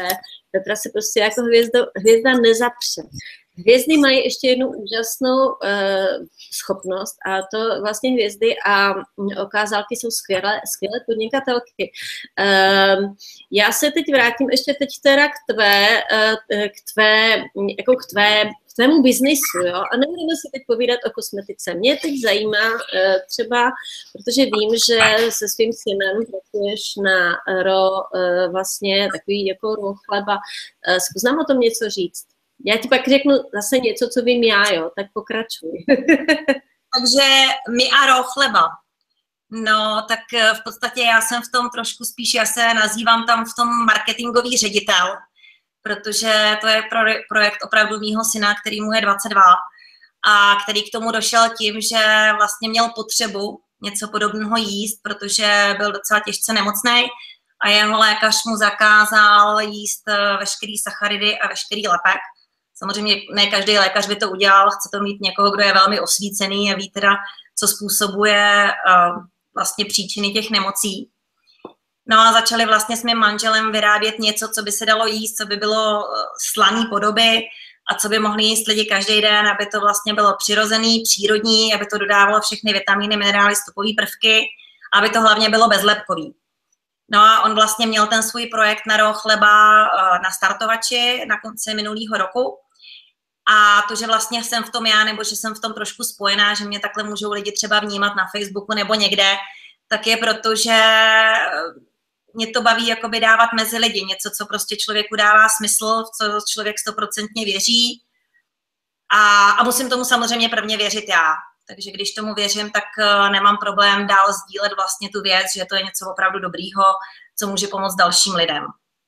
Petra se prostě jako hvězdo, hvězda nezapře. Hvězdy mají ještě jednu úžasnou uh, schopnost a to vlastně hvězdy a okázalky jsou skvělé, skvělé podnikatelky. Uh, já se teď vrátím ještě teď teda k tvé, uh, k tvé, jako k tvé, k tvému biznisu, jo, a nebudeme si teď povídat o kosmetice. Mě teď zajímá uh, třeba, protože vím, že se svým synem pracuješ na ro, uh, vlastně takový jako ro chleba. Uh, zkus nám o tom něco říct. Já ti pak řeknu zase něco, co vím já, jo, tak pokračuj. Takže my a ro chleba. No, tak v podstatě já jsem v tom trošku spíš, já se nazývám tam v tom marketingový ředitel, protože to je pro, projekt opravdu mýho syna, který mu je dvacet dva a který k tomu došel tím, že vlastně měl potřebu něco podobného jíst, protože byl docela těžce nemocný a jeho lékař mu zakázal jíst veškerý sacharidy a veškerý lepek. Samozřejmě ne každý lékař by to udělal, chce to mít někoho, kdo je velmi osvícený a ví teda, co způsobuje uh, vlastně příčiny těch nemocí. No a začali vlastně s mým manželem vyrábět něco, co by se dalo jíst, co by bylo slaný podoby a co by mohli jíst lidi každý den, aby to vlastně bylo přirozený, přírodní, aby to dodávalo všechny vitamíny, minerály, stopové prvky, aby to hlavně bylo bezlepkový. No a on vlastně měl ten svůj projekt na ro chleba na startovači na konci minulého roku. A to, že vlastně jsem v tom já, nebo že jsem v tom trošku spojená, že mě takhle můžou lidi třeba vnímat na Facebooku nebo někde, tak je proto, že mě to baví jakoby dávat mezi lidi. Něco, co prostě člověku dává smysl, v co člověk stoprocentně věří. A, a musím tomu samozřejmě prvně věřit já. Takže když tomu věřím, tak nemám problém dál sdílet vlastně tu věc, že to je něco opravdu dobrýho, co může pomoct dalším lidem.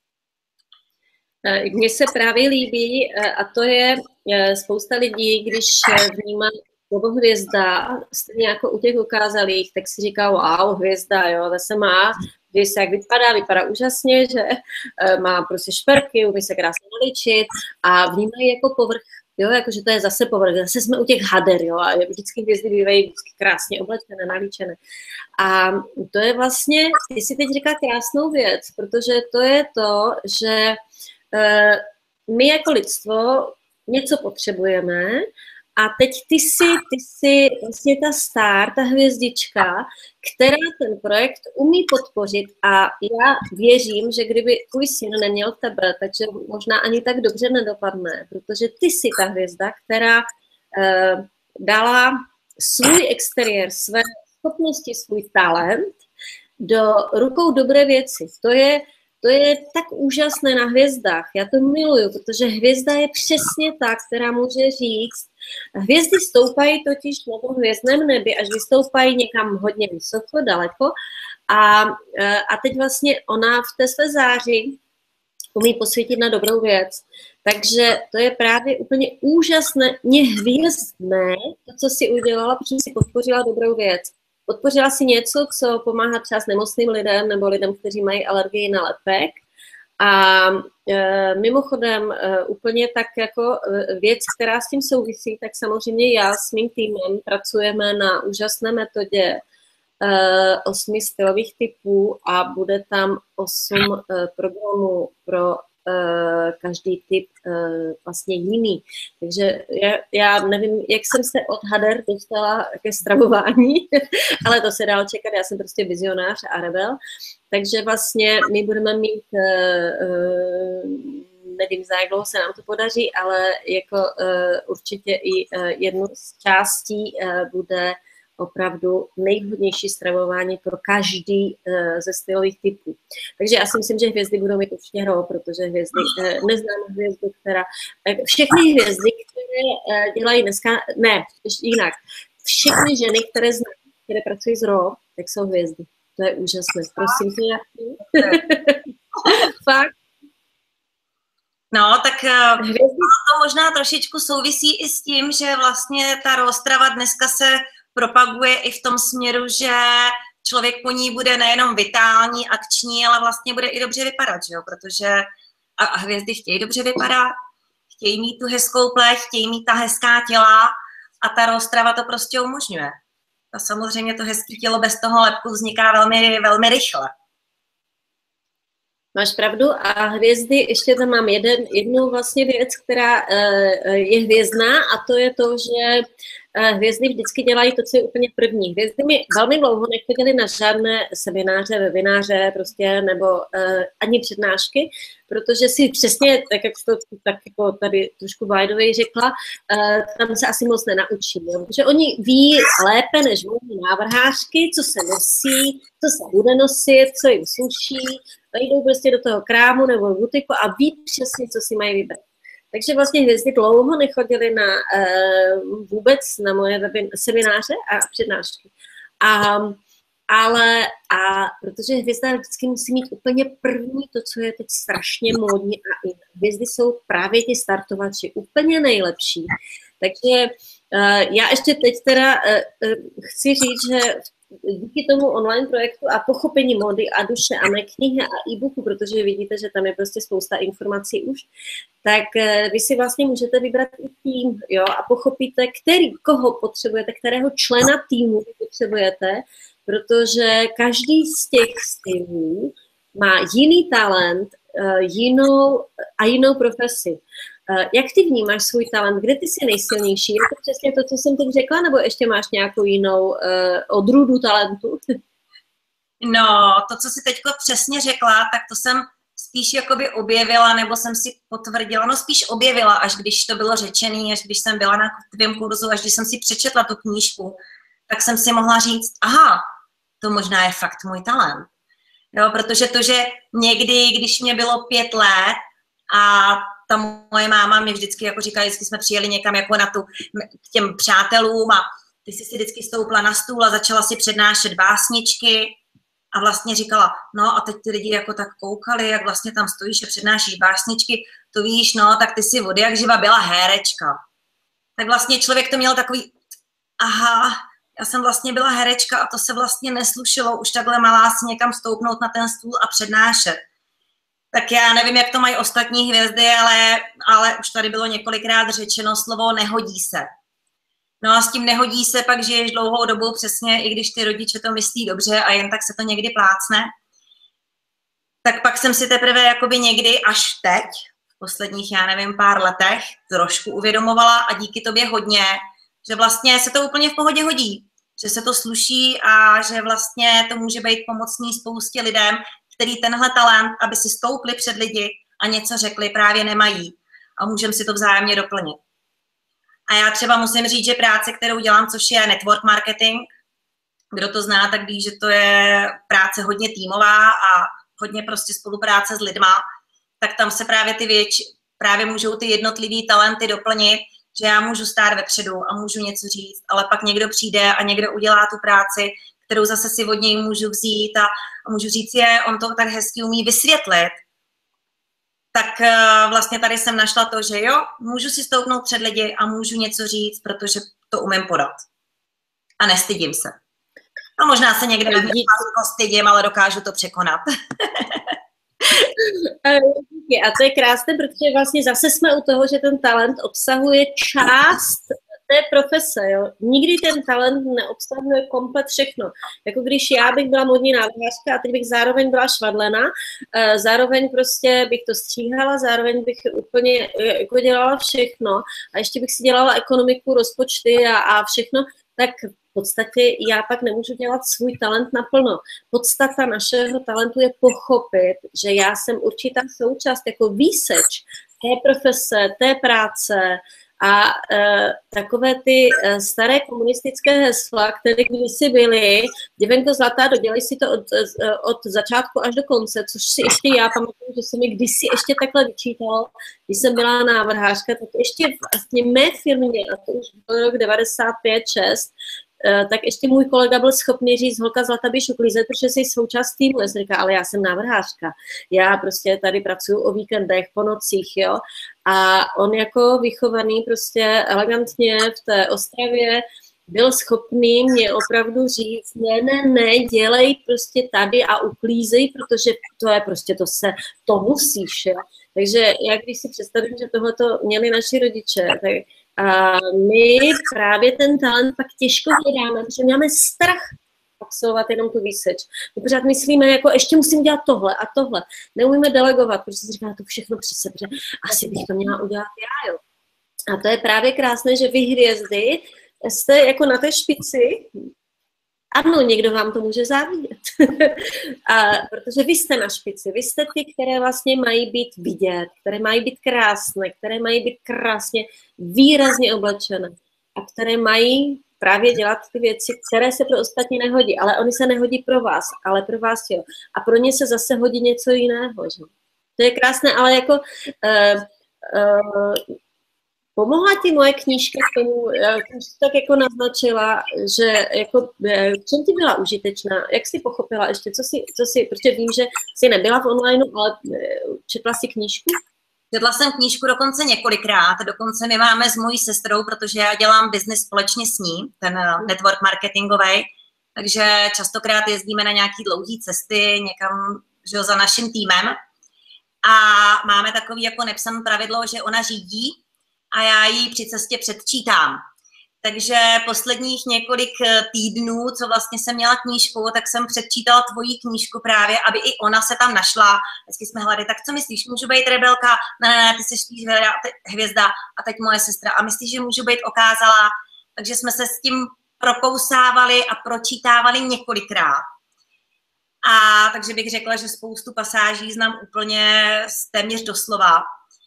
Mně se právě líbí, a to je spousta lidí, když vnímá slovo hvězda, stejně jako u těch ukázalých, tak si říká, wow, hvězda, jo, ta se má, když se jak vypadá, vypadá úžasně, že má prostě šperky, umí se krásně naličit a vnímají jako povrch, jo, jakože to je zase povrch, zase jsme u těch hader, jo, a vždycky hvězdy bývají vždycky krásně oblečené, nalíčené. A to je vlastně, ty si teď říká krásnou věc, protože to je to, že my jako lidstvo něco potřebujeme a teď ty jsi, ty jsi vlastně ta star, ta hvězdička, která ten projekt umí podpořit a já věřím, že kdyby tvůj syn neměl tebe, takže možná ani tak dobře nedopadne, protože ty jsi ta hvězda, která uh, dala svůj exteriér, své schopnosti, svůj talent do rukou dobré věci. To je To je tak úžasné na hvězdách. Já to miluju, protože hvězda je přesně ta, která může říct. Hvězdy stoupají totiž na tom hvězdném nebi, až vystoupají někam hodně vysoko, daleko. A, a teď vlastně ona v té své záři umí posvítit na dobrou věc. Takže to je právě úplně úžasné, hvězdné, to, co si udělala, protože si podpořila dobrou věc. Podpořila si něco, co pomáhá třeba s nemocným lidem nebo lidem, kteří mají alergii na lepek. A e, mimochodem e, úplně tak jako věc, která s tím souvisí, tak samozřejmě já s mým týmem pracujeme na úžasné metodě e, osmi stylových typů a bude tam osm e, programů pro každý typ vlastně jiný. Takže já, já nevím, jak jsem se od hader dostala ke stravování, ale to se dalo čekat, já jsem prostě vizionář a rebel. Takže vlastně my budeme mít, nevím, za jak dlouho se nám to podaří, ale jako určitě i jednu z částí bude opravdu nejvhodnější stravování pro každý uh, ze stylových typů. Takže já si myslím, že hvězdy budou mít určitě hro, protože hvězdy, uh, neznám hvězdu, která... Uh, všechny hvězdy, které uh, dělají dneska... Ne, jinak. Všechny ženy, které znám, které pracují s ro, tak jsou hvězdy. To je úžasné. Prosím tě, fakt. No, tak uh, to možná trošičku souvisí i s tím, že vlastně ta rostrava dneska se propaguje i v tom směru, že člověk po ní bude nejenom vitální, akční, ale vlastně bude i dobře vypadat, že jo? Protože a, a hvězdy chtějí dobře vypadat, chtějí mít tu hezkou pleť, chtějí mít ta hezká těla a ta roztrava to prostě umožňuje. A samozřejmě to hezké tělo bez toho lepku vzniká velmi, velmi rychle. Máš pravdu a hvězdy, ještě tam mám jeden, jednu vlastně věc, která uh, je hvězdná a to je to, že uh, hvězdy vždycky dělají to, co je úplně první. Hvězdy mi velmi dlouho nechodily na žádné semináře, webináře prostě, nebo uh, ani přednášky, protože si přesně, tak jak to tak jako tady trošku Vajdovi řekla, uh, tam se asi moc nenaučí, jo? Protože oni ví lépe než oni návrhářky, co se nosí, co se bude nosit, co jim sluší, jdou prostě do toho krámu nebo butiku a ví přesně, co si mají vybrat. Takže vlastně hvězdy dlouho nechodily na, uh, vůbec na moje webin, semináře a přednášky. A, ale, a protože hvězda vždycky musí mít úplně první to, co je teď strašně módní a i hvězdy jsou právě ti startovači úplně nejlepší. Takže uh, já ještě teď teda uh, uh, chci říct, že díky tomu online projektu a pochopení módy a duše a mé knihy a e-booku, protože vidíte, že tam je prostě spousta informací už, tak vy si vlastně můžete vybrat i tým, jo, a pochopíte, který, koho potřebujete, kterého člena týmu potřebujete, protože každý z těch stylů má jiný talent, jinou a jinou profesi. Jak ty vnímáš svůj talent? Kde ty jsi nejsilnější? Je to přesně to, co jsem teď řekla, nebo ještě máš nějakou jinou uh, odrůdu talentu? No, to, co jsi teď přesně řekla, tak to jsem spíš jakoby objevila, nebo jsem si potvrdila, no spíš objevila, až když to bylo řečený, až když jsem byla na tvém kurzu, až když jsem si přečetla tu knížku, tak jsem si mohla říct, aha, to možná je fakt můj talent. Jo, protože to, že někdy, když mě bylo pět let a ta moje máma mě vždycky jako říká, vždycky jsme přijeli někam jako na tu, k těm přátelům a ty jsi si vždycky stoupla na stůl a začala si přednášet básničky a vlastně říkala, no a teď ty lidi jako tak koukali, jak vlastně tam stojíš a přednášíš básničky, to víš, no, tak ty si vody jak živa byla herečka. Tak vlastně člověk to měl takový, aha, já jsem vlastně byla herečka a to se vlastně neslušelo už takhle malá si někam stoupnout na ten stůl a přednášet. Tak já nevím, jak to mají ostatní hvězdy, ale, ale už tady bylo několikrát řečeno slovo nehodí se. No a s tím nehodí se pak žiješ dlouhou dobu přesně, i když ty rodiče to myslí dobře a jen tak se to někdy plácne. Tak pak jsem si teprve jakoby někdy až teď, v posledních, já nevím, pár letech, trošku uvědomovala a díky tobě hodně, že vlastně se to úplně v pohodě hodí, že se to sluší a že vlastně to může být pomocný spoustě lidem, který tenhle talent, aby si stoupli před lidi a něco řekli, právě nemají. A můžeme si to vzájemně doplnit. A já třeba musím říct, že práce, kterou dělám, což je network marketing, kdo to zná, tak ví, že to je práce hodně týmová a hodně prostě spolupráce s lidma, tak tam se právě ty věč, právě můžou ty jednotlivý talenty doplnit, že já můžu stát vepředu a můžu něco říct, ale pak někdo přijde a někdo udělá tu práci, kterou zase si od něj můžu vzít a, a můžu říct, je, on to tak hezky umí vysvětlit. Tak uh, vlastně tady jsem našla to, že jo, můžu si stoupnout před lidi a můžu něco říct, protože to umím podat. A nestydím se. A možná se někde stydím, ale dokážu to překonat. A to je krásné, protože vlastně zase jsme u toho, že ten talent obsahuje část té profese, jo. Nikdy ten talent neobsahuje komplet všechno. Jako když já bych byla modní návrhářka a teď bych zároveň byla švadlena, zároveň prostě bych to stříhala, zároveň bych úplně jako dělala všechno a ještě bych si dělala ekonomiku, rozpočty a, a všechno, tak v podstatě já pak nemůžu dělat svůj talent naplno. Podstata našeho talentu je pochopit, že já jsem určitá součást jako výseč té profese, té práce a e, takové ty e, staré komunistické hesla, které kdysi byly, děvenko zlatá, dodělej si to od, od začátku až do konce, což si ještě já pamatuju, že se mi kdysi ještě takhle vyčítalo, když jsem byla návrhářka, tak ještě vlastně mé firmě, a to už byl rok devadesát pět šest, tak ještě můj kolega byl schopný říct, holka zlata běž uklízet, protože jsi součást týmu. Já jsem říkala, ale já jsem návrhářka. Já prostě tady pracuju o víkendech, po nocích, jo. A on jako vychovaný prostě elegantně v té Ostravě byl schopný mě opravdu říct, ne, ne, ne, dělej prostě tady a uklízej, protože to je prostě, to se, to musíš, jo. Takže já když si představím, že tohleto měli naši rodiče, tak a my právě ten talent pak těžko hledáme, protože máme strach absolvovat jenom tu výseč. My pořád myslíme, jako ještě musím dělat tohle a tohle. Neumíme delegovat, protože si říká to všechno při sebe, že asi bych to měla udělat já, jo. A to je právě krásné, že vy hvězdy jste jako na té špici. Ano, někdo vám to může závidět, a, protože vy jste na špici, vy jste ty, které vlastně mají být vidět, které mají být krásné, které mají být krásně výrazně oblečené a které mají právě dělat ty věci, které se pro ostatní nehodí, ale oni se nehodí pro vás, ale pro vás jo. A pro ně se zase hodí něco jiného. Že? To je krásné, ale jako uh, uh, pomohla ti moje knížka k tomu, jsem si tak jako naznačila, že jako, čem ti byla užitečná, jak jsi pochopila ještě, co jsi, co jsi, protože vím, že jsi nebyla v onlineu, ale četla jsi knížku? Četla jsem knížku dokonce několikrát, dokonce my máme s mojí sestrou, protože já dělám biznis společně s ní, ten network marketingový, takže častokrát jezdíme na nějaký dlouhý cesty někam, že jo, za naším týmem a máme takový jako nepsané pravidlo, že ona řídí a já ji při cestě předčítám. Takže posledních několik týdnů, co vlastně jsem měla knížku, tak jsem předčítala tvoji knížku právě, aby i ona se tam našla. Vždycky jsme hledali, tak co myslíš, můžu být rebelka? Ne, ne, ne, ty jsi spíš hvězda a teď moje sestra. A myslíš, že můžu být okázalá? Takže jsme se s tím prokousávali a pročítávali několikrát. A takže bych řekla, že spoustu pasáží znám úplně téměř doslova.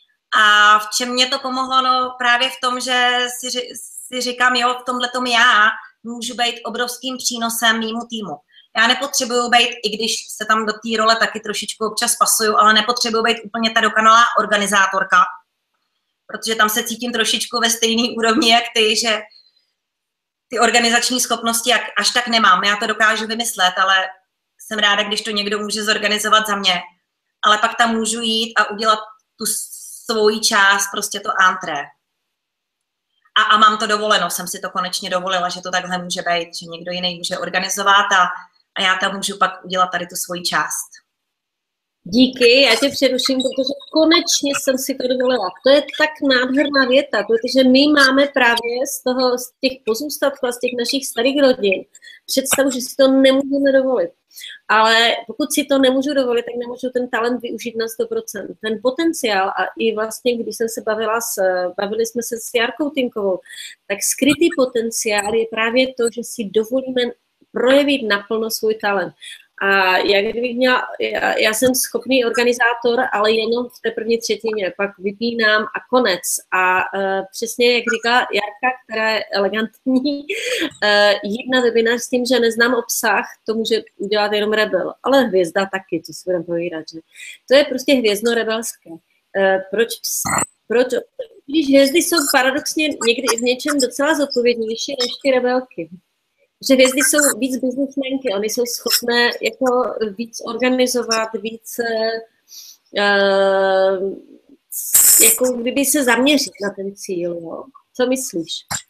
A v čem mě to pomohlo? No právě v tom, že si, si říkám, jo, v tomhletom já můžu být obrovským přínosem mýmu týmu. Já nepotřebuju být, i když se tam do té role taky trošičku občas pasuju, ale nepotřebuju být úplně ta dokonalá organizátorka, protože tam se cítím trošičku ve stejné úrovni, jak ty, že ty organizační schopnosti až tak nemám. Já to dokážu vymyslet, ale jsem ráda, když to někdo může zorganizovat za mě. Ale pak tam můžu jít a udělat tu svoji část, prostě to antré. A, a mám to dovoleno, jsem si to konečně dovolila, že to takhle může být, že někdo jiný může organizovat a, a já tam můžu pak udělat tady tu svoji část. Díky, já tě přeruším, protože konečně jsem si to dovolila. To je tak nádherná věta, protože my máme právě z toho, z těch pozůstatků a z těch našich starých rodin představu, že si to nemůžeme dovolit. Ale pokud si to nemůžu dovolit, tak nemůžu ten talent využít na sto procent. Ten potenciál a i vlastně, když jsem se bavila s, bavili jsme se s Jarkou Tinkovou, tak skrytý potenciál je právě to, že si dovolíme projevit naplno svůj talent. A jak kdybych měla, já, já jsem schopný organizátor, ale jenom v té první třetině, pak vypínám a konec. A uh, přesně jak říká Jarka, která je elegantní, uh, jít na webinář s tím, že neznám obsah, to může udělat jenom rebel, ale hvězda taky, co si budeme povídat, že? To je prostě hvězdno-rebelské. Uh, proč, proč, když hvězdy jsou paradoxně někdy v něčem docela zodpovědnější než ty rebelky. Že hvězdy jsou víc biznesmenky, oni jsou schopné jako víc organizovat, víc uh, jako kdyby se zaměřit na ten cíl. Jo? Co myslíš?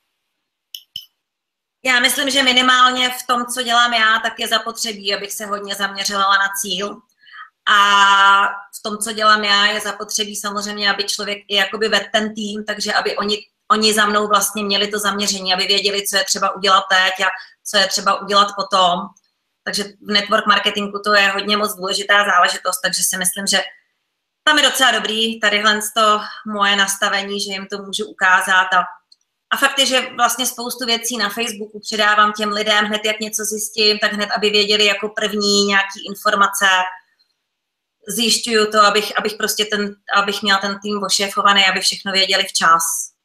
Já myslím, že minimálně v tom, co dělám já, tak je zapotřebí, abych se hodně zaměřovala na cíl. A v tom, co dělám já, je zapotřebí samozřejmě, aby člověk i jakoby vedl ten tým, takže aby oni, oni za mnou vlastně měli to zaměření, aby věděli, co je třeba udělat teď a co je třeba udělat potom. Takže v network marketingu to je hodně moc důležitá záležitost, takže si myslím, že tam je docela dobrý tadyhle to moje nastavení, že jim to můžu ukázat. A, a fakt je, že vlastně spoustu věcí na Facebooku předávám těm lidem, hned jak něco zjistím, tak hned, aby věděli jako první nějaký informace. Zjišťuju to, abych, abych prostě ten, abych měla ten tým ošéfovaný, aby všechno věděli včas.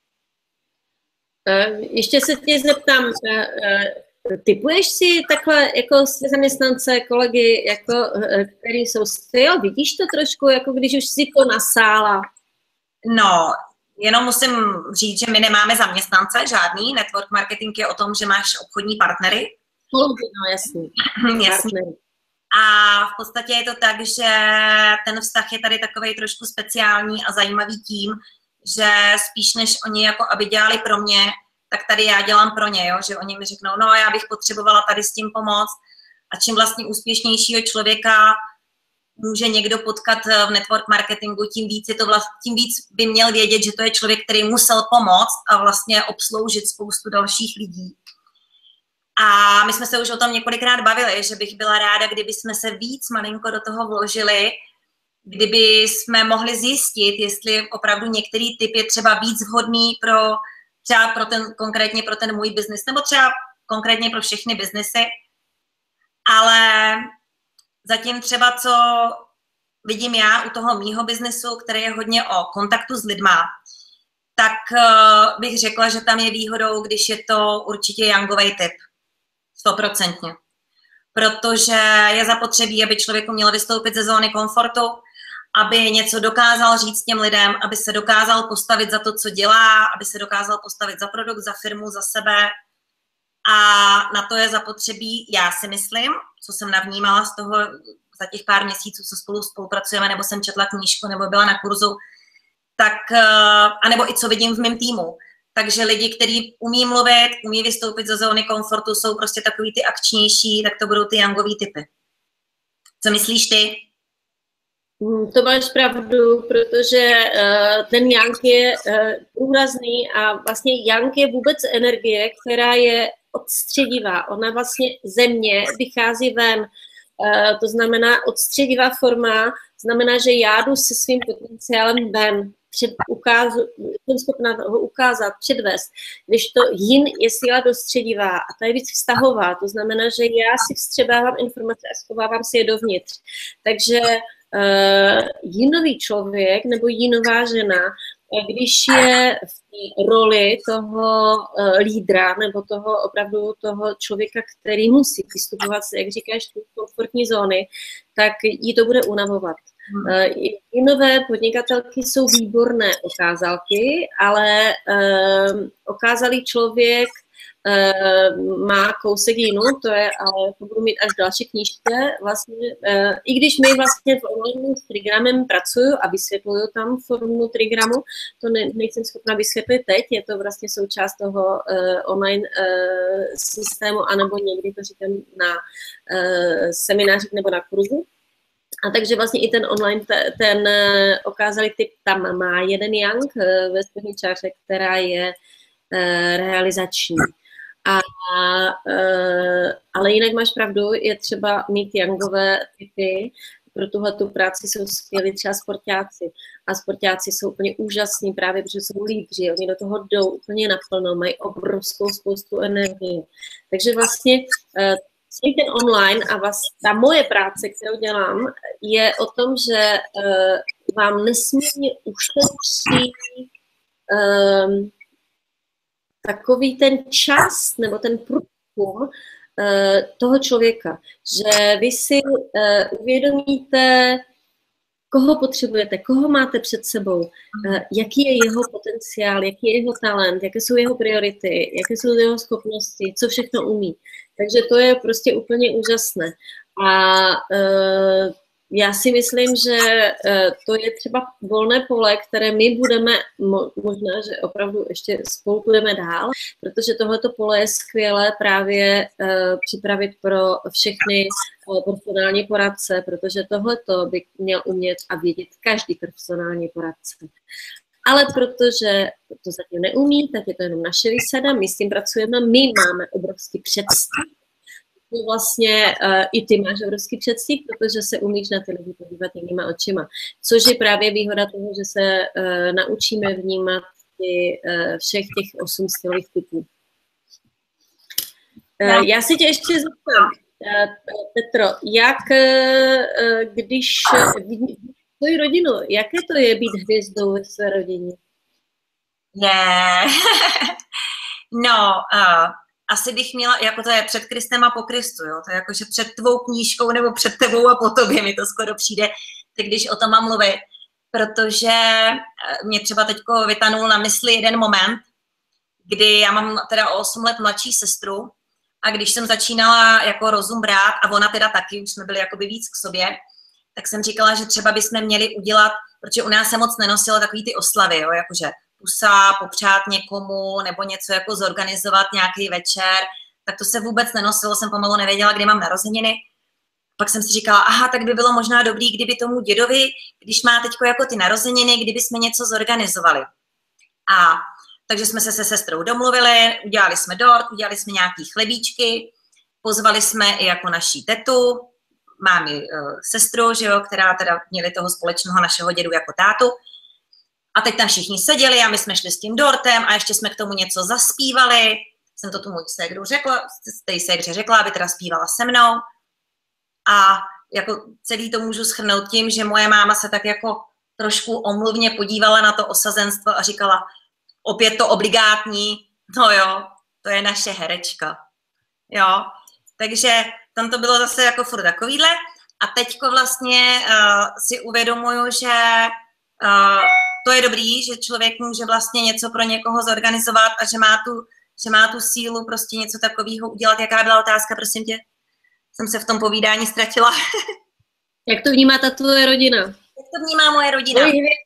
Ještě se tě zeptám, typuješ si takhle jako zaměstnance, kolegy, jako, který jsou styl, vidíš to trošku, jako když už si to nasála? No, jenom musím říct, že my nemáme zaměstnance žádný, network marketing je o tom, že máš obchodní partnery. No, jasný. Jasný. A v podstatě je to tak, že ten vztah je tady takovej trošku speciální a zajímavý tím, že spíš než oni jako aby dělali pro mě, tak tady já dělám pro ně, jo? Že oni mi řeknou, no já bych potřebovala tady s tím pomoct a čím vlastně úspěšnějšího člověka může někdo potkat v network marketingu, tím víc, je to vlast, tím víc by měl vědět, že to je člověk, který musel pomoct a vlastně obsloužit spoustu dalších lidí. A my jsme se už o tom několikrát bavili, že bych byla ráda, kdyby jsme se víc malinko do toho vložili, kdyby jsme mohli zjistit, jestli opravdu některý typ je třeba víc vhodný pro třeba pro ten, konkrétně pro ten můj biznis, nebo třeba konkrétně pro všechny biznesy. Ale zatím třeba, co vidím já u toho mýho biznesu, který je hodně o kontaktu s lidma, tak uh, bych řekla, že tam je výhodou, když je to určitě youngový typ. Stoprocentně. Protože je zapotřebí, aby člověk měl vystoupit ze zóny komfortu, aby něco dokázal říct těm lidem, aby se dokázal postavit za to, co dělá, aby se dokázal postavit za produkt, za firmu, za sebe. A na to je zapotřebí, já si myslím, co jsem navnímala z toho za těch pár měsíců, co spolu spolupracujeme, nebo jsem četla knížku, nebo byla na kurzu, tak, anebo i co vidím v mém týmu. Takže lidi, kteří umí mluvit, umí vystoupit ze zóny komfortu, jsou prostě takový ty akčnější, tak to budou ty youngový typy. Co myslíš ty? To máš pravdu, protože uh, ten young je uh, úrazný a vlastně young je vůbec energie, která je odstředivá. Ona vlastně ze mě vychází ven. Uh, to znamená odstředivá forma, znamená, že já jdu se svým potenciálem ven. Před, ukázu, jsem schopná ho ukázat, předvést, když to yin je síla dostředivá a ta je víc vztahová, to znamená, že já si vstřebávám informace a schovávám si je dovnitř. Takže uh, jinový člověk nebo jinová žena, když je v té roli toho uh, lídra nebo toho opravdu toho člověka, který musí vystupovat, jak říkáš, z komfortní zóny, tak jí to bude unavovat. I nové podnikatelky jsou výborné okázalky, ale uh, okázalý člověk uh, má kousek jinu, to je, ale to budu mít až v další knížce. Vlastně, uh, i když my vlastně v online s Trigramem pracuju a vysvětluju tam formu Trigramu, to ne, nejsem schopna vysvětlit teď, je to vlastně součást toho uh, online uh, systému, anebo někdy to říkám na uh, seminářích nebo na kurzu. A takže vlastně i ten online, ten okázalý typ tam má jeden young ve spodní čáře, která je realizační. A, ale jinak máš pravdu, je třeba mít youngové typy, pro tuhletu práci jsou skvělí třeba sportáci. A sportáci jsou úplně úžasní právě, protože jsou lídři, oni do toho jdou úplně naplno, mají obrovskou spoustu energie. Takže vlastně celý ten online a vlastně ta moje práce, kterou dělám, je o tom, že uh, vám nesmírně ušetří um, takový ten čas nebo ten průzkum uh, toho člověka, že vy si uh, uvědomíte, koho potřebujete, koho máte před sebou, uh, jaký je jeho potenciál, jaký je jeho talent, jaké jsou jeho priority, jaké jsou jeho schopnosti, co všechno umí. Takže to je prostě úplně úžasné. A uh, já si myslím, že uh, to je třeba volné pole, které my budeme, mo- možná, že opravdu ještě spolu budeme dál, protože tohleto pole je skvělé právě uh, připravit pro všechny uh, profesionální poradce, protože tohleto by měl umět a vědět každý profesionální poradce. Ale protože to zatím neumí, tak je to jenom naše výsada, my s tím pracujeme, my máme obrovský předstih. Vlastně uh, i ty máš obrovský předstih, protože se umíš na ty lidi podívat jinýma očima. Což je právě výhoda toho, že se uh, naučíme vnímat ty, uh, všech těch osm stylových typů. Uh, já si tě ještě zeptám, uh, Petro, jak uh, když vidíš tvoji rodinu, jaké to je být hvězdou ve své rodině? Yeah. No, uh, asi bych měla, jako to je před Kristem a po Kristu, jo? To je jako, že před tvou knížkou nebo před tebou a po tobě mi to skoro přijde, tak když o tom mám mluvit, protože mě třeba teďko vytanul na mysli jeden moment, kdy já mám teda o osm let mladší sestru a když jsem začínala jako rozum brát a ona teda taky, už jsme byli jakoby víc k sobě, tak jsem říkala, že třeba bychom měli udělat, protože u nás se moc nenosilo takový ty oslavy, jo, jakože pusa, popřát někomu nebo něco jako zorganizovat nějaký večer, tak to se vůbec nenosilo, jsem pomalu nevěděla, kdy mám narozeniny. Pak jsem si říkala, aha, tak by bylo možná dobrý, kdyby tomu dědovi, když má teďko jako ty narozeniny, kdyby jsme něco zorganizovali. A Takže jsme se se sestrou domluvili, udělali jsme dort, udělali jsme nějaký chlebíčky, pozvali jsme i jako naší tetu, mámi uh, sestru, že jo, která teda měli toho společného našeho dědu jako tátu. A teď tam všichni seděli a my jsme šli s tím dortem a ještě jsme k tomu něco zaspívali. Jsem to tu můj ségru řekla, té ségře řekla, aby teda zpívala se mnou. A jako celý to můžu shrnout tím, že moje máma se tak jako trošku omluvně podívala na to osazenstvo a říkala, opět to obligátní, no jo, to je naše herečka. Jo, takže tam to bylo zase jako furt takovýhle. A teďko vlastně uh, si uvědomuju, že uh, to je dobrý, že člověk může vlastně něco pro někoho zorganizovat a že má tu, že má tu sílu prostě něco takového udělat. Jaká byla otázka, prosím tě? Jsem se v tom povídání ztratila. Jak to vnímá ta tvoje rodina? Jak to vnímá moje rodina?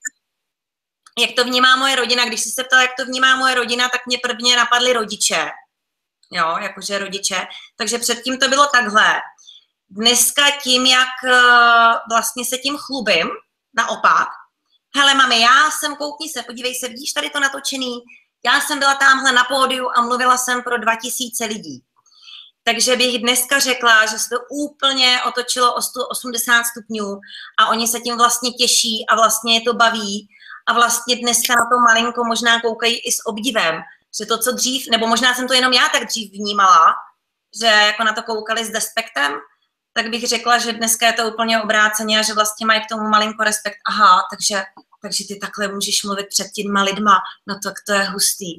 Jak to vnímá moje rodina? Když jsi se ptala, jak to vnímá moje rodina, tak mě prvně napadly rodiče. Jo, jakože rodiče. Takže předtím to bylo takhle. Dneska tím, jak vlastně se tím chlubím, naopak, hele mami, já jsem, koukni se, podívej se, vidíš tady to natočený? Já jsem byla tamhle na pódiu a mluvila jsem pro dva tisíce lidí. Takže bych dneska řekla, že se to úplně otočilo o sto osmdesát stupňů a oni se tím vlastně těší a vlastně je to baví a vlastně dneska na to malinko možná koukají i s obdivem, že to, co dřív, nebo možná jsem to jenom já tak dřív vnímala, že jako na to koukali s despektem, tak bych řekla, že dneska je to úplně obráceně a že vlastně mají k tomu malinko respekt. Aha, takže, takže ty takhle můžeš mluvit před těma lidma, no tak to je hustý.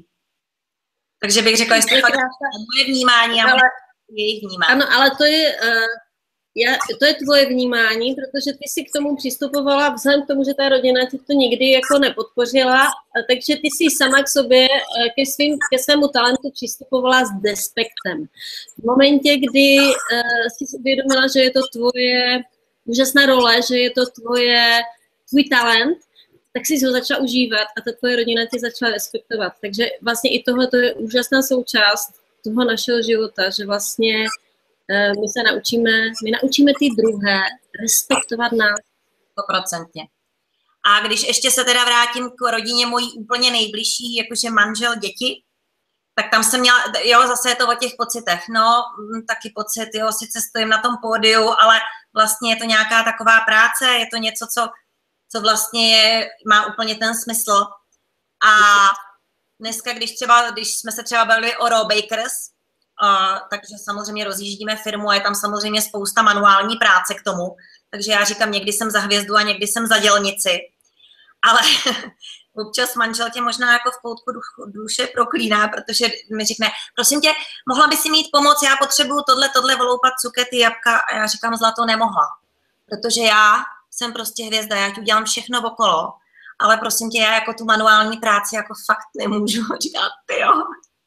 Takže bych řekla, jestli fakt moje vnímání a jejich vnímání. Ano, ale to je, uh, já, to je tvoje vnímání, protože ty si k tomu přistupovala vzhledem k tomu, že ta rodina ti to nikdy jako nepodpořila, takže ty si sama k sobě, ke, svým, ke svému talentu přistupovala s despektem. V momentě, kdy uh, jsi si uvědomila, že je to tvoje úžasná role, že je to tvoje, tvůj talent, tak jsi ho začala užívat a ta tvoje rodina tě začala respektovat. Takže vlastně i tohle je úžasná součást toho našeho života, že vlastně my se naučíme, my naučíme ty druhé respektovat nás. Stoprocentně. A když ještě se teda vrátím k rodině mojí úplně nejbližší, jakože manžel, děti, tak tam jsem měla, jo, zase je to o těch pocitech, no, taky pocit, jo, sice stojím na tom pódiu, ale vlastně je to nějaká taková práce, je to něco, co, co vlastně je, má úplně ten smysl. A dneska, když třeba, když jsme se třeba bavili o Raw Bakers, Uh, takže samozřejmě rozjíždíme firmu a je tam samozřejmě spousta manuální práce k tomu. Takže já říkám, někdy jsem za hvězdu a někdy jsem za dělnici. Ale občas manžel tě možná jako v koutku duše proklíná, protože mi řekne, prosím tě, mohla by si mít pomoc, já potřebuju tohle, tohle voloupat cukety, jabka. A já říkám, zlato, nemohla. Protože já jsem prostě hvězda, já ti udělám všechno okolo, ale prosím tě, já jako tu manuální práci jako fakt nemůžu. Říká, ty jo.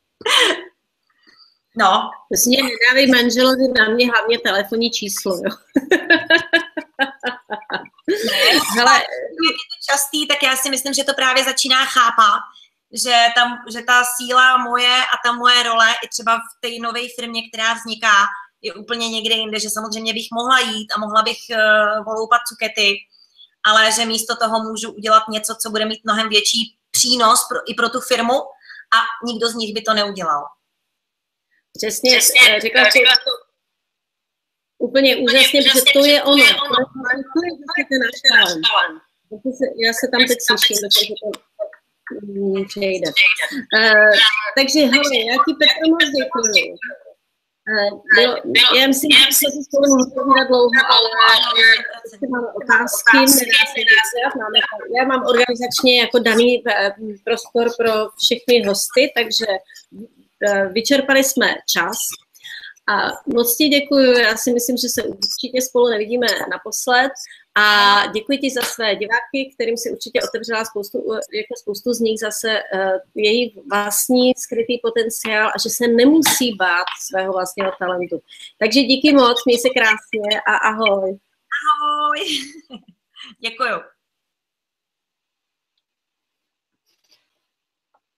No. Prostě nedávej manželovi na mě hlavně telefonní číslo, jo. Ne, hele, jak je to častý, tak já si myslím, že to právě začíná chápat, že, tam, že ta síla moje a ta moje role i třeba v té nové firmě, která vzniká, je úplně někde jinde, že samozřejmě bych mohla jít a mohla bych uh, voloupat cukety, ale že místo toho můžu udělat něco, co bude mít mnohem větší přínos pro, i pro tu firmu a nikdo z nich by to neudělal. Přesně, Přesně řekla to úplně úžasně, protože to je ono. To je vlastně ten náš talent. Já se tam teď slyším, protože to přejde. Uh, takže hele, já ti Petra moc děkuju. Uh, já myslím, že se si spolu můžeme dlouho, ale máme otázky, nedá se říct, máme, já mám organizačně jako daný prostor pro všechny hosty, takže vyčerpali jsme čas a moc ti děkuju, já si myslím, že se určitě spolu nevidíme naposled a děkuji ti za své diváky, kterým si určitě otevřela spoustu, jako spoustu z nich zase uh, její vlastní skrytý potenciál a že se nemusí bát svého vlastního talentu. Takže díky moc, měj se krásně a ahoj. Ahoj. Děkuju.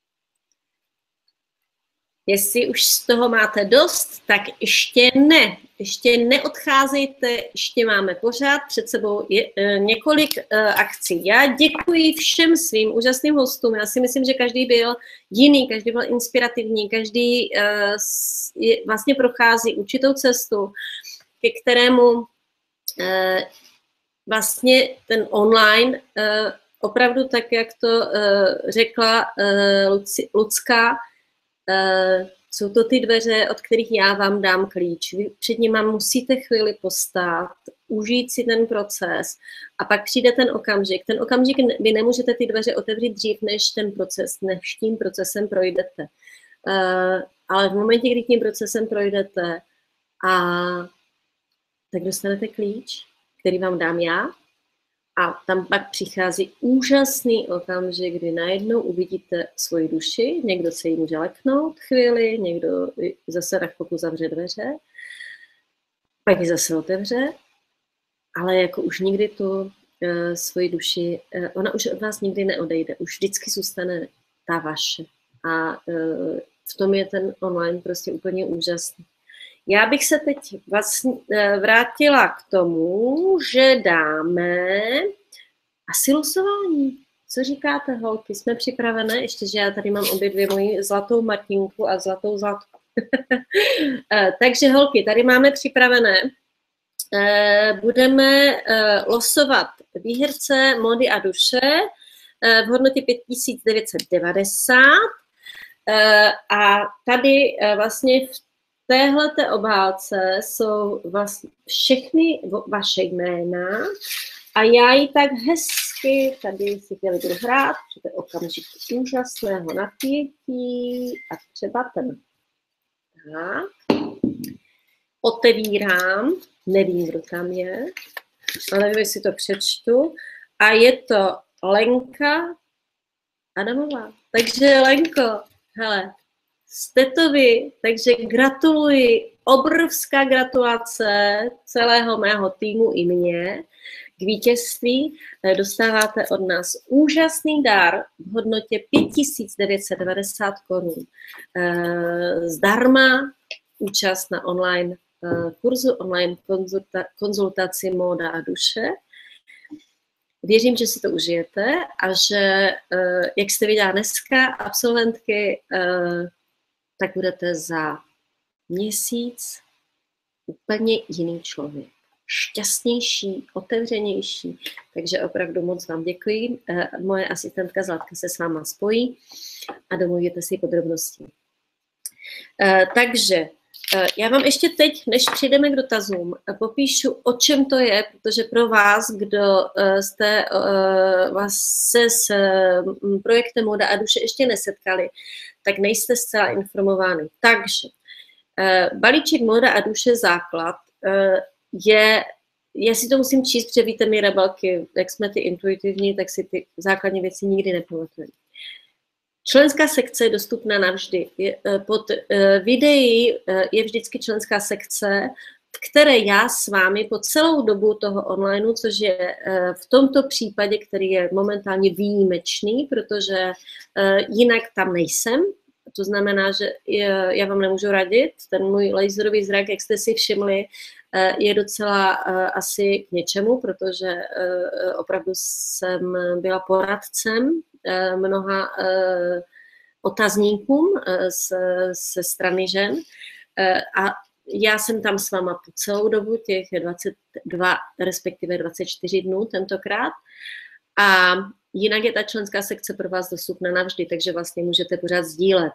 Jestli už z toho máte dost, tak ještě ne. ještě neodcházejte, ještě máme pořád před sebou je, e, několik e, akcí. Já děkuji všem svým úžasným hostům. Já si myslím, že každý byl jiný, každý byl inspirativní, každý e, s, je, vlastně prochází určitou cestu, ke kterému e, vlastně ten online e, opravdu tak, jak to e, řekla e, Luci, Lucka, e, jsou to ty dveře, od kterých já vám dám klíč. Vy před nimi musíte chvíli postát, užít si ten proces a pak přijde ten okamžik. Ten okamžik vy nemůžete ty dveře otevřít dřív, než ten proces, než tím procesem projdete. Uh, ale v momentě, kdy tím procesem projdete, a tak dostanete klíč, který vám dám já, a tam pak přichází úžasný okamžik, kdy najednou uvidíte svoji duši, někdo se jí může leknout chvíli, někdo zase na chvilku zavře dveře, pak ji zase otevře, ale jako už nikdy tu uh, svoji duši, uh, ona už od vás nikdy neodejde, už vždycky zůstane ta vaše. A uh, v tom je ten online prostě úplně úžasný. Já bych se teď vlastně vrátila k tomu, že dáme asi losování. Co říkáte, holky? Jsme připravené? Ještě, že já tady mám obě dvě moji zlatou Martinku a zlatou zlatku. Takže holky, tady máme připravené. Budeme losovat výherce Módy a duše v hodnotě pět tisíc devět set devadesát. A tady vlastně v téhleté obálce jsou vlastně všechny vaše jména a já ji tak hezky tady si chtěli budu hrát, protože to je okamžik úžasného napětí a třeba ten. Tak. Otevírám, nevím, kdo tam je, ale nevím, si to přečtu. A je to Lenka Adamová. Takže Lenko, hele, jste to vy, takže gratuluji, obrovská gratulace celého mého týmu i mě k vítězství. Dostáváte od nás úžasný dar v hodnotě pět tisíc devět set devadesát korun. Zdarma účast na online kurzu, online konzulta, konzultaci Móda a duše. Věřím, že si to užijete a že, jak jste viděla dneska, absolventky, tak budete za měsíc úplně jiný člověk. Šťastnější, otevřenější. Takže opravdu moc vám děkuji. Moje asistentka Zlatka se s váma spojí a domluvíte si podrobnosti. Takže já vám ještě teď, než přijdeme k dotazům, popíšu, o čem to je, protože pro vás, kdo jste vás se s projektem Móda a duše ještě nesetkali, tak nejste zcela informovány. Takže balíček Móda a duše základ je, já si to musím číst, protože víte my rebelky, jak jsme ty intuitivní, tak si ty základní věci nikdy nepamatujeme. Členská sekce je dostupná navždy. Pod videí je vždycky členská sekce, v které já s vámi po celou dobu toho onlineu, což je v tomto případě, který je momentálně výjimečný, protože jinak tam nejsem. To znamená, že já vám nemůžu radit. Ten můj laserový zrak, jak jste si všimli, je docela asi k něčemu, protože opravdu jsem byla poradcem mnoha otazníkům ze strany žen a já jsem tam s váma po celou dobu, těch dvacet dva, respektive dvacet čtyři dnů tentokrát a jinak je ta členská sekce pro vás dostupná navždy, takže vlastně můžete pořád sdílet.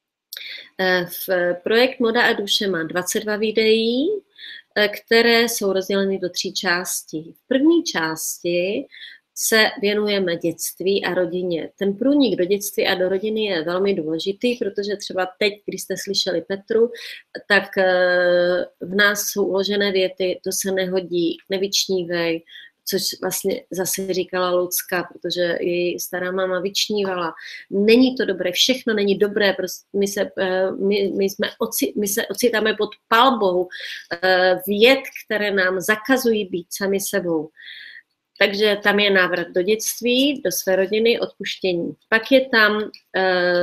V projekt Móda a duše má dvacet dva videí, které jsou rozděleny do tří částí. V první části se věnujeme dětství a rodině. Ten průnik do dětství a do rodiny je velmi důležitý, protože třeba teď, když jste slyšeli Petru, tak v nás jsou uložené věty, to se nehodí, nevyčnívej, což vlastně zase říkala Lucka, protože její stará máma vyčnívala. Není to dobré, všechno není dobré, prostě my, se, my, my, jsme oci, my se ocitáme pod palbou vět, které nám zakazují být sami sebou. Takže tam je návrat do dětství, do své rodiny, odpuštění. Pak je tam uh,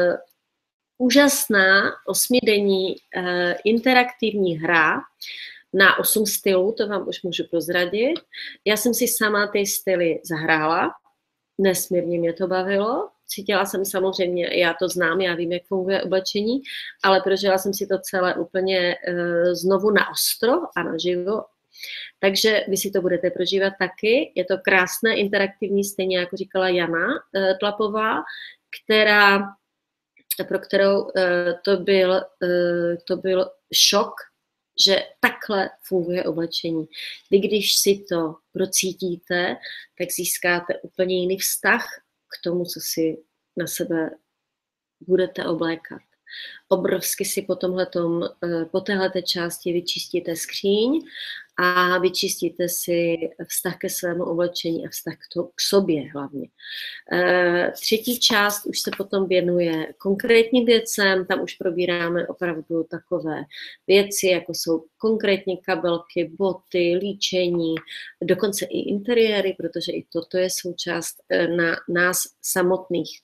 úžasná osmidenní uh, interaktivní hra na osm stylů, to vám už můžu prozradit. Já jsem si sama ty styly zahrála, nesmírně mě to bavilo. Cítila jsem samozřejmě, já to znám, já vím, jak funguje oblečení, ale prožila jsem si to celé úplně uh, znovu na ostro a naživo. Takže vy si to budete prožívat taky. Je to krásné, interaktivní, stejně jako říkala Jana uh, Tlapová, která, pro kterou uh, to, byl, uh, to byl šok, že takhle funguje oblečení. Vy, když si to procítíte, tak získáte úplně jiný vztah k tomu, co si na sebe budete oblékat. Obrovsky si po tomhletom, po téhleté části vyčistíte skříň a vyčistíte si vztah ke svému oblečení a vztah k, to, k sobě hlavně. Třetí část už se potom věnuje konkrétním věcem, tam už probíráme opravdu takové věci, jako jsou konkrétní kabelky, boty, líčení, dokonce i interiéry, protože i toto je součást na nás samotných.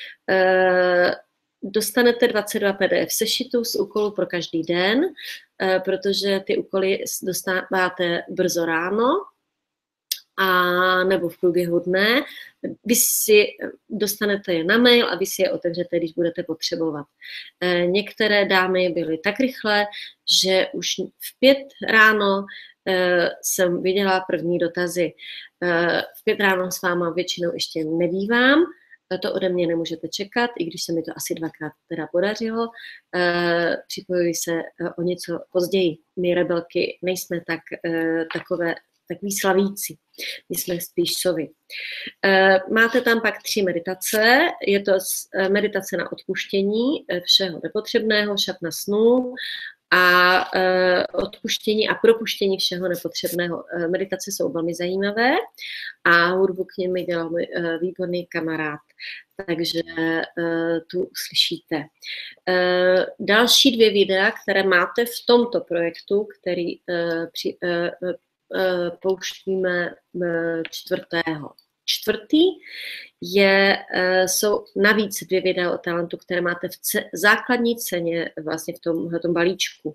Dostanete dvacet dva P D F sešitů z úkolů pro každý den, protože ty úkoly dostáváte brzo ráno a nebo v průběhu dne. Vy si dostanete je na mail a vy si je otevřete, když budete potřebovat. Některé dámy byly tak rychle, že už v pět ráno jsem viděla první dotazy. V pět ráno s váma většinou ještě nebývám, to ode mě nemůžete čekat, i když se mi to asi dvakrát teda podařilo. E, připojuji se o něco později. My rebelky nejsme tak, e, takové, takový slavíci. My jsme spíš sovy. E, máte tam pak tři meditace. Je to meditace na odpuštění všeho nepotřebného, šatna snů, a e, odpuštění a propuštění všeho nepotřebného. E, meditace jsou velmi zajímavé a hudbu k nim dělal můj e, výborný kamarád, takže e, tu uslyšíte. E, další dvě videa, které máte v tomto projektu, který e, při, e, e, pouštíme čtvrtého čtvrtý, je, jsou navíc dvě videa o talentu, které máte v ce, základní ceně vlastně v tomhletom balíčku.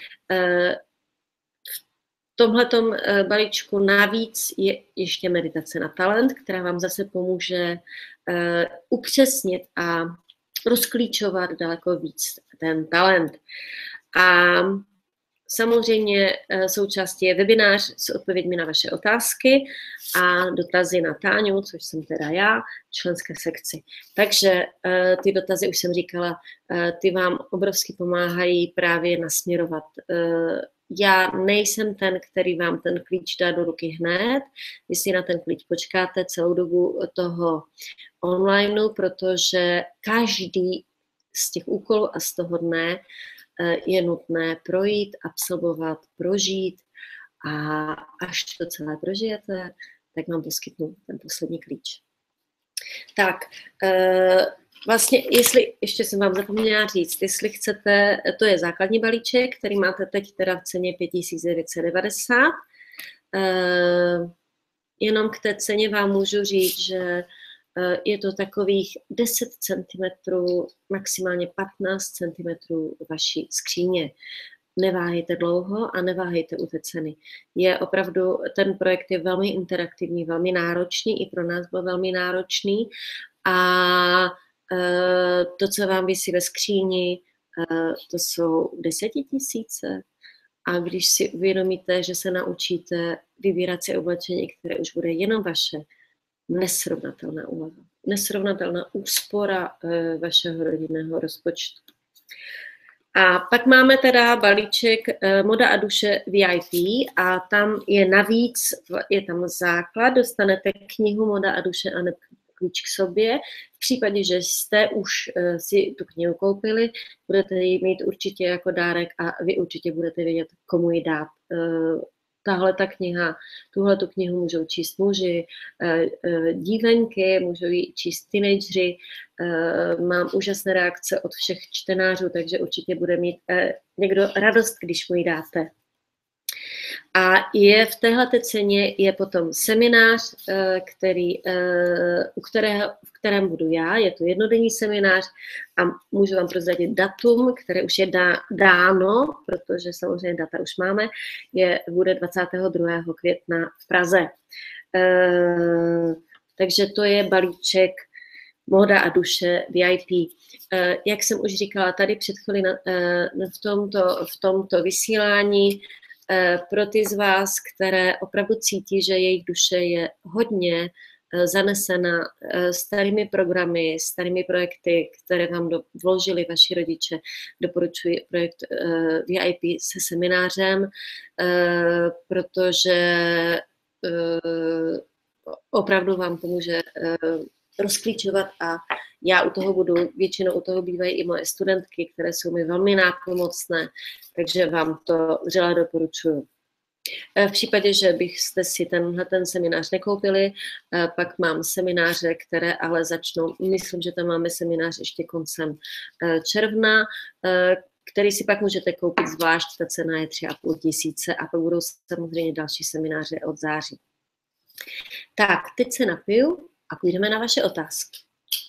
V tomhletom balíčku navíc je ještě meditace na talent, která vám zase pomůže upřesnit a rozklíčovat daleko víc ten talent. A samozřejmě součástí je webinář s odpověďmi na vaše otázky a dotazy na Táňu, což jsem teda já, členské sekci. Takže ty dotazy, už jsem říkala, ty vám obrovsky pomáhají právě nasměrovat. Já nejsem ten, který vám ten klíč dá do ruky hned. Vy si na ten klíč počkáte celou dobu toho onlineu, protože každý z těch úkolů a z toho dne je nutné projít, absolvovat, prožít a až to celé prožijete, tak vám poskytnu ten poslední klíč. Tak, vlastně, jestli, ještě jsem vám zapomněla říct, jestli chcete, to je základní balíček, který máte teď teda v ceně pět tisíc devět set devadesát. Jenom k té ceně vám můžu říct, že je to takových deset centimetrů, maximálně patnáct centimetrů vaší skříně. Neváhejte dlouho a neváhejte u té ceny. Je opravdu, ten projekt je velmi interaktivní, velmi náročný, i pro nás byl velmi náročný a to, co vám visí ve skříni, to jsou desetitisíce. A když si uvědomíte, že se naučíte vybírat si oblečení, které už bude jenom vaše, nesrovnatelná úleva, nesrovnatelná úspora e, vašeho rodinného rozpočtu. A pak máme teda balíček e, Moda a duše V I P a tam je navíc, je tam základ, dostanete knihu Moda a duše a klíč k sobě. V případě, že jste už e, si tu knihu koupili, budete ji mít určitě jako dárek a vy určitě budete vědět, komu ji dát. E, Tahle ta kniha, tuhle tu knihu můžou číst muži, dívenky, můžou ji číst teenageři. Mám úžasné reakce od všech čtenářů, takže určitě bude mít někdo radost, když mu ji dáte. A je v téhleté ceně je potom seminář, který, u kterého, v v kterém budu já. Je to jednodenní seminář a můžu vám prozradit datum, které už je dá, dáno, protože samozřejmě data už máme, je, bude dvacátého druhého května v Praze. E, takže to je balíček Móda a duše V I P. E, jak jsem už říkala tady před chvíli na, e, v, tomto, v tomto vysílání, pro ty z vás, které opravdu cítí, že jejich duše je hodně zanesena starými programy, starými projekty, které vám do, vložili vaši rodiče, doporučuji projekt V I P se seminářem, protože opravdu vám pomůže rozklíčovat a já u toho budu, většinou u toho bývají i moje studentky, které jsou mi velmi nápomocné, takže vám to vřele doporučuji. V případě, že byste si tenhle ten seminář nekoupili, pak mám semináře, které ale začnou, myslím, že tam máme seminář ještě koncem června, který si pak můžete koupit zvlášť, ta cena je tři a půl tisíce a pak budou samozřejmě další semináře od září. Tak, teď se napiju a půjdeme na vaše otázky.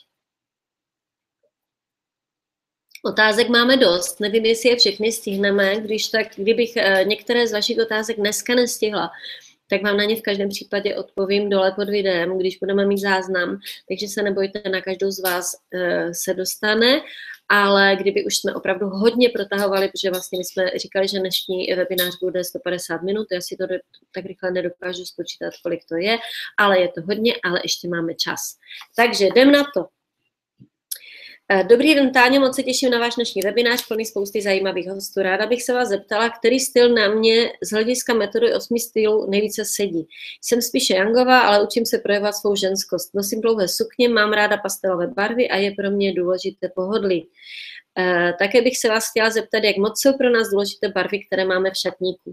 Otázek máme dost, nevím, jestli je všechny stihneme, když tak, kdybych některé z vašich otázek dneska nestihla, tak vám na ně v každém případě odpovím dole pod videem, když budeme mít záznam, takže se nebojte, na každou z vás se dostane, ale kdyby už jsme opravdu hodně protahovali, protože vlastně my jsme říkali, že dnešní webinář bude sto padesát minut, já si to tak rychle nedokážu spočítat, kolik to je, ale je to hodně, ale ještě máme čas. Takže jdem na to. Dobrý den, Táňo, moc se těším na váš dnešní webinář, plný spousty zajímavých hostů. Ráda bych se vás zeptala, který styl na mě z hlediska metody osmi stylů nejvíce sedí. Jsem spíše jangová, ale učím se projevovat svou ženskost. Nosím dlouhé sukně, mám ráda pastelové barvy a je pro mě důležité pohodlí. E, také bych se vás chtěla zeptat, jak moc jsou pro nás důležité barvy, které máme v šatníku.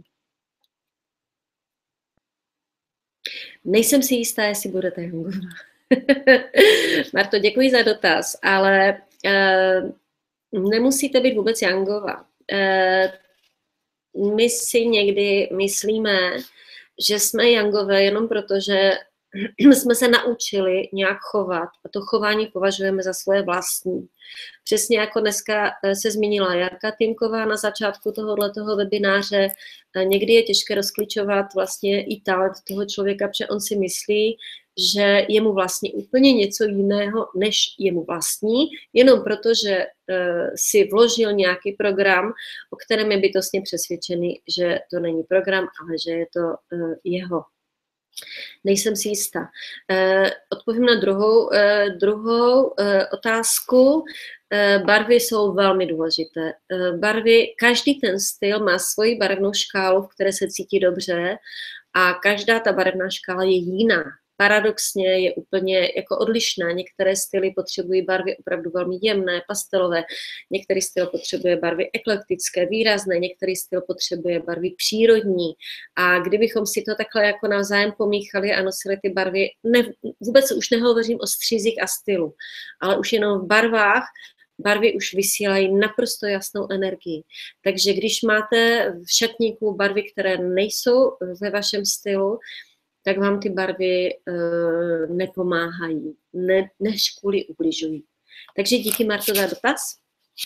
Nejsem si jistá, jestli budete jangová. Marto, děkuji za dotaz, ale uh, nemusíte být vůbec jangová. Uh, my si někdy myslíme, že jsme jangové jenom proto, že jsme se naučili nějak chovat a to chování považujeme za svoje vlastní. Přesně jako dneska se zmínila Jarka Týmková na začátku tohoto webináře, někdy je těžké rozklíčovat vlastně i talent toho člověka, protože on si myslí, že je mu vlastně úplně něco jiného, než je mu vlastní, jenom proto, že uh, si vložil nějaký program, o kterém je bytostně přesvědčený, že to není program, ale že je to uh, jeho. Nejsem si jistá. Uh, odpovím na druhou, uh, druhou uh, otázku. Uh, barvy jsou velmi důležité. Uh, barvy, každý ten styl má svoji barevnou škálu, v které se cítí dobře a každá ta barevná škála je jiná. Paradoxně je úplně jako odlišná. Některé styly potřebují barvy opravdu velmi jemné, pastelové, některý styl potřebuje barvy eklektické, výrazné, některý styl potřebuje barvy přírodní. A kdybychom si to takhle jako navzájem pomíchali a nosili ty barvy, ne, vůbec už nehovořím o střízích a stylu, ale už jenom v barvách, barvy už vysílají naprosto jasnou energii. Takže když máte v šatníku barvy, které nejsou ve vašem stylu, tak vám ty barvy uh, nepomáhají, ne, než kvůli ubližují. Takže díky, Marto, za dotaz.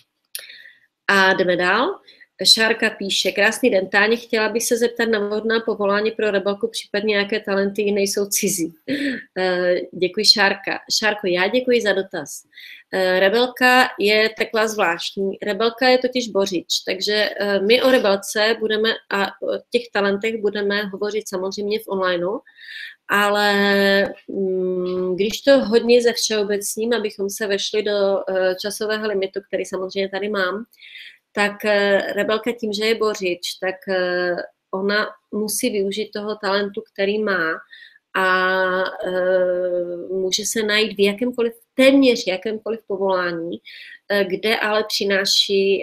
A jdeme dál. Šárka píše, krásný den, Táně, chtěla bych se zeptat na vhodná povolání pro rebelku, případně jaké talenty nejsou cizí. Uh, děkuji, Šárka. Šárko, já děkuji za dotaz. Uh, rebelka je taková zvláštní. Rebelka je totiž bořič, takže uh, my o rebelce budeme a o těch talentech budeme hovořit samozřejmě v onlineu, ale um, když to hodně ze všeobecním, abychom se vešli do uh, časového limitu, který samozřejmě tady mám, tak rebelka tím, že je bořič, tak ona musí využít toho talentu, který má a může se najít v jakémkoliv, téměř jakémkoliv povolání, kde ale přináší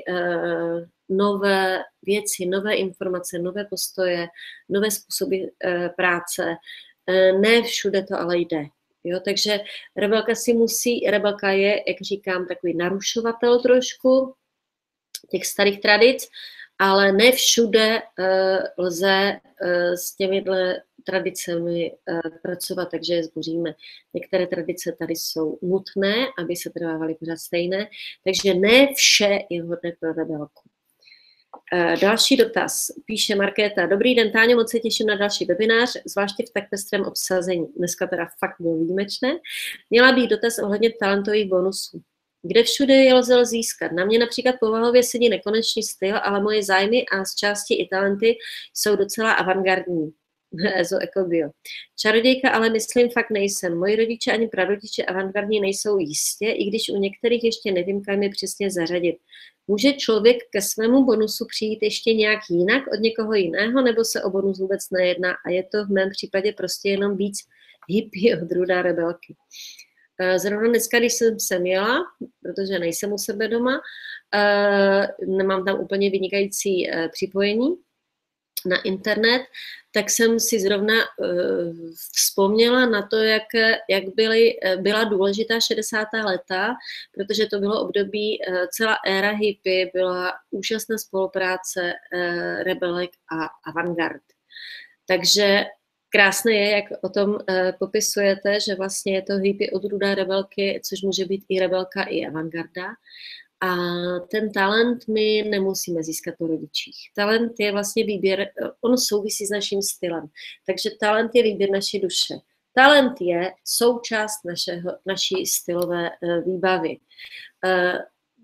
nové věci, nové informace, nové postoje, nové způsoby práce. Ne všude to ale jde. Jo, takže rebelka si musí, rebelka je, jak říkám, takový narušovatel trošku těch starých tradic, ale ne všude uh, lze uh, s těmihle tradicemi pracovat, takže je zboříme. Některé tradice tady jsou nutné, aby se trvávaly pořád stejné, takže ne vše je vhodné pro rebelku. Další dotaz, píše Markéta. Dobrý den, Táňo, moc se těším na další webinář, zvláště v tak pestrém obsazení. Dneska teda fakt bylo výjimečné. Měla bych dotaz ohledně talentových bonusů. Kde všude je lze získat? Na mě například povahově sedí nekonečný styl, ale moje zájmy a z části i talenty jsou docela avantgardní. Ezo ekobio. Čarodějka ale myslím fakt nejsem. Moji rodiče ani prarodiče avantgardní nejsou jistě, i když u některých ještě nevím, kam je přesně zařadit. Může člověk ke svému bonusu přijít ještě nějak jinak od někoho jiného, nebo se o bonus vůbec nejedná a je to v mém případě prostě jenom víc hippie od Ruda rebelky. Zrovna dneska, když jsem sem jela, protože nejsem u sebe doma, nemám tam úplně vynikající připojení na internet, tak jsem si zrovna vzpomněla na to, jak, jak byly, byla důležitá šedesátá léta, protože to bylo období, celá éra hippie, byla úžasná spolupráce rebelek a avantgard. Takže krásné je, jak o tom uh, popisujete, že vlastně je to hippie od Ruda rebelky, což může být i rebelka, i avantgarda. A ten talent my nemusíme získat po rodičích. Talent je vlastně výběr, on souvisí s naším stylem. Takže talent je výběr naší duše. Talent je součást našeho, naší stylové uh, výbavy. Uh,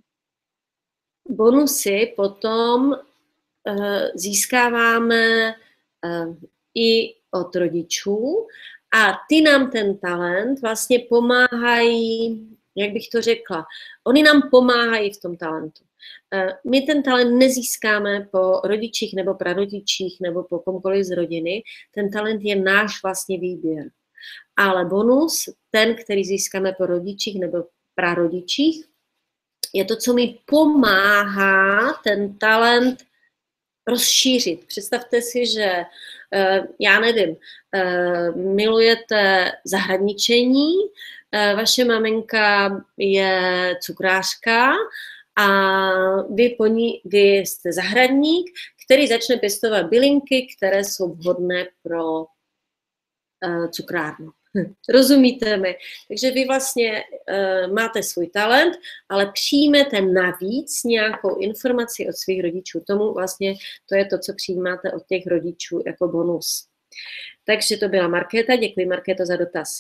bonusy potom uh, získáváme uh, i od rodičů a ty nám ten talent vlastně pomáhají, jak bych to řekla, oni nám pomáhají v tom talentu. My ten talent nezískáme po rodičích nebo prarodičích nebo po komkoliv z rodiny, ten talent je náš vlastně výběr. Ale bonus, ten, který získáme po rodičích nebo prarodičích, je to, co mi pomáhá ten talent rozšířit. Představte si, že já nevím, milujete zahradničení, vaše maminka je cukrářka a vy, po ní, vy jste zahradník, který začne pěstovat bylinky, které jsou vhodné pro cukrárnu. Rozumíte mi? Takže vy vlastně uh, máte svůj talent, ale přijmete navíc nějakou informaci od svých rodičů. Tomu vlastně to je to, co přijímáte od těch rodičů jako bonus. Takže to byla Markéta. Děkuji, Markéto, za dotaz.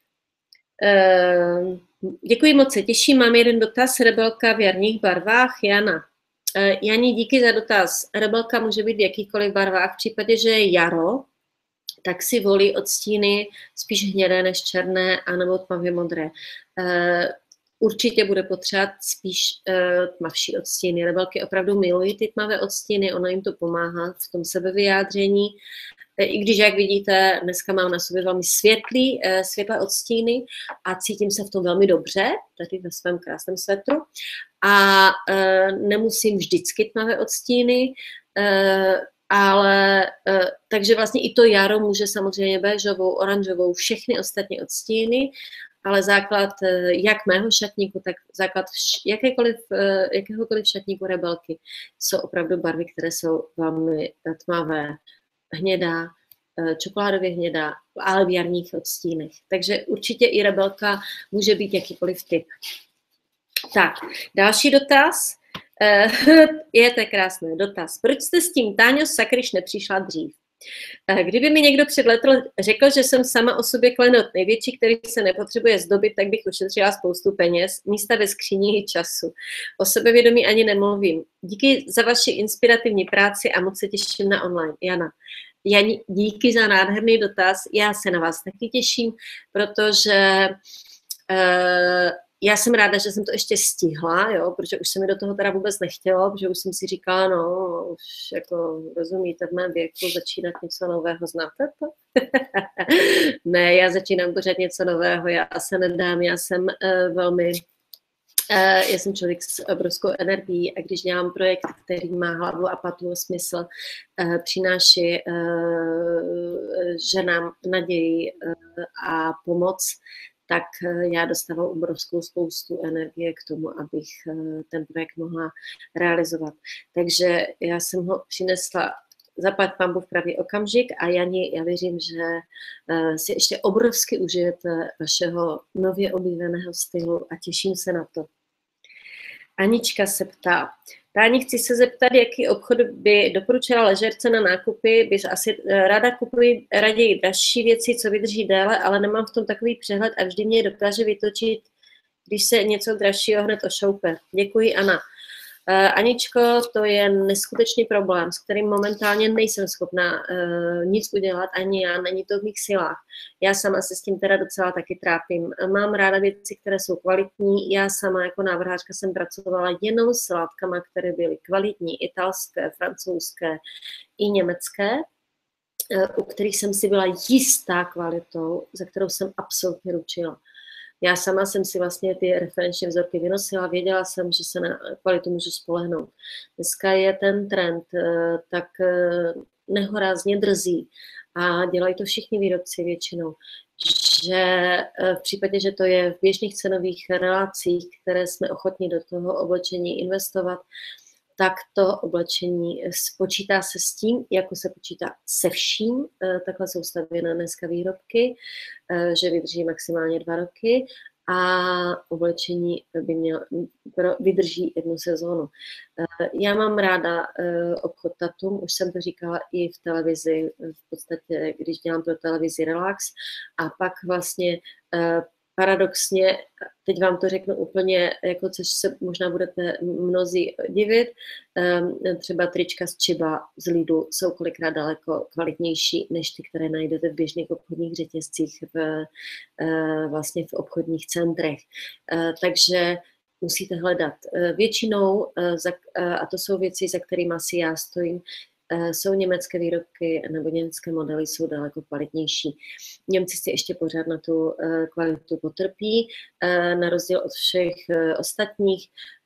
Uh, děkuji moc, se těším. Mám jeden dotaz. Rebelka v jarních barvách. Jana. Uh, Jani, díky za dotaz. Rebelka může být v jakýchkoliv barvách. V případě, že je jaro, tak si volí odstíny spíš hnědé než černé, anebo tmavě modré. Určitě bude potřebovat spíš tmavší odstíny. Rebelky opravdu milují ty tmavé odstíny, ono jim to pomáhá v tom sebevyjádření. I když, jak vidíte, dneska mám na sobě velmi světlý, světlé odstíny a cítím se v tom velmi dobře, tady ve svém krásném svetru. A nemusím vždycky tmavé odstíny, ale takže vlastně i to jaro může samozřejmě béžovou, oranžovou, všechny ostatní odstíny, ale základ jak mého šatníku, tak základ jakékoliv, jakéhokoliv šatníku rebelky jsou opravdu barvy, které jsou velmi tmavé, hnědá, čokoládově hnědá, ale v jarních odstínech. Takže určitě i rebelka může být jakýkoliv typ. Tak, další dotaz. Je to krásný dotaz. Proč jste s tím, Táňo, sakryš, nepřišla dřív? Kdyby mi někdo před lety řekl, že jsem sama o sobě klenot největší, který se nepotřebuje zdobit, tak bych ušetřila spoustu peněz, místa ve skříni i času. O sebevědomí ani nemluvím. Díky za vaši inspirativní práci a moc se těším na online. Jana. Jani, díky za nádherný dotaz. Já se na vás taky těším, protože uh, já jsem ráda, že jsem to ještě stihla, jo, protože už se mi do toho teda vůbec nechtělo, protože už jsem si říkala, no, už jako rozumíte, v mém věku začínat něco nového, znáte to? Ne, já začínám pořád něco nového, já se nedám, já jsem uh, velmi, uh, já jsem člověk s obrovskou energií a když dělám projekt, který má hlavu a patu, smysl, uh, přináší uh, ženám naději uh, a pomoc, tak já dostávám obrovskou spoustu energie k tomu, abych ten projekt mohla realizovat. Takže já jsem ho přinesla zaplať pánbůh v pravý okamžik a Jani, já věřím, že si ještě obrovsky užijete vašeho nově oblíbeného stylu a těším se na to. Anička se ptá, Táni, chci se zeptat, jaký obchod by doporučila ležerce na nákupy, bys asi ráda kupuji raději dražší věci, co vydrží déle, ale nemám v tom takový přehled a vždy mě dokáže vytočit, když se něco dražšího hned ošoupe. Děkuji, Anna. Aničko, to je neskutečný problém, s kterým momentálně nejsem schopná uh, nic udělat, ani já, není to v mých silách. Já sama se s tím teda docela taky trápím. Mám ráda věci, které jsou kvalitní, já sama jako návrhářka jsem pracovala jenom s látkama, které byly kvalitní, italské, francouzské i německé, uh, u kterých jsem si byla jistá kvalitou, za kterou jsem absolutně ručila. Já sama jsem si vlastně ty referenční vzorky vynosila, věděla jsem, že se na kvalitu můžu spolehnout. Dneska je ten trend tak nehorázně drzý a dělají to všichni výrobci většinou, že v případě, že to je v běžných cenových relacích, které jsme ochotni do toho oblečení investovat, tak to oblečení počítá se s tím, jako se počítá se vším. Takhle jsou stavěné dneska výrobky, že vydrží maximálně dva roky a oblečení by měl, vydrží jednu sezónu. Já mám ráda obchod Tatum, už jsem to říkala i v televizi, v podstatě, když dělám pro televizi Relax a pak vlastně paradoxně, teď vám to řeknu úplně, jako což se možná budete mnozí divit, třeba trička z Chiba, z Lidu jsou kolikrát daleko kvalitnější než ty, které najdete v běžných obchodních řetězcích, v, vlastně v obchodních centrech. Takže musíte hledat. Většinou, a to jsou věci, za kterými asi já stojím, jsou německé výrobky nebo německé modely jsou daleko kvalitnější. Němci si ještě pořád na tu kvalitu potrpí, na rozdíl od všech ostatních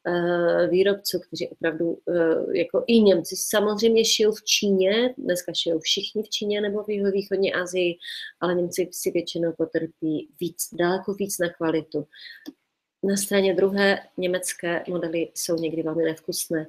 výrobců, kteří opravdu, jako i Němci samozřejmě šijou v Číně, dneska šijou všichni v Číně nebo v jihovýchodní Asii, ale Němci si většinou potrpí víc, daleko víc na kvalitu. Na straně druhé německé modely jsou někdy velmi nevkusné.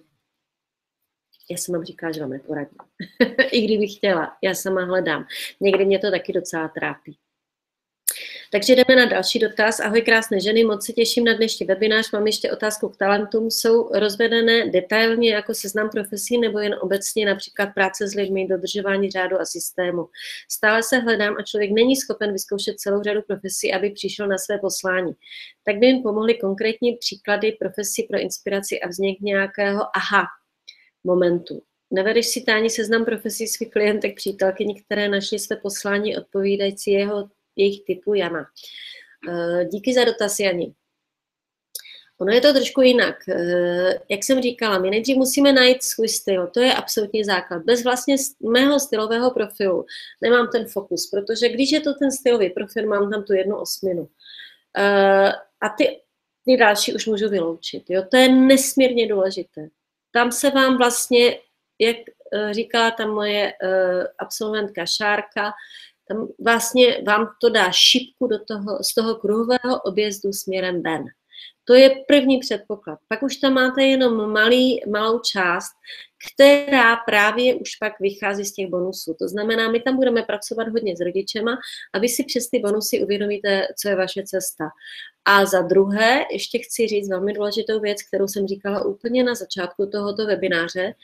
Já jsem vám říkala, že vám neporadím. I kdybych chtěla, já sama hledám. Někdy mě to taky docela trápí. Takže jdeme na další dotaz. Ahoj krásné ženy, moc se těším na dnešní webinář. Mám ještě otázku k talentům. Jsou rozvedené detailně jako seznam profesí nebo jen obecně například práce s lidmi, dodržování řádu a systému? Stále se hledám a člověk není schopen vyzkoušet celou řadu profesí, aby přišel na své poslání. Tak by jim pomohly konkrétní příklady profesí pro inspiraci a vznik nějakého aha momentu. Nevedeš si, Táni, seznam profesí svých klientek, přítelkyní, které našly své poslání odpovídající jeho, jejich typu? Jana. Díky za dotaz, Jani. Ono je to trošku jinak. Jak jsem říkala, my nejdřív musíme najít svůj styl. To je absolutní základ. Bez vlastně mého stylového profilu nemám ten fokus, protože když je to ten stylový profil, mám tam tu jednu osminu. A ty, ty další už můžu vyloučit. Jo? To je nesmírně důležité. Tam se vám vlastně, jak říkala ta moje absolventka Šárka, tam vlastně vám to dá šipku do toho, z toho kruhového objezdu směrem ven. To je první předpoklad. Pak už tam máte jenom malý, malou část, která právě už pak vychází z těch bonusů. To znamená, my tam budeme pracovat hodně s rodičema a vy si přes ty bonusy uvědomíte, co je vaše cesta. A za druhé, ještě chci říct velmi důležitou věc, kterou jsem říkala úplně na začátku tohoto webináře.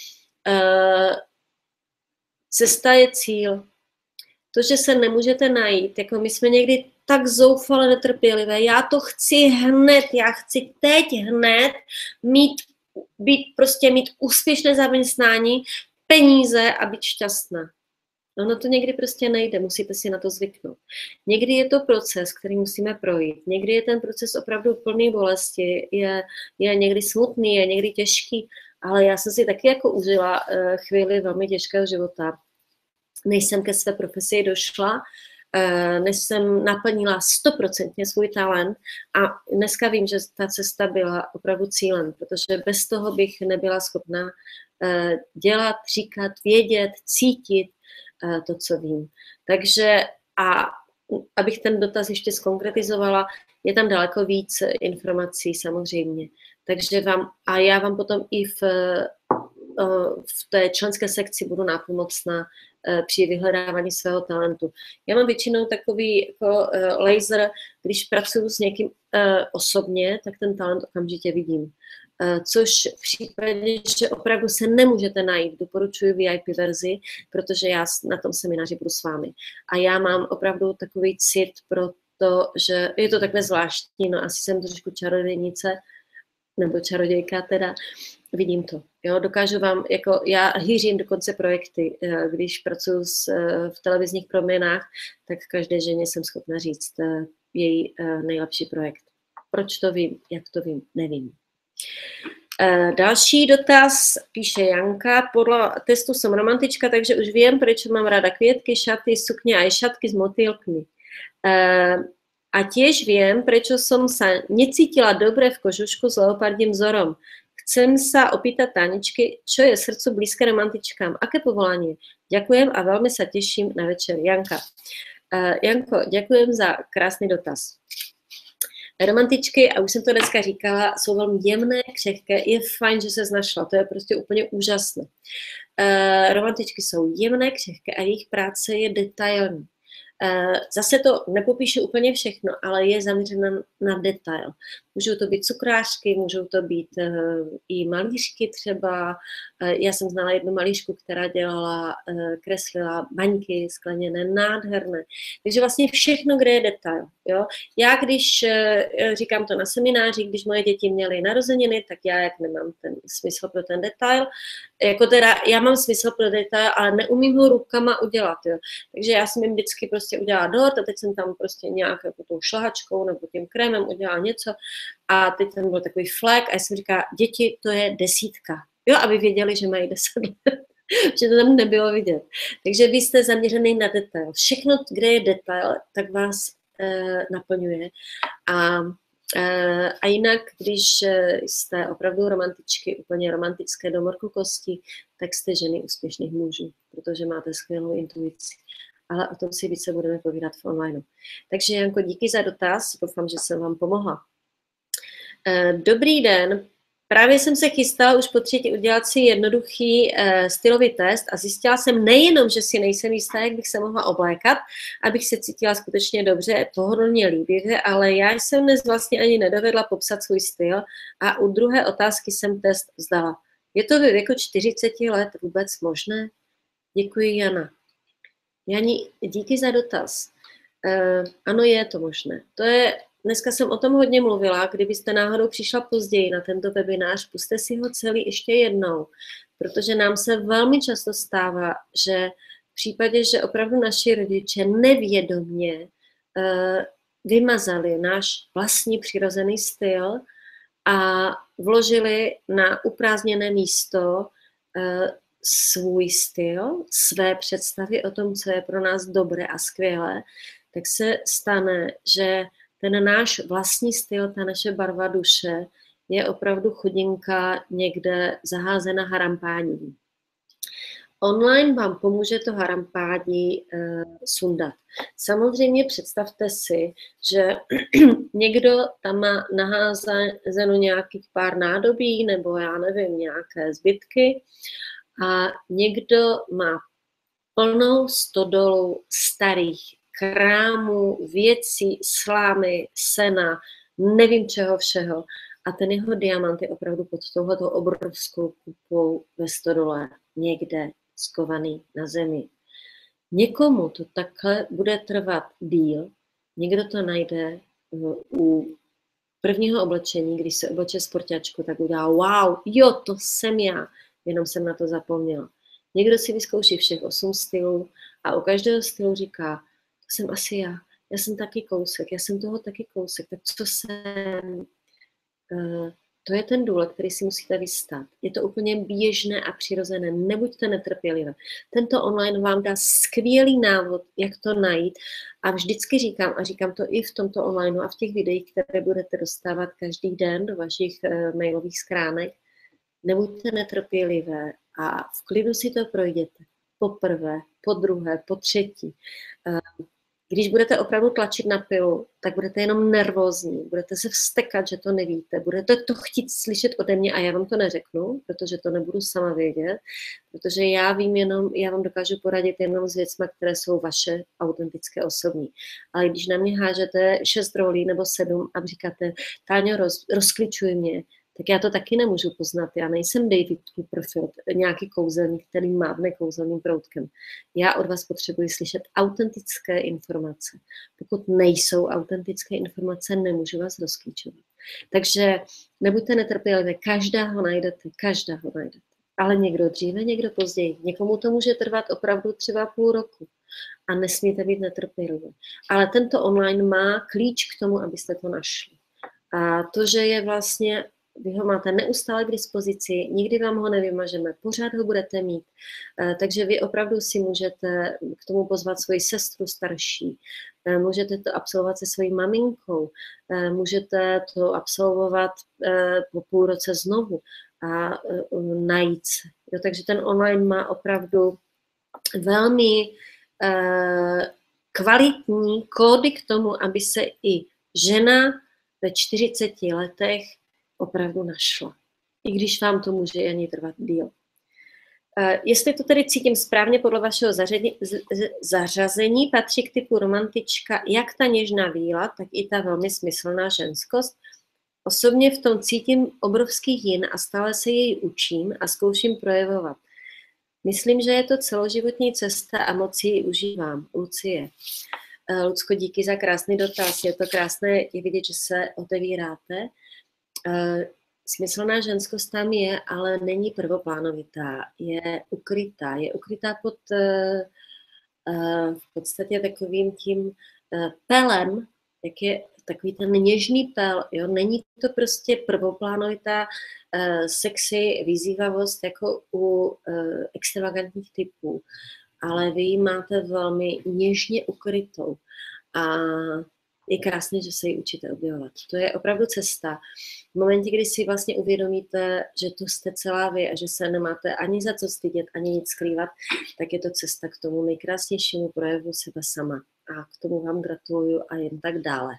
Cesta je cíl. To, že se nemůžete najít, jako my jsme někdy tak zoufale netrpělivé, já to chci hned, já chci teď hned mít, být, prostě mít úspěšné zaměstnání, peníze a být šťastná. No, no to někdy prostě nejde, musíte si na to zvyknout. Někdy je to proces, který musíme projít. Někdy je ten proces opravdu plný bolesti, je, je někdy smutný, je někdy těžký, ale já jsem si taky jako užila uh, chvíli velmi těžkého života, než jsem ke své profesi došla, uh, než jsem naplnila stoprocentně svůj talent a dneska vím, že ta cesta byla opravdu cílem, protože bez toho bych nebyla schopna uh, dělat, říkat, vědět, cítit, to, co vím. Takže a abych ten dotaz ještě zkonkretizovala, je tam daleko víc informací samozřejmě. Takže vám, a já vám potom i v v té členské sekci budu nápomocná při vyhledávání svého talentu. Já mám většinou takový jako laser, když pracuji s někým osobně, tak ten talent okamžitě vidím. Což v případě, že opravdu se nemůžete najít, doporučuji V I P verzi, protože já na tom semináři budu s vámi. A já mám opravdu takový cit pro to, že je to takhle zvláštní, no asi jsem trošku čarodějnice, nebo čarodějka teda, vidím to. Jo, dokážu vám, jako já hýřím dokonce projekty, když pracuji s, v televizních proměnách, tak každé ženě jsem schopna říct její nejlepší projekt. Proč to vím, jak to vím, nevím. Další dotaz, píše Janka, podle testu jsem romantička, takže už vím, proč mám ráda květky, šaty, sukně a i šatky s motýlkmi. A tiež viem, prečo som sa necítila dobre v kožušku s leopardím vzorom. Chcem sa opýtať Taničky, čo je srdcu blízke romantičkám, aké povolanie. Ďakujem a veľmi sa teším na večer. Janka. Uh, Janko, ďakujem za krásný dotaz. Romantičky, a už jsem to dneska říkala, jsou velmi jemné, křehké, je fajn, že se znašla, to je prostě úplně úžasné. Uh, romantičky jsou jemné, křehké a jejich práce je detailní. Zase to nepopíšu úplně všechno, ale je zaměřena na detail. Můžou to být cukrářky, můžou to být uh, i malířky třeba. Uh, já jsem znala jednu malířku, která dělala, uh, kreslila baňky skleněné, nádherné. Takže vlastně všechno, kde je detail. Jo? Já když uh, říkám to na semináři, když moje děti měly narozeniny, tak já jak nemám ten smysl pro ten detail, jako teda já mám smysl pro detail, ale neumím ho rukama udělat. Jo? Takže já jsem jim vždycky prostě udělala dort a teď jsem tam prostě nějak jako tou šlahačkou nebo tím krémem udělala něco a teď tam byl takový flek a já jsem říkala, děti, to je desítka. Jo, aby věděli, že mají deset let, že to tam nebylo vidět. Takže vy jste zaměřený na detail. Všechno, kde je detail, tak vás e, naplňuje. A, e, a jinak, když jste opravdu romantičky, úplně romantické do morku kosti, tak jste ženy úspěšných mužů, protože máte skvělou intuici. Ale o tom si více budeme povídat v online. Takže Janko, díky za dotaz, doufám, že jsem vám pomohla. Dobrý den, právě jsem se chystala už po třetí udělat si jednoduchý uh, stylový test a zjistila jsem nejenom, že si nejsem jistá, jak bych se mohla oblékat, abych se cítila skutečně dobře, pohodlně, líbivě, ale já jsem dnes vlastně ani nedovedla popsat svůj styl a u druhé otázky jsem test vzdala. Je to ve věku čtyřicet let vůbec možné? Děkuji, Jana. Jani, díky za dotaz. Uh, ano, je to možné. To je, dneska jsem o tom hodně mluvila, kdybyste náhodou přišla později na tento webinář, puste si ho celý ještě jednou, protože nám se velmi často stává, že v případě, že opravdu naši rodiče nevědomě uh, vymazali náš vlastní přirozený styl a vložili na uprázdněné místo uh, svůj styl, své představy o tom, co je pro nás dobré a skvělé, tak se stane, že ten náš vlastní styl, ta naše barva duše je opravdu chudinka někde zaházena harampáním. Online vám pomůže to harampádí eh, sundat. Samozřejmě představte si, že někdo tam má naházeno nějakých pár nádobí nebo já nevím, nějaké zbytky a někdo má plnou stodolu starých krámů, věcí, slámy, sena, nevím čeho všeho. A ten jeho diamant je opravdu pod touhletou obrovskou kupou ve stodole někde skovaný na zemi. Někomu to takhle bude trvat díl, někdo to najde u prvního oblečení, když se obleče sportáčku, tak udělá wow, jo, to jsem já, jenom jsem na to zapomněla. Někdo si vyzkouší všech osm stylů a u každého stylu říká, to jsem asi já, já jsem taky kousek, já jsem toho taky kousek, tak co jsem? Uh, to je ten důle, který si musíte vystát. Je to úplně běžné a přirozené, nebuďte netrpělivé. Tento online vám dá skvělý návod, jak to najít a vždycky říkám, a říkám to i v tomto online a v těch videích, které budete dostávat každý den do vašich uh, mailových schránek, nebuďte netrpělivé a v klidu si to projděte. Po prvé, po druhé, po třetí. Uh, Když budete opravdu tlačit na pilu, tak budete jenom nervózní, budete se vztekat, že to nevíte, budete to chtít slyšet ode mě a já vám to neřeknu, protože to nebudu sama vědět, protože já vím jenom, já vám dokážu poradit jenom s věcmi, které jsou vaše autentické, osobní. Ale když na mě hážete šest rolí nebo sedm a říkáte, Táňo, roz, rozklíčuj mě, tak já to taky nemůžu poznat. Já nejsem David Copperfield, nějaký kouzelník, který mávne kouzelným proutkem. Já od vás potřebuji slyšet autentické informace. Pokud nejsou autentické informace, nemůžu vás rozklíčovat. Takže nebuďte netrpělivé, každého najdete, každého najdete. Ale někdo dříve, někdo později. Někomu to může trvat opravdu třeba půl roku. A nesmíte být netrpělivé. Ale tento online má klíč k tomu, abyste to našli. A to, že je vlastně vy ho máte neustále k dispozici, nikdy vám ho nevymažeme, pořád ho budete mít. Takže vy opravdu si můžete k tomu pozvat svoji sestru starší, můžete to absolvovat se svojí maminkou, můžete to absolvovat po půl roce znovu a najít se. Jo, takže ten online má opravdu velmi kvalitní kódy k tomu, aby se i žena ve čtyřiceti letech opravdu našla. I když vám to může ani trvat díl. Jestli to tedy cítím správně podle vašeho zařadení, zařazení, patří k typu romantička jak ta něžná víla, tak i ta velmi smyslná ženskost. Osobně v tom cítím obrovský jin a stále se jej učím a zkouším projevovat. Myslím, že je to celoživotní cesta a moc ji užívám. Lucie. Lucko, díky za krásný dotaz. Je to krásné je vidět, že se otevíráte. Uh, smyslná ženskost tam je, ale není prvoplánovitá, je ukrytá, je ukrytá pod uh, uh, v podstatě takovým tím uh, pelem, jak je takový ten něžný pel, jo? Není to prostě prvoplánovitá uh, sexy vyzývavost jako u uh, extravagantních typů, ale vy ji máte velmi něžně ukrytou a je krásné, že se ji učíte objevovat. To je opravdu cesta. V momentě, kdy si vlastně uvědomíte, že to jste celá vy a že se nemáte ani za co stydět, ani nic skrývat, tak je to cesta k tomu nejkrásnějšímu projevu sebe sama. A k tomu vám gratuluju a jen tak dále.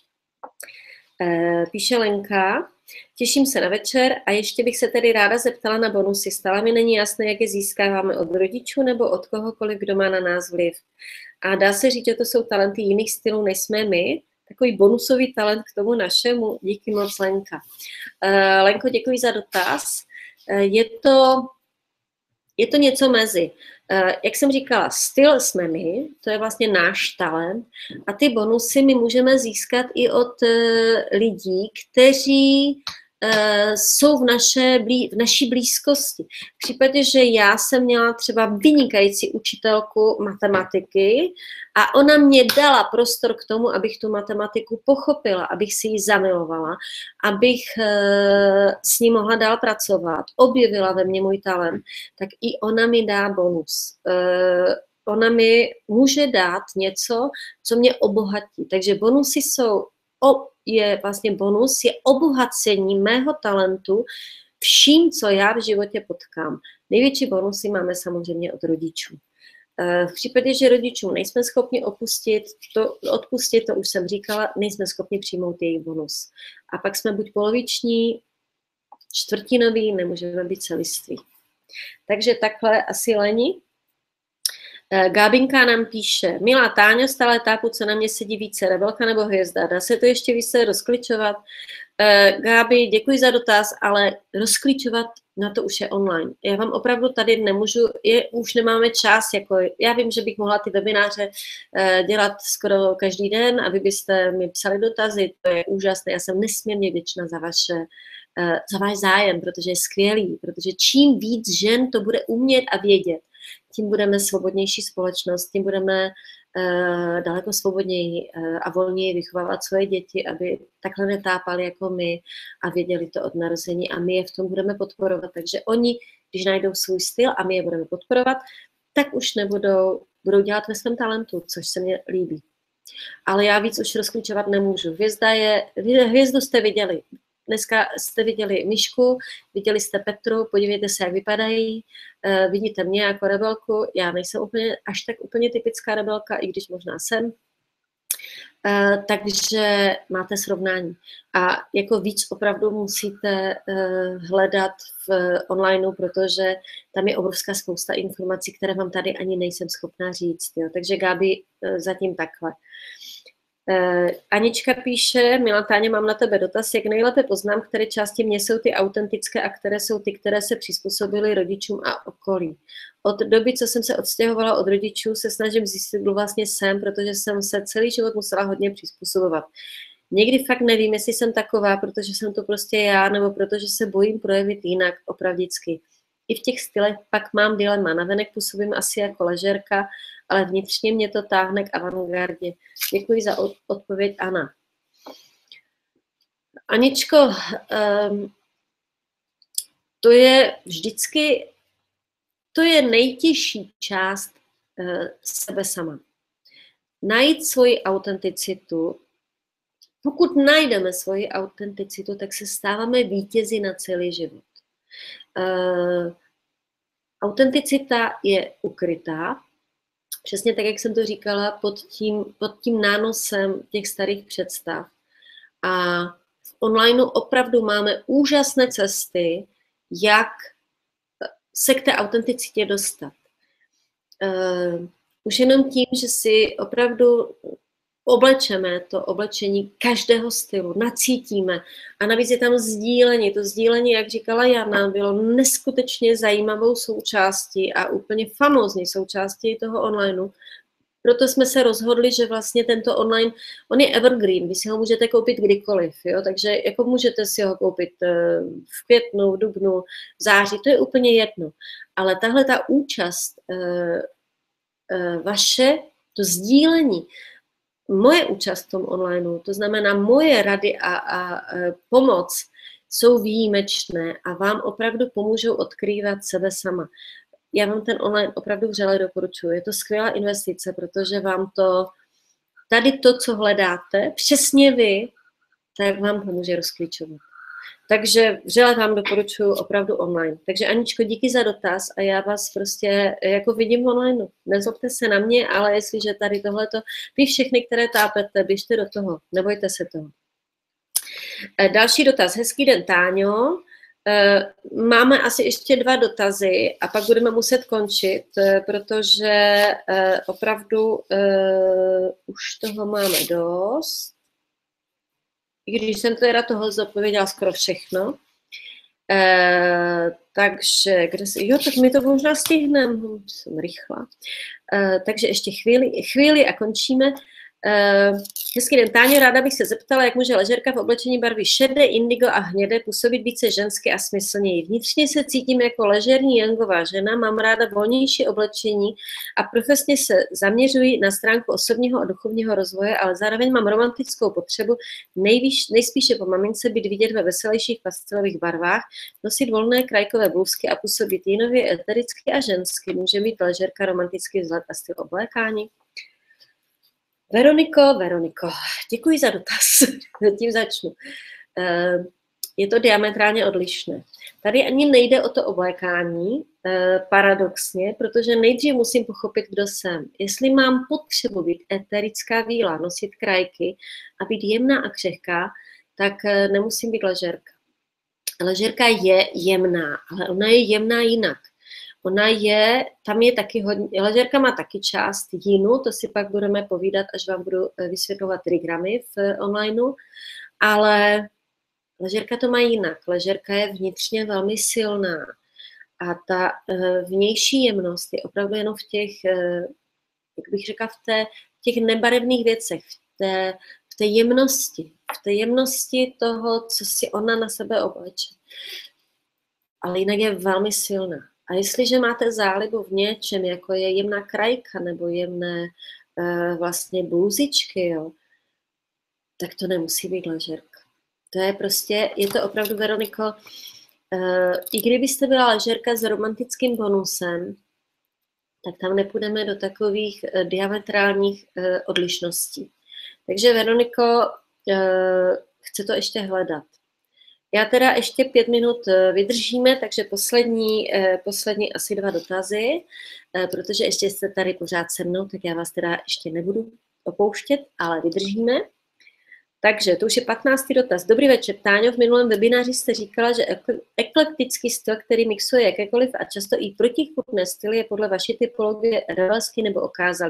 Píše Lenka, těším se na večer a ještě bych se tedy ráda zeptala na bonusy. Stále mi není jasné, jak je získáváme od rodičů nebo od kohokoliv, kdo má na nás vliv. A dá se říct, že to jsou talenty jiných stylů, než jsme my. Takový bonusový talent k tomu našemu. Díky moc, Lenka. Uh, Lenko, děkuji za dotaz. Uh, je to, je to něco mezi. Uh, jak jsem říkala, styl jsme my, to je vlastně náš talent a ty bonusy my můžeme získat i od uh, lidí, kteří Uh, jsou v, naše, v naší blízkosti. V případě, že já jsem měla třeba vynikající učitelku matematiky a ona mě dala prostor k tomu, abych tu matematiku pochopila, abych si ji zamilovala, abych uh, s ní mohla dál pracovat, objevila ve mně můj talent, tak i ona mi dá bonus. Uh, ona mi může dát něco, co mě obohatí. Takže bonusy jsou O, je vlastně bonus, je obohacení mého talentu vším, co já v životě potkám. Největší bonusy máme samozřejmě od rodičů. V případě, že rodičům nejsme schopni opustit, to, odpustit, to už jsem říkala, nejsme schopni přijmout jejich bonus. A pak jsme buď poloviční, čtvrtinoví, nemůžeme být celiství. Takže takhle asi Leni. Gábinka nám píše, milá Táňo, stále tápu, co na mě sedí více, rebelka nebo hvězda. Dá se to ještě více rozklíčovat? Gábi, děkuji za dotaz, ale rozklíčovat na to už je online. Já vám opravdu tady nemůžu, je, už nemáme čas, jako já vím, že bych mohla ty webináře dělat skoro každý den a vy byste mi psali dotazy, to je úžasné, já jsem nesmírně vděčná za vaše za váš zájem, protože je skvělý, protože čím víc žen to bude umět a vědět, tím budeme svobodnější společnost, tím budeme uh, daleko svobodněji uh, a volněji vychovávat svoje děti, aby takhle netápali jako my a věděli to od narození a my je v tom budeme podporovat. Takže oni, když najdou svůj styl a my je budeme podporovat, tak už nebudou, budou dělat ve svém talentu, což se mně líbí. Ale já víc už rozklíčovat nemůžu. Hvězda je, hvězdu jste viděli. Dneska jste viděli Myšku, viděli jste Petru, podívejte se, jak vypadají, uh, vidíte mě jako rebelku, já nejsem úplně, až tak úplně typická rebelka, i když možná jsem, Uh, takže máte srovnání. A jako víc opravdu musíte uh, hledat v uh, onlineu, protože tam je obrovská spousta informací, které vám tady ani nejsem schopná říct. Jo. Takže Gabi, uh, zatím takhle. Uh, Anička píše, Milá Táně, mám na tebe dotaz, jak nejlépe poznám, které části mě jsou ty autentické a které jsou ty, které se přizpůsobily rodičům a okolí. Od doby, co jsem se odstěhovala od rodičů, se snažím zjistit, kdo vlastně jsem, protože jsem se celý život musela hodně přizpůsobovat. Někdy fakt nevím, jestli jsem taková, protože jsem to prostě já, nebo protože se bojím projevit jinak, opravdicky. I v těch stylech pak mám dilema. Navenek působím asi jako ležerka, ale vnitřně mě to táhne k avantgardě. Děkuji za odpověď, Anna. Aničko, um, to je vždycky, to je nejtěžší část uh, sebe sama. Najít svoji autenticitu. Pokud najdeme svoji autenticitu, tak se stáváme vítězi na celý život. Uh, autenticita je ukrytá, přesně tak, jak jsem to říkala, pod tím, pod tím nánosem těch starých představ. A v onlineu opravdu máme úžasné cesty, jak se k té autenticitě dostat. Uh, už jenom tím, že si opravdu oblečeme to oblečení každého stylu, nacítíme a navíc je tam sdílení. To sdílení, jak říkala Jana, bylo neskutečně zajímavou součástí a úplně famózní součástí toho onlineu. Proto jsme se rozhodli, že vlastně tento online, on je evergreen, vy si ho můžete koupit kdykoliv, jo? Takže jako můžete si ho koupit v květnu, v dubnu, v září, to je úplně jedno. Ale tahle ta účast vaše, to sdílení, moje účast v tom onlineu, to znamená moje rady a, a, a pomoc jsou výjimečné a vám opravdu pomůžou odkrývat sebe sama. Já vám ten online opravdu vřele doporučuji. Je to skvělá investice, protože vám to, tady to, co hledáte, přesně vy, tak vám pomůže rozklíčovat. Takže vřele vám doporučuji opravdu online. Takže Aničko, díky za dotaz a já vás prostě jako vidím online. Nezlobte se na mě, ale jestliže tady tohleto, vy všechny, které tápete, běžte do toho, nebojte se toho. Další dotaz. Hezký den, Táňo. Máme asi ještě dva dotazy a pak budeme muset končit, protože opravdu už toho máme dost. I když jsem teda toho zodpověděla skoro všechno. Takže, kde si, jo, tak my to možná stihneme, jsem rychlá. Takže ještě chvíli, chvíli a končíme. Uh, hezký den, Táňo, ráda bych se zeptala, jak může ležerka v oblečení barvy šedé, indigo a hnědé působit více žensky a smyslněji. Vnitřně se cítím jako ležerní jangová žena, mám ráda volnější oblečení a profesně se zaměřuji na stránku osobního a duchovního rozvoje, ale zároveň mám romantickou potřebu nejvíš, nejspíše po mamince být vidět ve veselějších pastelových barvách, nosit volné krajkové blůzky a působit jinově, etericky a žensky. Může mít ležerka romantický vzhled a styl oblékání? Veroniko, Veroniko, děkuji za dotaz, tím začnu. Je to diametrálně odlišné. Tady ani nejde o to oblékání, paradoxně, protože nejdřív musím pochopit, kdo jsem. Jestli mám potřebu být eterická víla, nosit krajky a být jemná a křehká, tak nemusím být ležerka. Ležerka je jemná, ale ona je jemná jinak. Ona je, tam je taky hodně, ležerka má taky část jínu, to si pak budeme povídat, až vám budu vysvětlovat trigramy v onlineu, ale ležerka to má jinak. Ležerka je vnitřně velmi silná a ta vnější jemnost je opravdu jenom v těch, jak bych řekla, v, té, v těch nebarevných věcech, v té, v té jemnosti, v té jemnosti toho, co si ona na sebe obleče. Ale jinak je velmi silná. A jestliže máte zálibu v něčem, jako je jemná krajka nebo jemné uh, vlastně blůzičky, jo, tak to nemusí být ležerka. To je prostě, je to opravdu, Veroniko, uh, i kdybyste byla ležerka s romantickým bonusem, tak tam nepůjdeme do takových uh, diametrálních uh, odlišností. Takže, Veroniko, uh, chce to ještě hledat. Já teda ještě pět minut vydržíme, takže poslední, poslední asi dva dotazy, protože ještě jste tady pořád se mnou, tak já vás teda ještě nebudu opouštět, ale vydržíme. Takže to už je patnáctý dotaz. Dobrý večer, Táňo, v minulém webináři jste říkala, že eklektický styl, který mixuje jakékoliv a často i protichůdné styly, je podle vaší typologie rebelský nebo okázalý.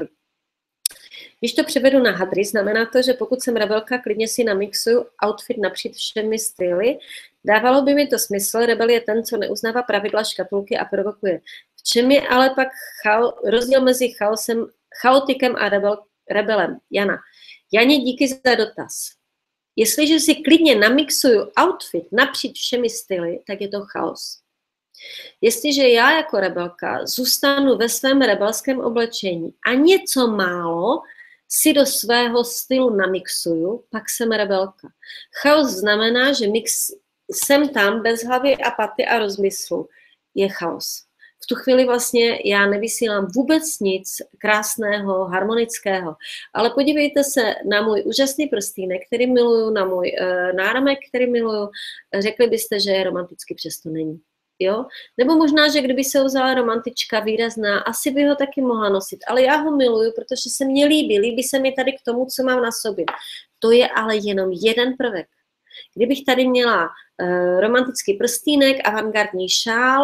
Když to převedu na hadry, znamená to, že pokud jsem rebelka, klidně si namixuju outfit napříč všemi styly. Dávalo by mi to smysl, rebel je ten, co neuznává pravidla škatulky a provokuje. V čem je ale pak chao, rozdíl mezi chaosem, chaotikem a rebel, rebelem? Jana. Janě, díky za dotaz. Jestliže si klidně namixuju outfit napříč všemi styly, tak je to chaos. Jestliže já jako rebelka zůstanu ve svém rebelském oblečení a něco málo si do svého stylu namixuju, pak jsem rebelka. Chaos znamená, že mix jsem tam bez hlavy a paty a rozmyslu. Je chaos. V tu chvíli vlastně já nevysílám vůbec nic krásného, harmonického. Ale podívejte se na můj úžasný prstýnek, který miluju, na můj uh, náramek, který miluju. Řekli byste, že je romantický, přesto není. Jo? Nebo možná, že kdyby se vzala romantička výrazná, asi by ho taky mohla nosit. Ale já ho miluju, protože se mně líbí. Líbí se mi tady k tomu, co mám na sobě. To je ale jenom jeden prvek. Kdybych tady měla uh, romantický prstýnek, avantgardní šál,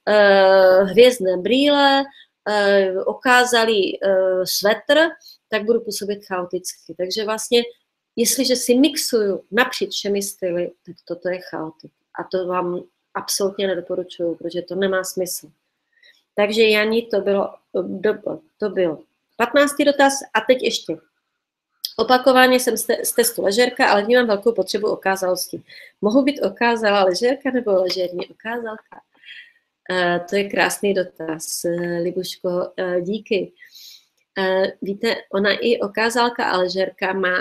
uh, hvězdné brýle, uh, okázalý uh, svetr, tak budu působit chaoticky. Takže vlastně, jestliže si mixuju napříč všemi styly, tak toto je chaotik. A to vám absolutně nedoporučuju, protože to nemá smysl. Takže Jani, to bylo, to bylo patnáctý dotaz a teď ještě. Opakovaně jsem z testu ležérka, ale vnímám velkou potřebu okázalosti. Mohu být okázalá ležérka nebo ležérní okázalka? Uh, to je krásný dotaz, uh, Libuško, uh, díky. Uh, víte, ona i okázalka a ležérka má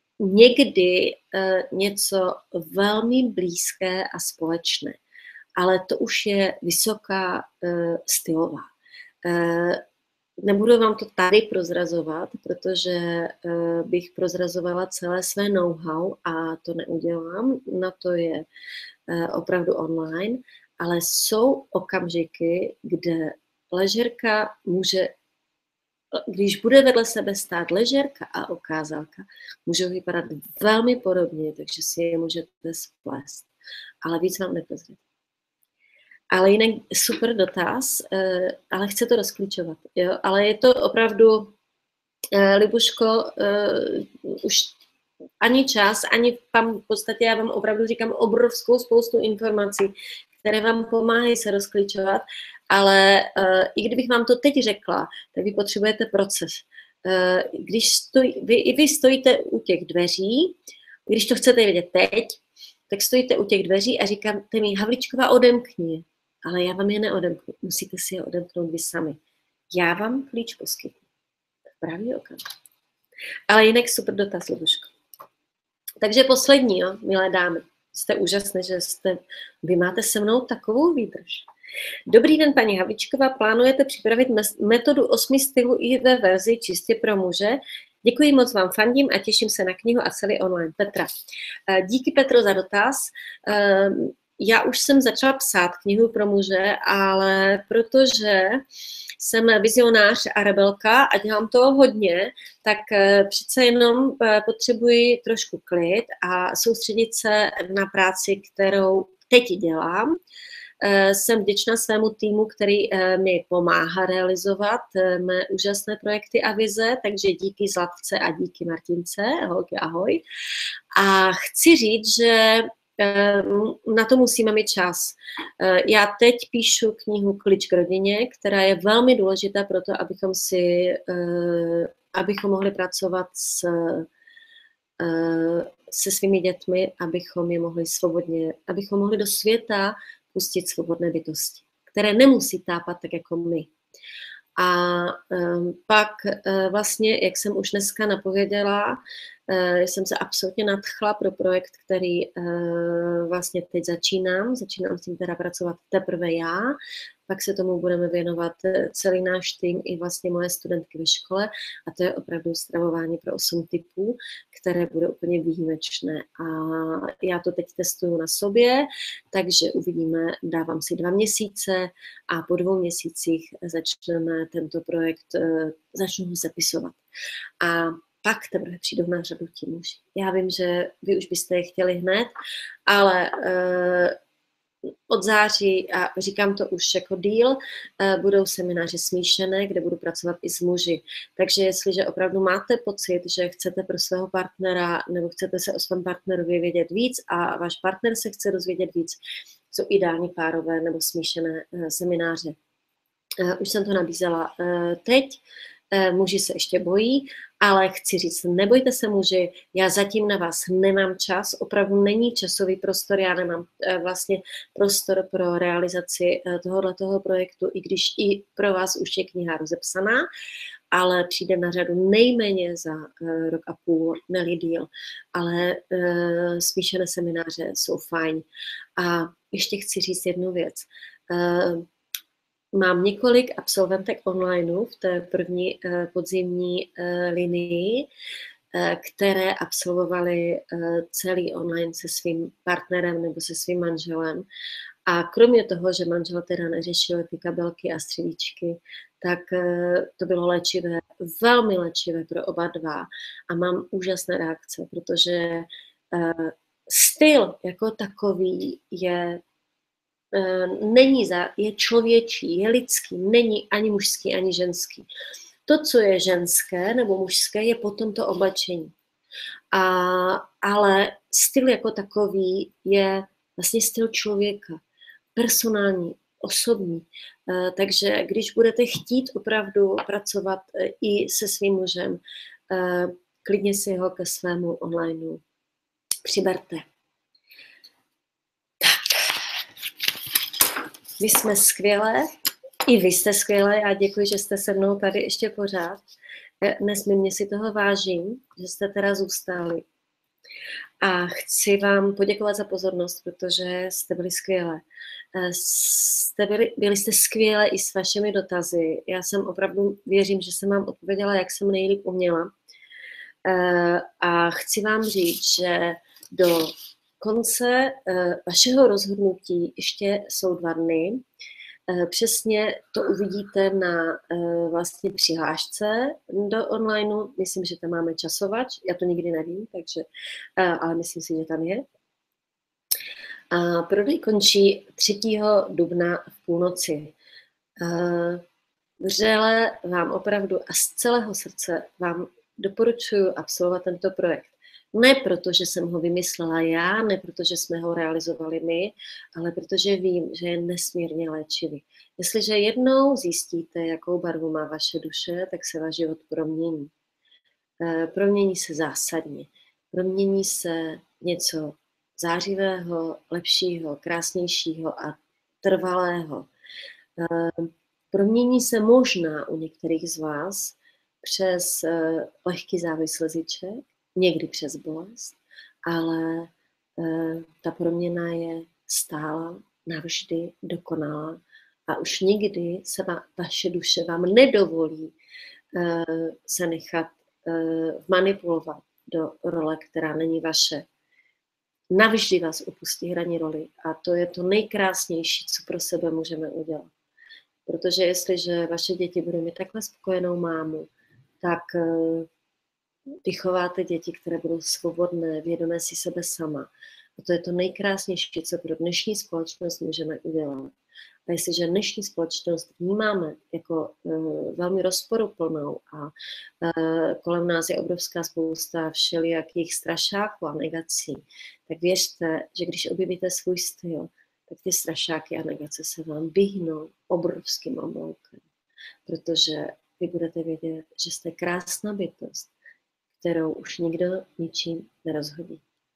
někdy uh, něco velmi blízké a společné, ale to už je vysoká uh, stylová. Uh, Nebudu vám to tady prozrazovat, protože uh, bych prozrazovala celé své know-how a to neudělám, na to je uh, opravdu online, ale jsou okamžiky, kde ležérka může, když bude vedle sebe stát ležérka a okázalka, můžou vypadat velmi podobně, takže si je můžete splést, ale víc vám neprozradím. Ale jinak super dotaz, ale chci to rozklíčovat. Jo? Ale je to opravdu, Libuško, už ani čas, ani tam v podstatě já vám opravdu říkám obrovskou spoustu informací, které vám pomáhají se rozklíčovat, ale i kdybych vám to teď řekla, tak vy potřebujete proces. Když stoj, vy, vy stojíte u těch dveří, když to chcete vědět teď, tak stojíte u těch dveří a říkáte mi, Havlíčková, odemkni je. Ale já vám je neodemknu. Musíte si je odemknout vy sami. Já vám klíč poskytnu. V pravý okamžik. Ale jinak super dotaz, Lubuško. Takže poslední, jo, milé dámy. Jste úžasné, že jste, vy máte se mnou takovou výdrž. Dobrý den, paní Havlíčková. Plánujete připravit metodu osmi stylů i ve verzi čistě pro muže? Děkuji moc, vám fandím a těším se na knihu a celý online. Petra. Díky, Petro, za dotaz. Já už jsem začala psát knihu pro muže, ale protože jsem vizionář a rebelka a dělám toho hodně, tak přece jenom potřebuji trošku klid a soustředit se na práci, kterou teď dělám. Jsem vděčná svému týmu, který mi pomáhá realizovat mé úžasné projekty a vize, takže díky Zlatce a díky Martince, holky, ahoj. A chci říct, že na to musíme mít čas. Já teď píšu knihu Klíč k rodině, která je velmi důležitá pro to, abychom si, abychom mohli pracovat s, se svými dětmi, abychom je mohli svobodně, abychom mohli do světa pustit svobodné bytosti, které nemusí tápat tak jako my. A um, pak uh, vlastně, jak jsem už dneska napověděla, uh, jsem se absolutně nadchla pro projekt, který uh, vlastně teď začínám. Začínám s tím teda pracovat teprve já, pak se tomu budeme věnovat celý náš tým i vlastně moje studentky ve škole a to je opravdu stravování pro osm typů, které bude úplně výjimečné. A já to teď testuju na sobě, takže uvidíme, dávám si dva měsíce a po dvou měsících začneme tento projekt, začnu ho zapisovat. A pak teprve přijdou na řadu ti muži. Já vím, že vy už byste je chtěli hned, ale uh, od září, a říkám to už jako díl, budou semináře smíšené, kde budu pracovat i s muži. Takže jestliže opravdu máte pocit, že chcete pro svého partnera nebo chcete se o svém partnerovi vědět víc a váš partner se chce dozvědět víc, jsou ideální párové nebo smíšené semináře. Už jsem to nabízela teď, muži se ještě bojí, ale chci říct, nebojte se muži, já zatím na vás nemám čas, opravdu není časový prostor, já nemám vlastně prostor pro realizaci tohoto projektu, i když i pro vás už je kniha rozepsaná, ale přijde na řadu nejméně za rok a půl, ne-li díl, ale smíšené semináře jsou fajn. A ještě chci říct jednu věc. Mám několik absolventek online v té první uh, podzimní uh, linii, uh, které absolvovaly uh, celý online se svým partnerem nebo se svým manželem. A kromě toho, že manžel teda neřešil ty kabelky a střevíčky, tak uh, to bylo léčivé, velmi léčivé pro oba dva. A mám úžasné reakce, protože uh, styl jako takový je není za, je člověčí, je lidský, není ani mužský, ani ženský. To, co je ženské nebo mužské, je potom to oblečení. A, ale styl jako takový je vlastně styl člověka, personální, osobní. Takže když budete chtít opravdu pracovat i se svým mužem, klidně si ho ke svému onlineu přiberte. My jsme skvělé, i vy jste skvělé a děkuji, že jste se mnou tady ještě pořád. Nesmírně si toho vážím, že jste teda zůstali. A chci vám poděkovat za pozornost, protože jste byli skvělé. Jste byli, byli jste skvělé i s vašimi dotazy. Já jsem opravdu, věřím, že jsem vám odpověděla, jak jsem nejlíp uměla. A chci vám říct, že do konce uh, vašeho rozhodnutí ještě jsou dva dny. Uh, přesně to uvidíte na uh, vlastně přihlášce do onlineu. Myslím, že tam máme časovač. Já to nikdy nevím, takže, uh, ale myslím si, že tam je. A prodej končí třetího dubna v půlnoci. Uh, vřele vám opravdu a z celého srdce vám doporučuji absolvovat tento projekt. Ne proto, že jsem ho vymyslela já, ne proto, že jsme ho realizovali my, ale protože vím, že je nesmírně léčivý. Jestliže jednou zjistíte, jakou barvu má vaše duše, tak se váš život promění. Promění se zásadně. Promění se něco zářivého, lepšího, krásnějšího a trvalého. Promění se možná u některých z vás přes lehký závis slziček, někdy přes bolest, ale e, ta proměna je stála, navždy dokonalá a už nikdy se va, vaše duše vám nedovolí e, se nechat e, manipulovat do role, která není vaše. Navždy vás opustí hraní roli a to je to nejkrásnější, co pro sebe můžeme udělat. Protože jestliže vaše děti budou mít takhle spokojenou mámu, tak e, vychováte děti, které budou svobodné, vědomé si sebe sama. A to je to nejkrásnější, co pro dnešní společnost můžeme udělat. A jestliže dnešní společnost vnímáme jako uh, velmi rozporuplnou a uh, kolem nás je obrovská spousta všelijakých strašáků a negací, tak věřte, že když objevíte svůj styl, tak ty strašáky a negace se vám vyhnou obrovským obloukem. Protože vy budete vědět, že jste krásná bytost, kterou už nikdo ničím nerozhodí.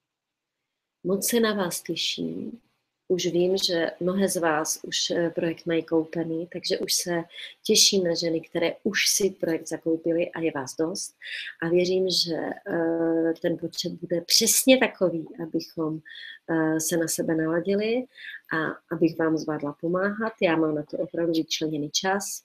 Moc se na vás těším. Už vím, že mnohé z vás už projekt mají koupený, takže už se těším na ženy, které už si projekt zakoupily a je vás dost. A věřím, že ten počet bude přesně takový, abychom se na sebe naladili a abych vám zvládla pomáhat. Já mám na to opravdu vyčleněný čas.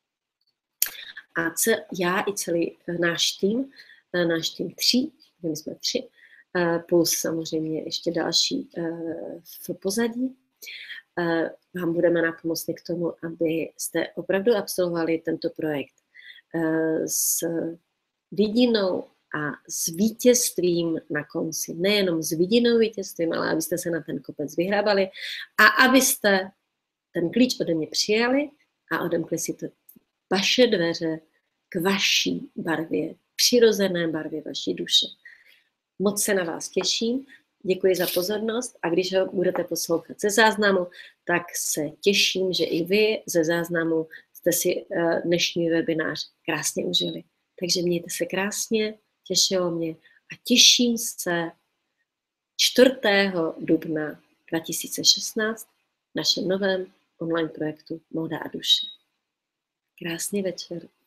A ce, já i celý náš tým, náš tým tři, my jsme tři, plus samozřejmě ještě další v pozadí, vám budeme napomocni k tomu, abyste opravdu absolvovali tento projekt s vidinou a s vítězstvím na konci. Nejenom s vidinou vítězstvím, ale abyste se na ten kopec vyhrabali a abyste ten klíč ode mě přijali a odemkli si to vaše dveře k vaší barvě, přirozené barvě vaší duše. Moc se na vás těším, děkuji za pozornost a když ho budete poslouchat ze záznamu, tak se těším, že i vy ze záznamu jste si dnešní webinář krásně užili. Takže mějte se krásně, těšilo mě a těším se čtvrtého dubna dva tisíce šestnáct v našem novém online projektu Móda a duše. Krásný večer.